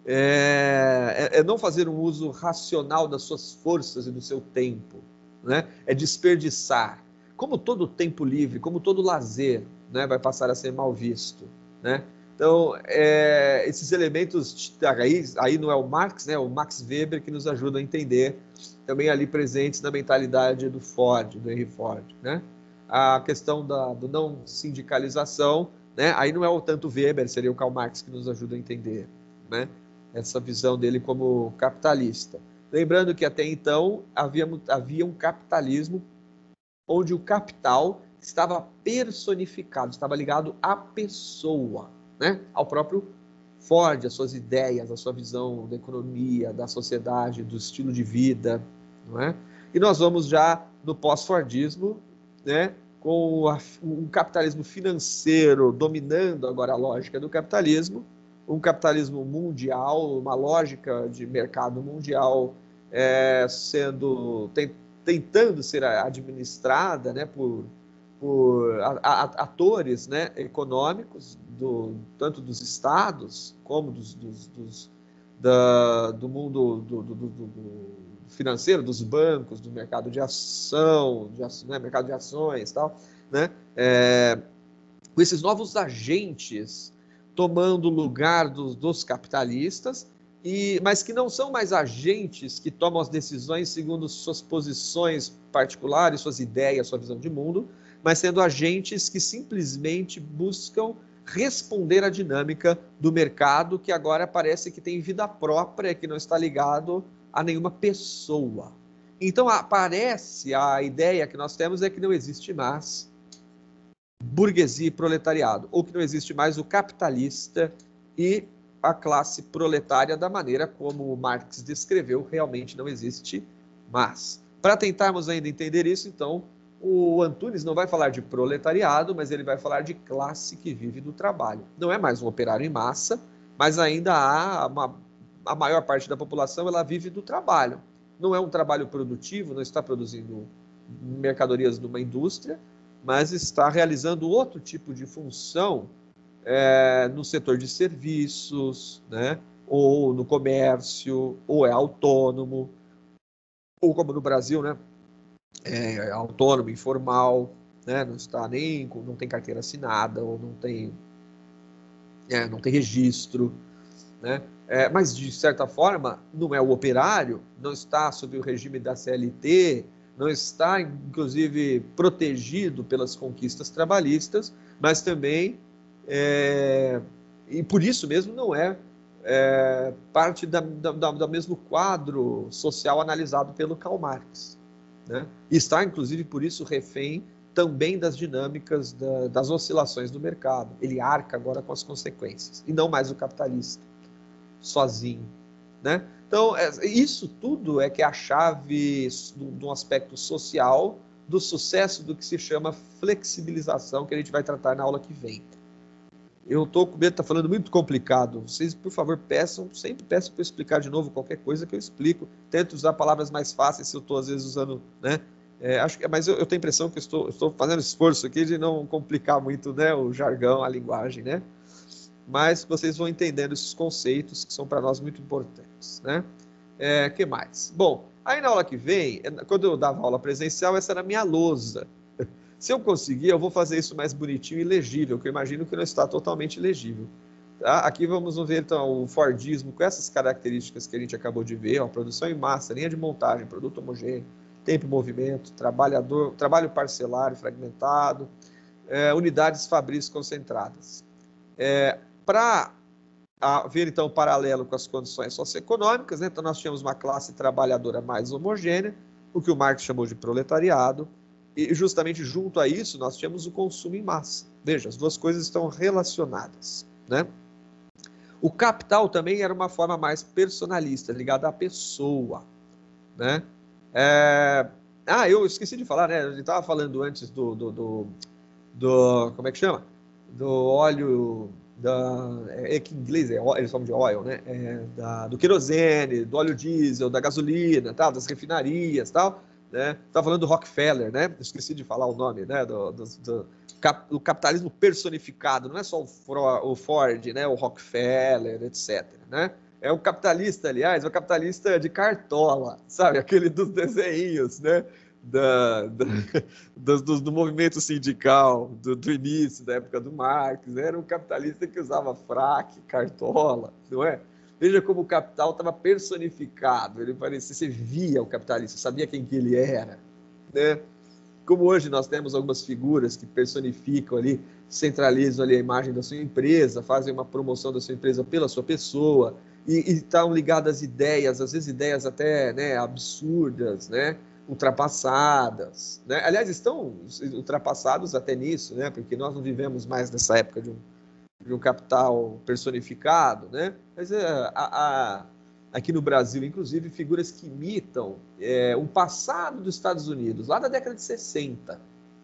É, é, é não fazer um uso racional das suas forças e do seu tempo, né? É desperdiçar. Como todo tempo livre, como todo lazer, né, vai passar a ser mal visto, né? Então, é, esses elementos, aí, aí não é o Marx, né, é o Max Weber que nos ajuda a entender, também ali presentes na mentalidade do Ford, do Henry Ford, né? A questão da do não sindicalização, né? Aí não é o tanto Weber, seria o Karl Marx que nos ajuda a entender, né, essa visão dele como capitalista. Lembrando que até então havia, havia um capitalismo onde o capital estava personificado, estava ligado à pessoa, né? Ao próprio Ford, às suas ideias, à sua visão da economia, da sociedade, do estilo de vida, não é? E nós vamos já no pós-Fordismo, né, com um capitalismo financeiro dominando agora a lógica do capitalismo, um capitalismo mundial, uma lógica de mercado mundial é, sendo tentando ser administrada, né, por, por a, a, atores, né, econômicos, do, tanto dos estados como dos, dos, dos, da, do mundo do, do, do, do financeiro, dos bancos, do mercado de ação, de, né, mercado de ações, tal, né, é, com esses novos agentes tomando o lugar dos, dos capitalistas, e, mas que não são mais agentes que tomam as decisões segundo suas posições particulares, suas ideias, sua visão de mundo, mas sendo agentes que simplesmente buscam responder à dinâmica do mercado, que agora parece que tem vida própria, que não está ligado a nenhuma pessoa. Então, aparece a ideia que nós temos é que não existe mais burguesia e proletariado, ou que não existe mais o capitalista e a classe proletária da maneira como Marx descreveu, realmente não existe mais. Para tentarmos ainda entender isso, então, o Antunes não vai falar de proletariado, mas ele vai falar de classe que vive do trabalho. Não é mais um operário em massa, mas ainda há uma, a maior parte da população, ela vive do trabalho. Não é um trabalho produtivo, não está produzindo mercadorias numa indústria, mas está realizando outro tipo de função é, no setor de serviços, né, ou no comércio, ou é autônomo, ou como no Brasil, né, é autônomo, informal, né, não está nem, não tem carteira assinada, ou não tem, é, não tem registro, né, é, mas de certa forma não é o operário, não está sob o regime da C L T, não está, inclusive, protegido pelas conquistas trabalhistas, mas também, é, e por isso mesmo, não é, é parte da, da, do mesmo quadro social analisado pelo Karl Marx. Né? E está, inclusive, por isso, refém também das dinâmicas da, das oscilações do mercado. Ele arca agora com as consequências, e não mais o capitalista, sozinho. Né? Então, isso tudo é que é a chave de um aspecto social do sucesso do que se chama flexibilização, que a gente vai tratar na aula que vem. Eu estou com medo de estar falando muito complicado. Vocês, por favor, peçam, sempre peçam para eu explicar de novo qualquer coisa que eu explico. Tento usar palavras mais fáceis se eu estou, às vezes, usando, né? É, acho que, mas eu, eu tenho a impressão que eu estou, estou fazendo esforço aqui de não complicar muito, né, o jargão, a linguagem, né? Mas vocês vão entendendo esses conceitos que são para nós muito importantes, né? É, que mais? Bom, aí na aula que vem, quando eu dava aula presencial, essa era a minha lousa. Se eu conseguir, eu vou fazer isso mais bonitinho e legível, que eu imagino que não está totalmente legível. Tá? Aqui vamos ver, então, o Fordismo com essas características que a gente acabou de ver, ó, produção em massa, linha de montagem, produto homogêneo, tempo e movimento, trabalhador, trabalho parcelário, fragmentado, é, unidades fabris concentradas. É, para ver, então, o paralelo com as condições socioeconômicas, né? Então nós tínhamos uma classe trabalhadora mais homogênea, o que o Marx chamou de proletariado, e justamente junto a isso nós tínhamos o consumo em massa. Veja, as duas coisas estão relacionadas, né? O capital também era uma forma mais personalista, ligada à pessoa, né? É, Ah, eu esqueci de falar, né? A gente estava falando antes do, do, do, do, como é que chama? Do óleo, da, é, é que em inglês é, eles chamam de oil, né? É, da, do querosene, do óleo diesel, da gasolina, tal, das refinarias, tal, né? Estava falando do Rockefeller, né? Eu esqueci de falar o nome, né? Do, do, do, cap, do capitalismo personificado, não é só o, o Ford, né? O Rockefeller, etcétera, né? É um capitalista, aliás, é um capitalista de cartola, sabe? Aquele dos desenhos, né? Da, da, do, do, do movimento sindical, do, do início, da época do Marx. Era um capitalista que usava fraque, cartola, não é? Veja como o capital estava personificado. Ele parecia, você via o capitalista, sabia quem que ele era, né? Como hoje nós temos algumas figuras que personificam ali, centralizam ali a imagem da sua empresa, fazem uma promoção da sua empresa pela sua pessoa e, e estão ligadas às ideias, às vezes ideias até, né, absurdas, né, ultrapassadas, né? Aliás, estão ultrapassados até nisso, né, porque nós não vivemos mais nessa época de um, de um capital personificado, né? Mas é, a, a aqui no Brasil, inclusive, figuras que imitam é, um passado dos Estados Unidos, lá da década de sessenta.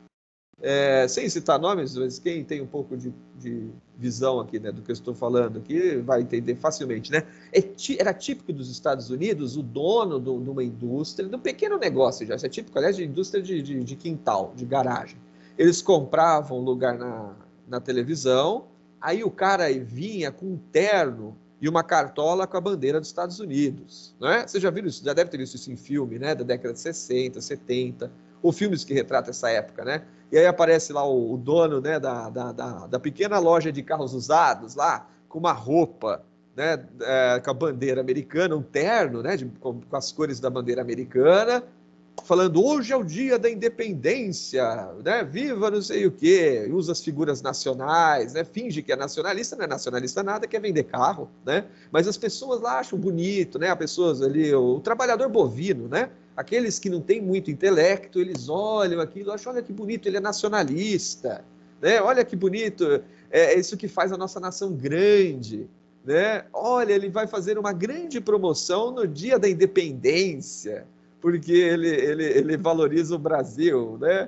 É, sem citar nomes, mas quem tem um pouco de, de visão aqui, né, do que eu estou falando aqui, vai entender facilmente, né? É, era típico dos Estados Unidos o dono do, de uma indústria, de um pequeno negócio já, isso é típico, aliás, de indústria de, de, de quintal, de garagem. Eles compravam lugar na, na televisão, aí o cara vinha com um terno e uma cartola com a bandeira dos Estados Unidos, não é? Você já viu isso? Já deve ter visto isso em filme, né? Da década de sessenta, setenta, ou filmes que retratam essa época, né? E aí aparece lá o, o dono, né, da, da, da, da pequena loja de carros usados lá, com uma roupa, né, é, com a bandeira americana, um terno, né, de, com, com as cores da bandeira americana, falando hoje é o dia da independência, né? Viva não sei o quê, usa as figuras nacionais, né? Finge que é nacionalista, não é nacionalista nada, quer vender carro, né? Mas as pessoas lá acham bonito, né? As pessoas ali, o, o trabalhador bovino, né? Aqueles que não têm muito intelecto, eles olham aquilo, acham, olha que bonito, ele é nacionalista, né? Olha que bonito, é isso que faz a nossa nação grande, né? Olha, ele vai fazer uma grande promoção no dia da independência, porque ele, ele, ele valoriza o Brasil, né?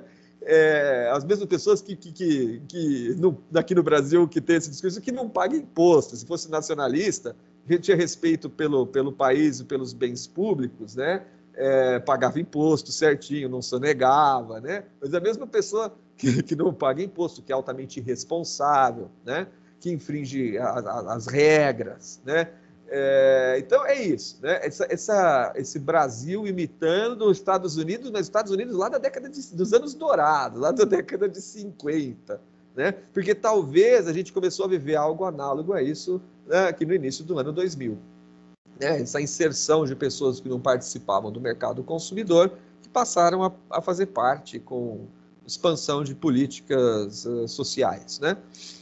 É, as mesmas pessoas que, que, que, que no, aqui no Brasil que tem esse discurso que não pagam imposto. Se fosse nacionalista, tinha respeito pelo, pelo país e pelos bens públicos, né? É, pagava imposto certinho, não sonegava, né? Mas a mesma pessoa que, que não paga imposto, que é altamente irresponsável, né? Que infringe a, a, as regras, né? É, então é isso, né? Essa, essa, esse Brasil imitando os Estados Unidos, mas os Estados Unidos lá da década de, dos anos dourados, lá da década de cinquenta, né? Porque talvez a gente começou a viver algo análogo a isso, né, aqui no início do ano dois mil. Né? Essa inserção de pessoas que não participavam do mercado consumidor, que passaram a, a fazer parte com expansão de políticas uh, sociais, né?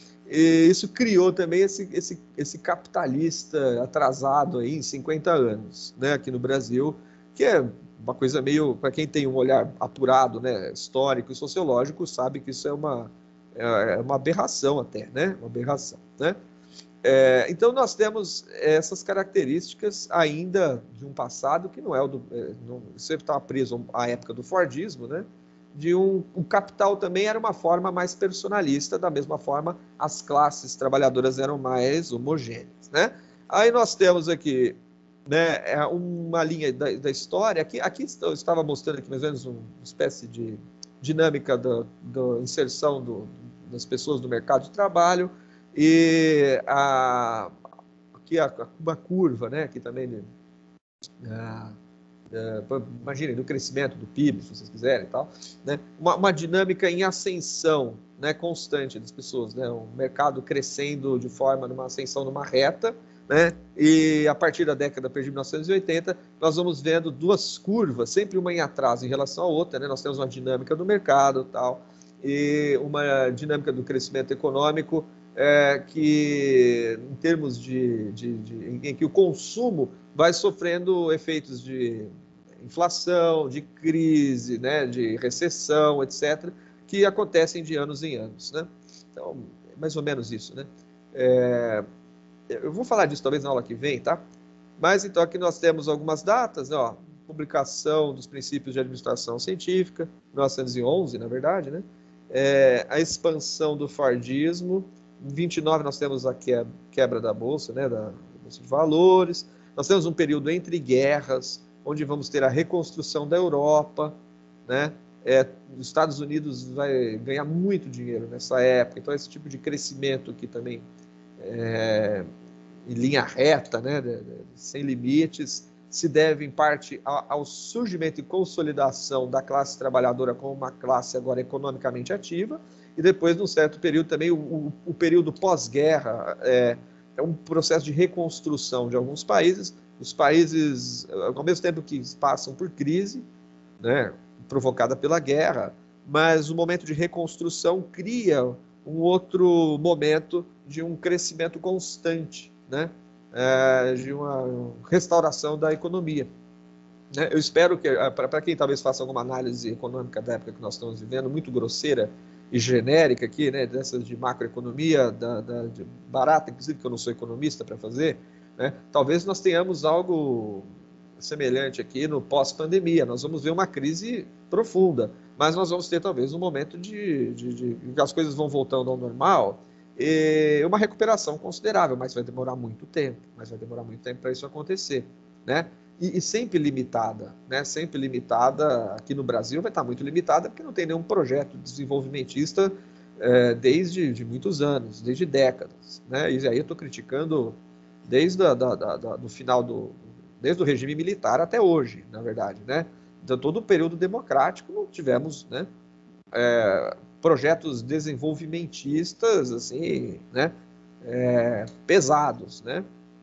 E isso criou também esse, esse, esse capitalista atrasado aí em cinquenta anos, né, aqui no Brasil, que é uma coisa meio, para quem tem um olhar apurado, né, histórico e sociológico, sabe que isso é uma, é uma aberração até, né, uma aberração, né? É, então nós temos essas características ainda de um passado que não é o do, é, não, você estava preso à época do Fordismo, né? De um, o capital também era uma forma mais personalista, da mesma forma as classes trabalhadoras eram mais homogêneas, né? Aí nós temos aqui, né, uma linha da, da história, aqui, aqui eu estava mostrando aqui mais ou menos uma espécie de dinâmica da, da inserção do, das pessoas no mercado de trabalho, e a, aqui a, uma curva, né, aqui também, a, Uh, imaginem, do crescimento do P I B, se vocês quiserem e tal, né? uma, uma dinâmica em ascensão, né, constante das pessoas, né? Um mercado crescendo de forma, numa ascensão numa reta, né? E a partir da década de mil novecentos e oitenta, nós vamos vendo duas curvas, sempre uma em atraso em relação à outra, né? Nós temos uma dinâmica do mercado e tal, e uma dinâmica do crescimento econômico é, que, em termos de, de, de em, em que o consumo vai sofrendo efeitos de inflação, de crise, né, de recessão, etcétera, que acontecem de anos em anos, né? Então, é mais ou menos isso, né? É, eu vou falar disso talvez na aula que vem, tá? Mas então aqui nós temos algumas datas, ó. publicação dos princípios de administração científica, mil novecentos e onze, na verdade, né? É, a expansão do Fordismo. Em vinte e nove nós temos a quebra da Bolsa, né, da Bolsa de Valores. Nós temos um período entre guerras, onde vamos ter a reconstrução da Europa, né? É, os Estados Unidos vai ganhar muito dinheiro nessa época, então esse tipo de crescimento que também é, em linha reta, né, sem limites, se deve em parte ao surgimento e consolidação da classe trabalhadora como uma classe agora economicamente ativa, e depois, num certo período também, o, o, o período pós-guerra é, é um processo de reconstrução de alguns países, os países, ao mesmo tempo que passam por crise, né, provocada pela guerra, mas o momento de reconstrução cria um outro momento de um crescimento constante, né, é, de uma restauração da economia. Né? Eu espero que, para quem talvez faça alguma análise econômica da época que nós estamos vivendo, muito grosseira e genérica aqui, né, dessas de macroeconomia, da, da, de barata, inclusive, que eu não sou economista para fazer, né, talvez nós tenhamos algo semelhante aqui no pós-pandemia. Nós vamos ver uma crise profunda, mas nós vamos ter talvez um momento de, de, de, de que as coisas vão voltando ao normal, e uma recuperação considerável, mas vai demorar muito tempo, mas vai demorar muito tempo para isso acontecer, né? E, e sempre limitada, né? Sempre limitada, aqui no Brasil vai estar muito limitada, porque não tem nenhum projeto desenvolvimentista é, desde de muitos anos, desde décadas, né? E aí eu estou criticando desde a, da, da, da, do final do, desde o regime militar até hoje, na verdade, né? Então, todo o período democrático não tivemos, né, é, projetos desenvolvimentistas, assim, né, é, pesados, né,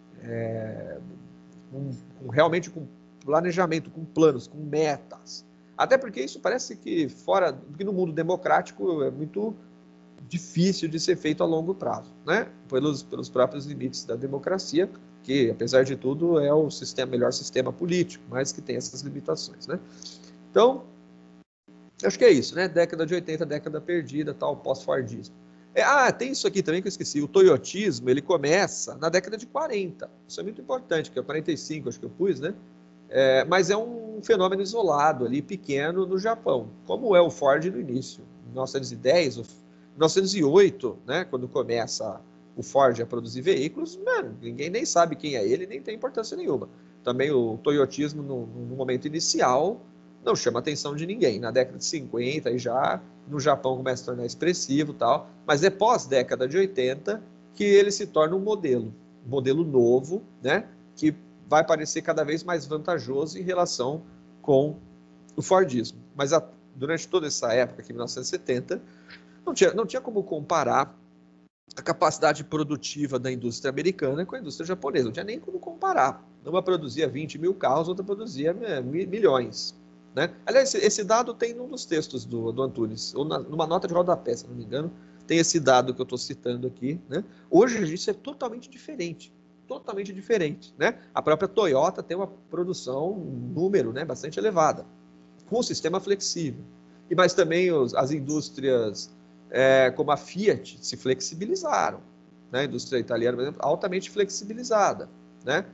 é, com, com, realmente com planejamento, com planos, com metas. Até porque isso parece que fora, porque no mundo democrático é muito difícil de ser feito a longo prazo, né? Pelos, pelos próprios limites da democracia, que, apesar de tudo, é o sistema, melhor sistema político, mas que tem essas limitações, né? Então, acho que é isso, né? Década de oitenta, década perdida, tal, pós-fordismo. É, ah, tem isso aqui também que eu esqueci. O toyotismo, ele começa na década de quarenta. Isso é muito importante, que é quarenta e cinco, acho que eu pus, né? É, mas é um fenômeno isolado ali, pequeno, no Japão, como é o Ford no início. Em mil novecentos e dez, mil novecentos e oito, né, quando começa o Ford a produzir veículos, mano, ninguém nem sabe quem é ele, nem tem importância nenhuma. Também o toyotismo, no, no momento inicial, não chama a atenção de ninguém. Na década de cinquenta, aí já no Japão começa a tornar expressivo e tal, mas é pós-década de oitenta que ele se torna um modelo, um modelo novo, né, que vai parecer cada vez mais vantajoso em relação com o Fordismo. Mas a, durante toda essa época, aqui em mil novecentos e setenta, não tinha, não tinha como comparar a capacidade produtiva da indústria americana com a indústria japonesa. Não tinha nem como comparar. Uma produzia vinte mil carros, outra produzia é, milhões. Né? Aliás, esse, esse dado tem num dos textos do, do Antunes, ou na, numa nota de rodapé, se não me engano, tem esse dado que eu estou citando aqui. Né? Hoje isso é totalmente diferente. Totalmente diferente. Né? A própria Toyota tem uma produção, um número, né, bastante elevada, com um sistema flexível. E, mas também os, as indústrias é, como a Fiat se flexibilizaram. Né? A indústria italiana, por exemplo, altamente flexibilizada. Né?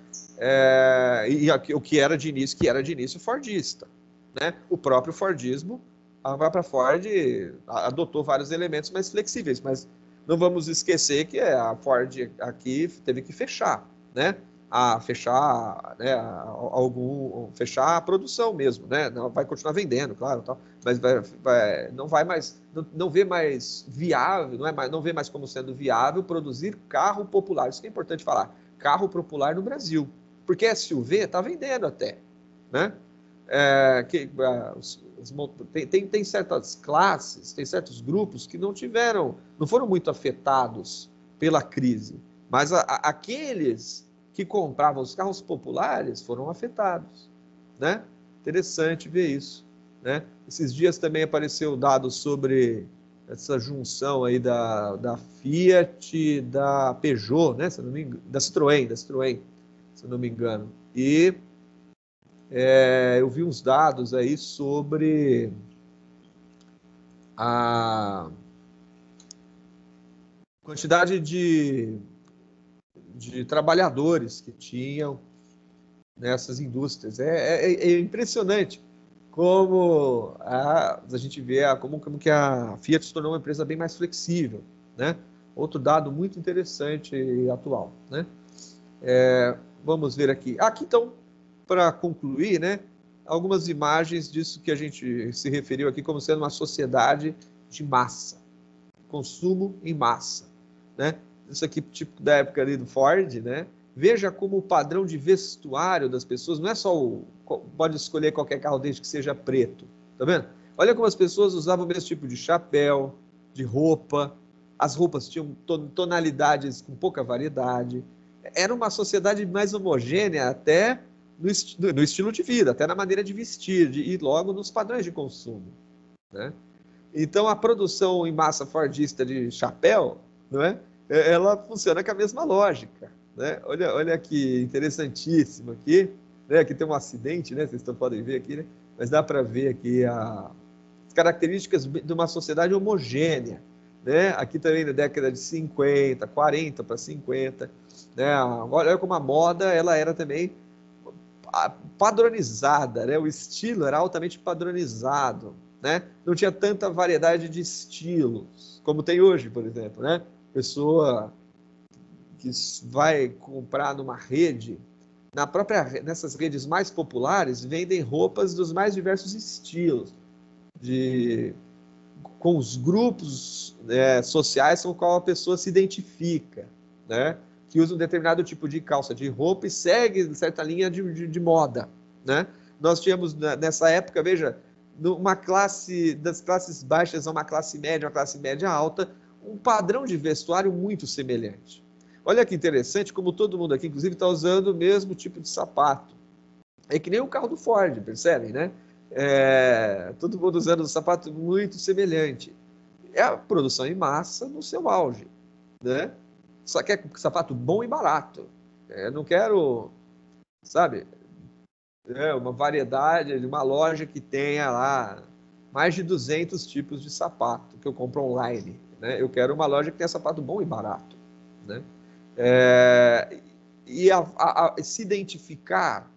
É, e aqui, o que era de início, que era de início fordista. Né? O próprio Fordismo, a própria Ford adotou vários elementos mais flexíveis, mas não vamos esquecer que a Ford aqui teve que fechar, né? A fechar, né, algum, fechar a produção mesmo, né? Não vai continuar vendendo, claro, tal, mas vai, vai, não vai mais, não, não vê mais viável, não é mais, não vê mais como sendo viável produzir carro popular. Isso que é importante falar, carro popular no Brasil, porque a S U V está vendendo até, né? É, que, os, os, tem, tem, tem certas classes, tem certos grupos que não tiveram, não foram muito afetados pela crise, mas a, a, aqueles que compravam os carros populares foram afetados, né? Interessante ver isso, né? Esses dias também apareceu dados sobre essa junção aí da, da Fiat, da Peugeot, né? Se não me engano, da Citroën, da Citroën, se não me engano, e É, eu vi uns dados aí sobre a quantidade de, de trabalhadores que tinham nessas indústrias. É, é, é impressionante como a, a gente vê a, como, como que a Fiat se tornou uma empresa bem mais flexível, né? Outro dado muito interessante e atual, né? É, vamos ver aqui. Aqui, então, para concluir, né? Algumas imagens disso que a gente se referiu aqui como sendo uma sociedade de massa, consumo em massa, né? Isso aqui tipo da época ali do Ford, né? Veja como o padrão de vestuário das pessoas não é só o pode escolher qualquer carro desde que seja preto, tá vendo? Olha como as pessoas usavam o mesmo tipo de chapéu, de roupa, as roupas tinham tonalidades com pouca variedade. Era uma sociedade mais homogênea até no, esti no estilo de vida, até na maneira de vestir de, e logo nos padrões de consumo, né? Então, a produção em massa fordista de chapéu, não é? Ela funciona com a mesma lógica, né? Olha, olha que interessantíssimo aqui, né? Aqui tem um acidente, né? Vocês podem ver aqui, né? Mas dá para ver aqui a, as características de uma sociedade homogênea, né? Aqui também na década de cinquenta, quarenta para cinquenta, né? Olha como a moda, ela era também padronizada, né? O estilo era altamente padronizado, né? Não tinha tanta variedade de estilos como tem hoje, por exemplo, né? Pessoa que vai comprar numa rede, na própria nessas redes mais populares vendem roupas dos mais diversos estilos, de com os grupos é, sociais com os quais a pessoa se identifica, né? Que usa um determinado tipo de calça, de roupa e segue certa linha de, de, de moda, né? Nós tínhamos nessa época, veja, uma classe das classes baixas a uma classe média, uma classe média alta, um padrão de vestuário muito semelhante. Olha que interessante como todo mundo aqui, inclusive, está usando o mesmo tipo de sapato. É que nem o carro do Ford, percebem, né? É, todo mundo usando um sapato muito semelhante. É a produção em massa no seu auge, né? Só que é sapato bom e barato. É, não quero, sabe, é uma variedade de uma loja que tenha lá mais de duzentos tipos de sapato que eu compro online, né? Eu quero uma loja que tenha sapato bom e barato, né? É, e a, a, a, se identificar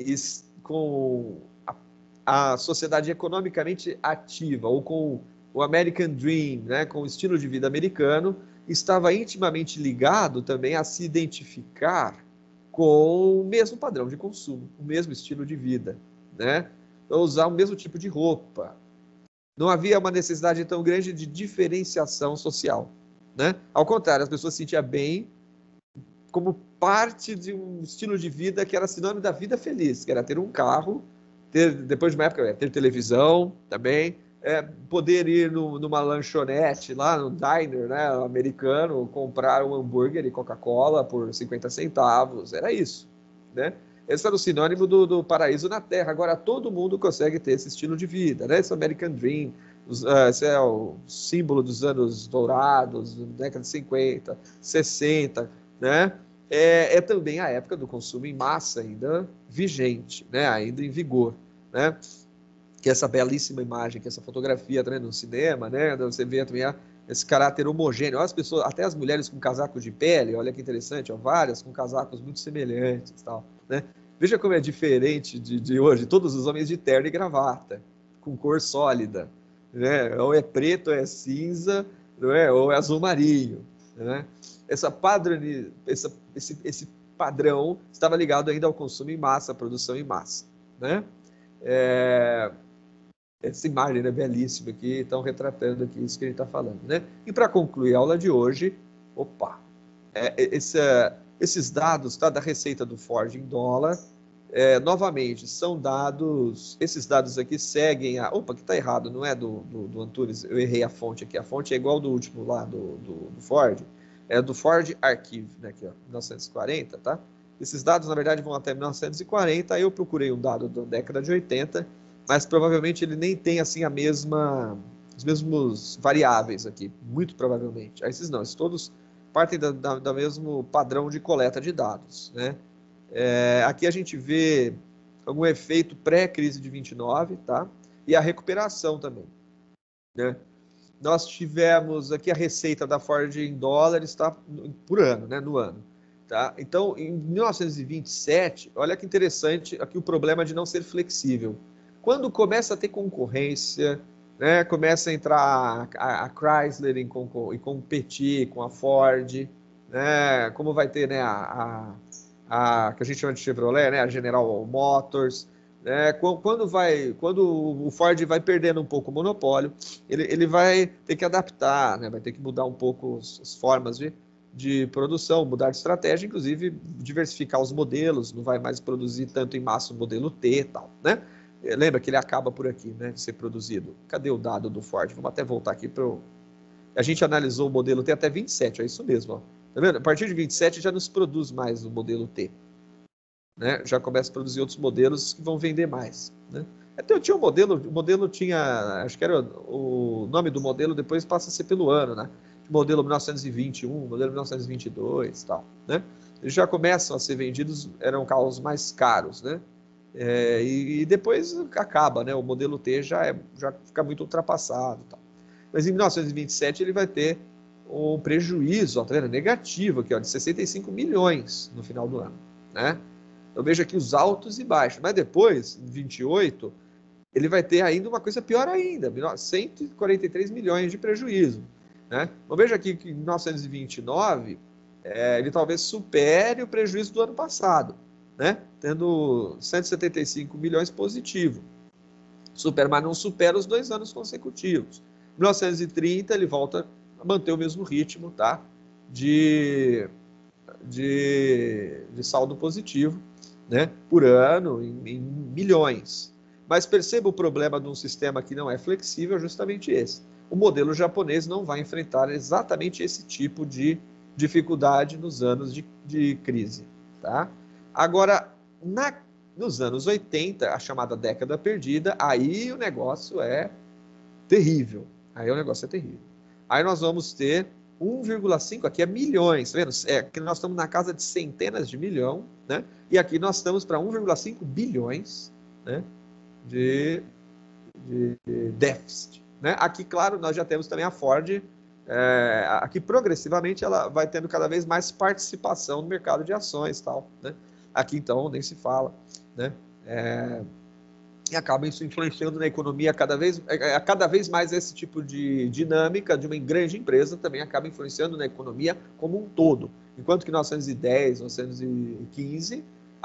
com a, a sociedade economicamente ativa ou com o American Dream, né, com o estilo de vida americano, estava intimamente ligado também a se identificar com o mesmo padrão de consumo, o mesmo estilo de vida, né? Então, usar o mesmo tipo de roupa. Não havia uma necessidade tão grande de diferenciação social, né? Ao contrário, as pessoas se sentiam bem como parte de um estilo de vida que era sinônimo da vida feliz, que era ter um carro, ter, depois de uma época, ter televisão também, é, poder ir no, numa lanchonete lá, no diner, né, americano, comprar um hambúrguer e Coca-Cola por cinquenta centavos, era isso, né? Esse era o sinônimo do, do paraíso na Terra. Agora todo mundo consegue ter esse estilo de vida, né? Esse American Dream, os, uh, esse é o símbolo dos anos dourados, da década de cinquenta, sessenta, né? É, é também a época do consumo em massa ainda vigente, né? Ainda em vigor, né? Que essa belíssima imagem, que essa fotografia também no cinema, né? Você vê também a, esse caráter homogêneo. Olha as pessoas, até as mulheres com casacos de pele, olha que interessante, ó, várias com casacos muito semelhantes, tal, né? Veja como é diferente de, de hoje, todos os homens de terno e gravata, com cor sólida, né? Ou é preto, ou é cinza, não é? Ou é azul marinho, né? Essa padroni, essa, esse, esse padrão estava ligado ainda ao consumo em massa, à produção em massa, né? É, essa imagem é belíssima aqui, estão retratando aqui isso que a gente está falando, né? E para concluir a aula de hoje, opa, é, esse, esses dados, tá, da receita do Ford em dólar, é, novamente, são dados, esses dados aqui seguem a, opa, que está errado, não é do, do, do Antunes, eu errei a fonte aqui, a fonte é igual do último lá, do, do, do Ford, é do Ford Archive, né, aqui, ó, mil novecentos e quarenta, tá? Esses dados, na verdade, vão até mil novecentos e quarenta, aí eu procurei um dado da década de oitenta, mas provavelmente ele nem tem, assim, a mesma, os mesmos variáveis aqui, muito provavelmente. Aí esses não, esses todos partem da, da, da mesmo padrão de coleta de dados, né? É, aqui a gente vê algum efeito pré-crise de vinte e nove, tá? E a recuperação também, né? Nós tivemos aqui a receita da Ford em dólares, tá? Por ano, né? No ano. Tá? Então, em mil novecentos e vinte e sete, olha que interessante aqui o problema de não ser flexível. Quando começa a ter concorrência, né, começa a entrar a, a Chrysler em, em competir com a Ford, né, como vai ter, né, a, a, a que a gente chama de Chevrolet, né, a General Motors, né, quando, vai, quando o Ford vai perdendo um pouco o monopólio, ele, ele vai ter que adaptar, né, vai ter que mudar um pouco as formas de de produção, mudar de estratégia, inclusive diversificar os modelos, não vai mais produzir tanto em massa o modelo T e tal, né? Lembra que ele acaba por aqui, né, de ser produzido. Cadê o dado do Ford? Vamos até voltar aqui para o... A gente analisou o modelo T até vinte e sete, é isso mesmo, ó. Tá vendo? A partir de vinte e sete já não se produz mais o modelo T, né? Já começa a produzir outros modelos que vão vender mais, né? Até eu tinha um modelo, o modelo tinha, acho que era o nome do modelo, depois passa a ser pelo ano, né? Modelo mil novecentos e vinte e um, modelo mil novecentos e vinte e dois, tal, né? Eles já começam a ser vendidos, eram carros mais caros, né? É, e, e depois acaba, né? O modelo T já, é, já fica muito ultrapassado, tal. Mas em mil novecentos e vinte e sete ele vai ter um prejuízo, ó, tá vendo? Negativo aqui, ó, de sessenta e cinco milhões no final do ano, né? Eu vejo aqui os altos e baixos, mas depois, em vinte e oito, ele vai ter ainda uma coisa pior ainda, cento e quarenta e três milhões de prejuízo. Né? Então, veja aqui que em mil novecentos e vinte e nove, é, ele talvez supere o prejuízo do ano passado, né? Tendo cento e setenta e cinco milhões positivo. Supera, mas não supera os dois anos consecutivos. Em mil novecentos e trinta, ele volta a manter o mesmo ritmo, tá? de, de, de saldo positivo, né? Por ano, em, em milhões. Mas perceba o problema de um sistema que não é flexível, é justamente esse. O modelo japonês não vai enfrentar exatamente esse tipo de dificuldade nos anos de, de crise. Tá? Agora, na, nos anos oitenta, a chamada década perdida, aí o negócio é terrível. Aí o negócio é terrível. Aí nós vamos ter um vírgula cinco, aqui é milhões, tá vendo? É, que nós estamos na casa de centenas de milhão, né? E aqui nós estamos para um vírgula cinco bilhões, né? de, de, de déficit. Né? Aqui, claro, nós já temos também a Ford, é, aqui progressivamente ela vai tendo cada vez mais participação no mercado de ações e tal. Né? Aqui, então, nem se fala. Né? É, e acaba isso influenciando na economia cada vez, é, cada vez mais esse tipo de dinâmica de uma grande empresa também acaba influenciando na economia como um todo. Enquanto que em mil novecentos e dez, mil novecentos e quinze,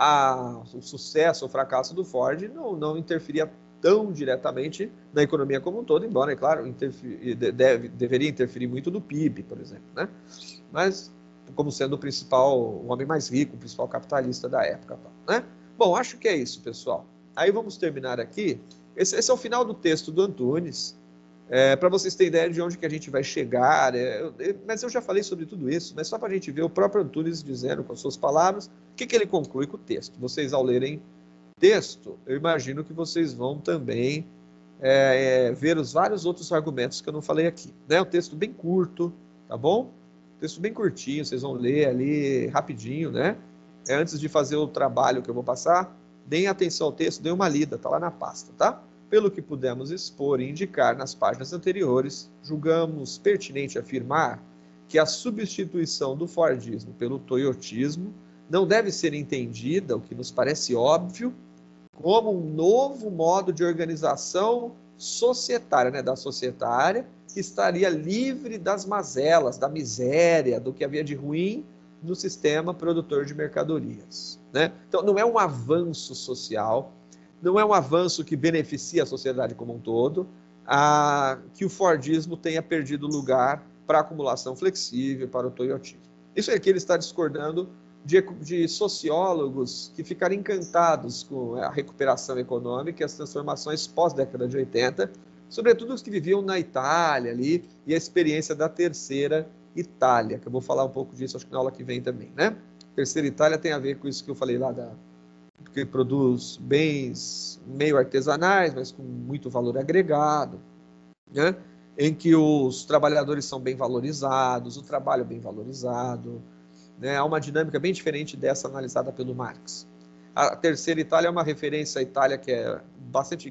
a, o sucesso ou fracasso do Ford não, não interferia tão diretamente na economia como um todo, embora, é claro, interferi, deve, deveria interferir muito no P I B, por exemplo. Né? Mas como sendo o principal, o homem mais rico, o principal capitalista da época. Né? Bom, acho que é isso, pessoal. Aí vamos terminar aqui. Esse, esse é o final do texto do Antunes, é, para vocês terem ideia de onde que a gente vai chegar. É, eu, mas eu já falei sobre tudo isso, mas só para a gente ver o próprio Antunes dizendo com as suas palavras, o que, que ele conclui com o texto. Vocês, ao lerem o texto, eu imagino que vocês vão também é, é, ver os vários outros argumentos que eu não falei aqui. É um texto bem curto, tá bom? Um texto bem curtinho, vocês vão ler ali rapidinho, né? É, antes de fazer o trabalho que eu vou passar, deem atenção ao texto, deem uma lida, está lá na pasta, tá? Pelo que pudemos expor e indicar nas páginas anteriores, julgamos pertinente afirmar que a substituição do Fordismo pelo Toyotismo não deve ser entendida, o que nos parece óbvio, como um novo modo de organização societária, né, da societária, que estaria livre das mazelas, da miséria, do que havia de ruim no sistema produtor de mercadorias. Né? Então, não é um avanço social, não é um avanço que beneficia a sociedade como um todo, a, que o Fordismo tenha perdido lugar para a acumulação flexível, para o toyotismo. Isso é que ele está discordando de, de sociólogos que ficaram encantados com a recuperação econômica e as transformações pós-década de oitenta, sobretudo os que viviam na Itália ali, e a experiência da terceira Itália, que eu vou falar um pouco disso, acho que na aula que vem também, né? Terceira Itália tem a ver com isso que eu falei lá, da, que produz bens meio artesanais, mas com muito valor agregado, né? Em que os trabalhadores são bem valorizados, o trabalho é bem valorizado, né? Há uma dinâmica bem diferente dessa analisada pelo Marx. A terceira Itália é uma referência à Itália que é bastante,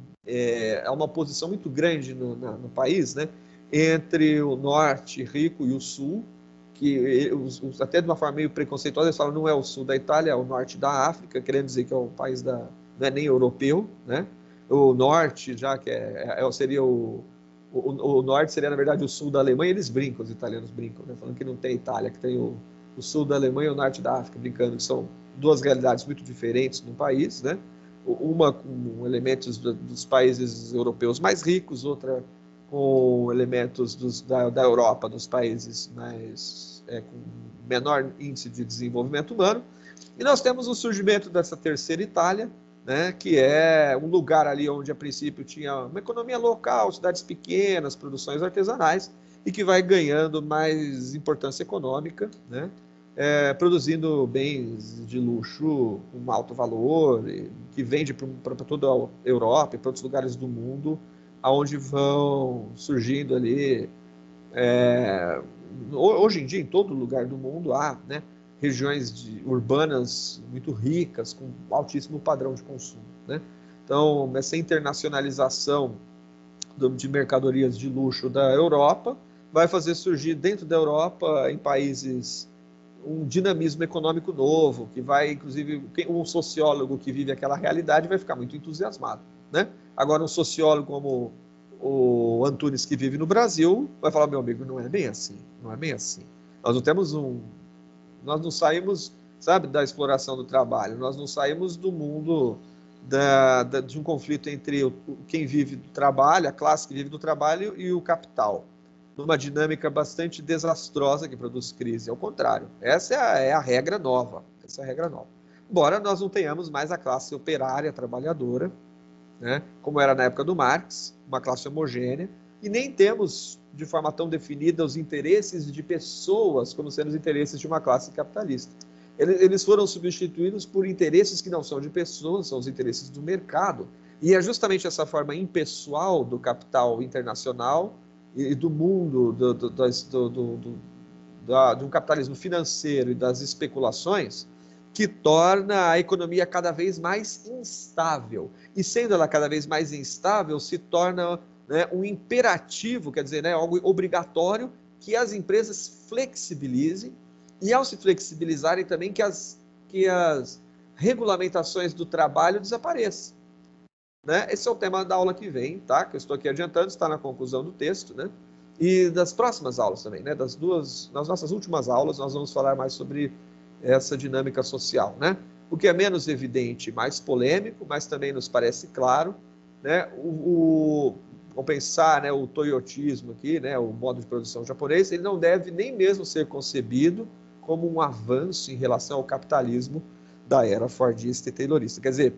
é, é uma posição muito grande no, na, no país, né? Entre o norte rico e o sul, que os, os, até de uma forma meio preconceituosa, eles falam não é o sul da Itália, é o norte da África, querendo dizer que é o país da, não é nem europeu, né? O norte, já que é, é, seria o, o, o norte seria, na verdade, o sul da Alemanha, eles brincam, os italianos brincam, né? Falando que não tem Itália, que tem o, o sul da Alemanha e o norte da África, brincando que são duas realidades muito diferentes no país, né? Uma com elementos dos países europeus mais ricos, outra com elementos dos, da, da Europa, dos países mais, é, com menor índice de desenvolvimento humano. E nós temos o surgimento dessa terceira Itália, né, que é um lugar ali onde a princípio tinha uma economia local, cidades pequenas, produções artesanais, e que vai ganhando mais importância econômica, né, é, produzindo bens de luxo com alto valor, que vende para toda a Europa e para outros lugares do mundo, aonde vão surgindo ali, é, hoje em dia em todo lugar do mundo há, né, regiões de, urbanas muito ricas, com altíssimo padrão de consumo, né? Então, essa internacionalização do, de mercadorias de luxo da Europa vai fazer surgir dentro da Europa, em países, um dinamismo econômico novo, que vai, inclusive, um sociólogo que vive aquela realidade vai ficar muito entusiasmado, né? Agora, um sociólogo como o Antunes, que vive no Brasil, vai falar, meu amigo, não é bem assim, não é bem assim. Nós não temos um... Nós não saímos, sabe, da exploração do trabalho, nós não saímos do mundo da, da, de um conflito entre o, quem vive do trabalho, a classe que vive do trabalho e o capital, numa dinâmica bastante desastrosa que produz crise. Ao contrário, essa é a, é a regra nova, essa é a regra nova. Embora nós não tenhamos mais a classe operária, trabalhadora, né, como era na época do Marx, uma classe homogênea, e nem temos de forma tão definida os interesses de pessoas como sendo os interesses de uma classe capitalista. Eles foram substituídos por interesses que não são de pessoas, são os interesses do mercado. E é justamente essa forma impessoal do capital internacional e do mundo, do, do, do, do, do, da, de um capitalismo financeiro e das especulações, que torna a economia cada vez mais instável. E sendo ela cada vez mais instável, se torna, né, um imperativo, quer dizer, né, algo obrigatório, que as empresas flexibilizem, e ao se flexibilizarem também que as, que as regulamentações do trabalho desapareçam. Né? Esse é o tema da aula que vem, tá? Que eu estou aqui adiantando, está na conclusão do texto, né? E das próximas aulas também, né? Das duas, nas nossas últimas aulas, nós vamos falar mais sobre essa dinâmica social, né? O que é menos evidente, mais polêmico, mas também nos parece claro, né? O, o, vamos pensar, né, o toyotismo aqui, né, o modo de produção japonês, ele não deve nem mesmo ser concebido como um avanço em relação ao capitalismo da era fordista e taylorista. Quer dizer,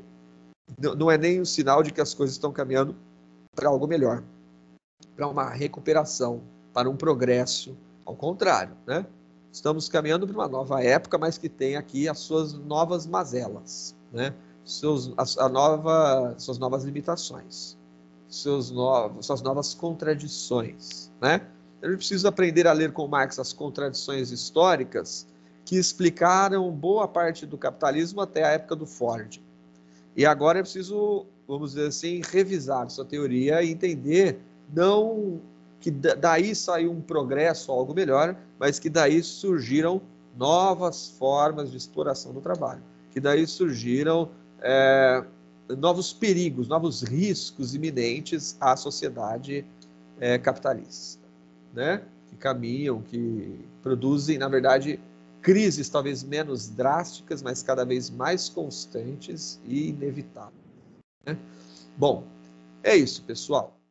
não é nem um sinal de que as coisas estão caminhando para algo melhor, para uma recuperação, para um progresso. Ao contrário, né? Estamos caminhando para uma nova época, mas que tem aqui as suas novas mazelas, né? Seus, a, a nova, suas novas limitações, seus novos, suas novas contradições, né? A gente precisa aprender a ler com Marx as contradições históricas que explicaram boa parte do capitalismo até a época do Ford. E agora é preciso, vamos dizer assim, revisar sua teoria e entender não que daí saiu um progresso, algo melhor, mas que daí surgiram novas formas de exploração do trabalho, que daí surgiram é, novos perigos, novos riscos iminentes à sociedade é, capitalista, né? Que caminham, que produzem, na verdade, crises talvez menos drásticas, mas cada vez mais constantes e inevitáveis, né? Bom, é isso, pessoal.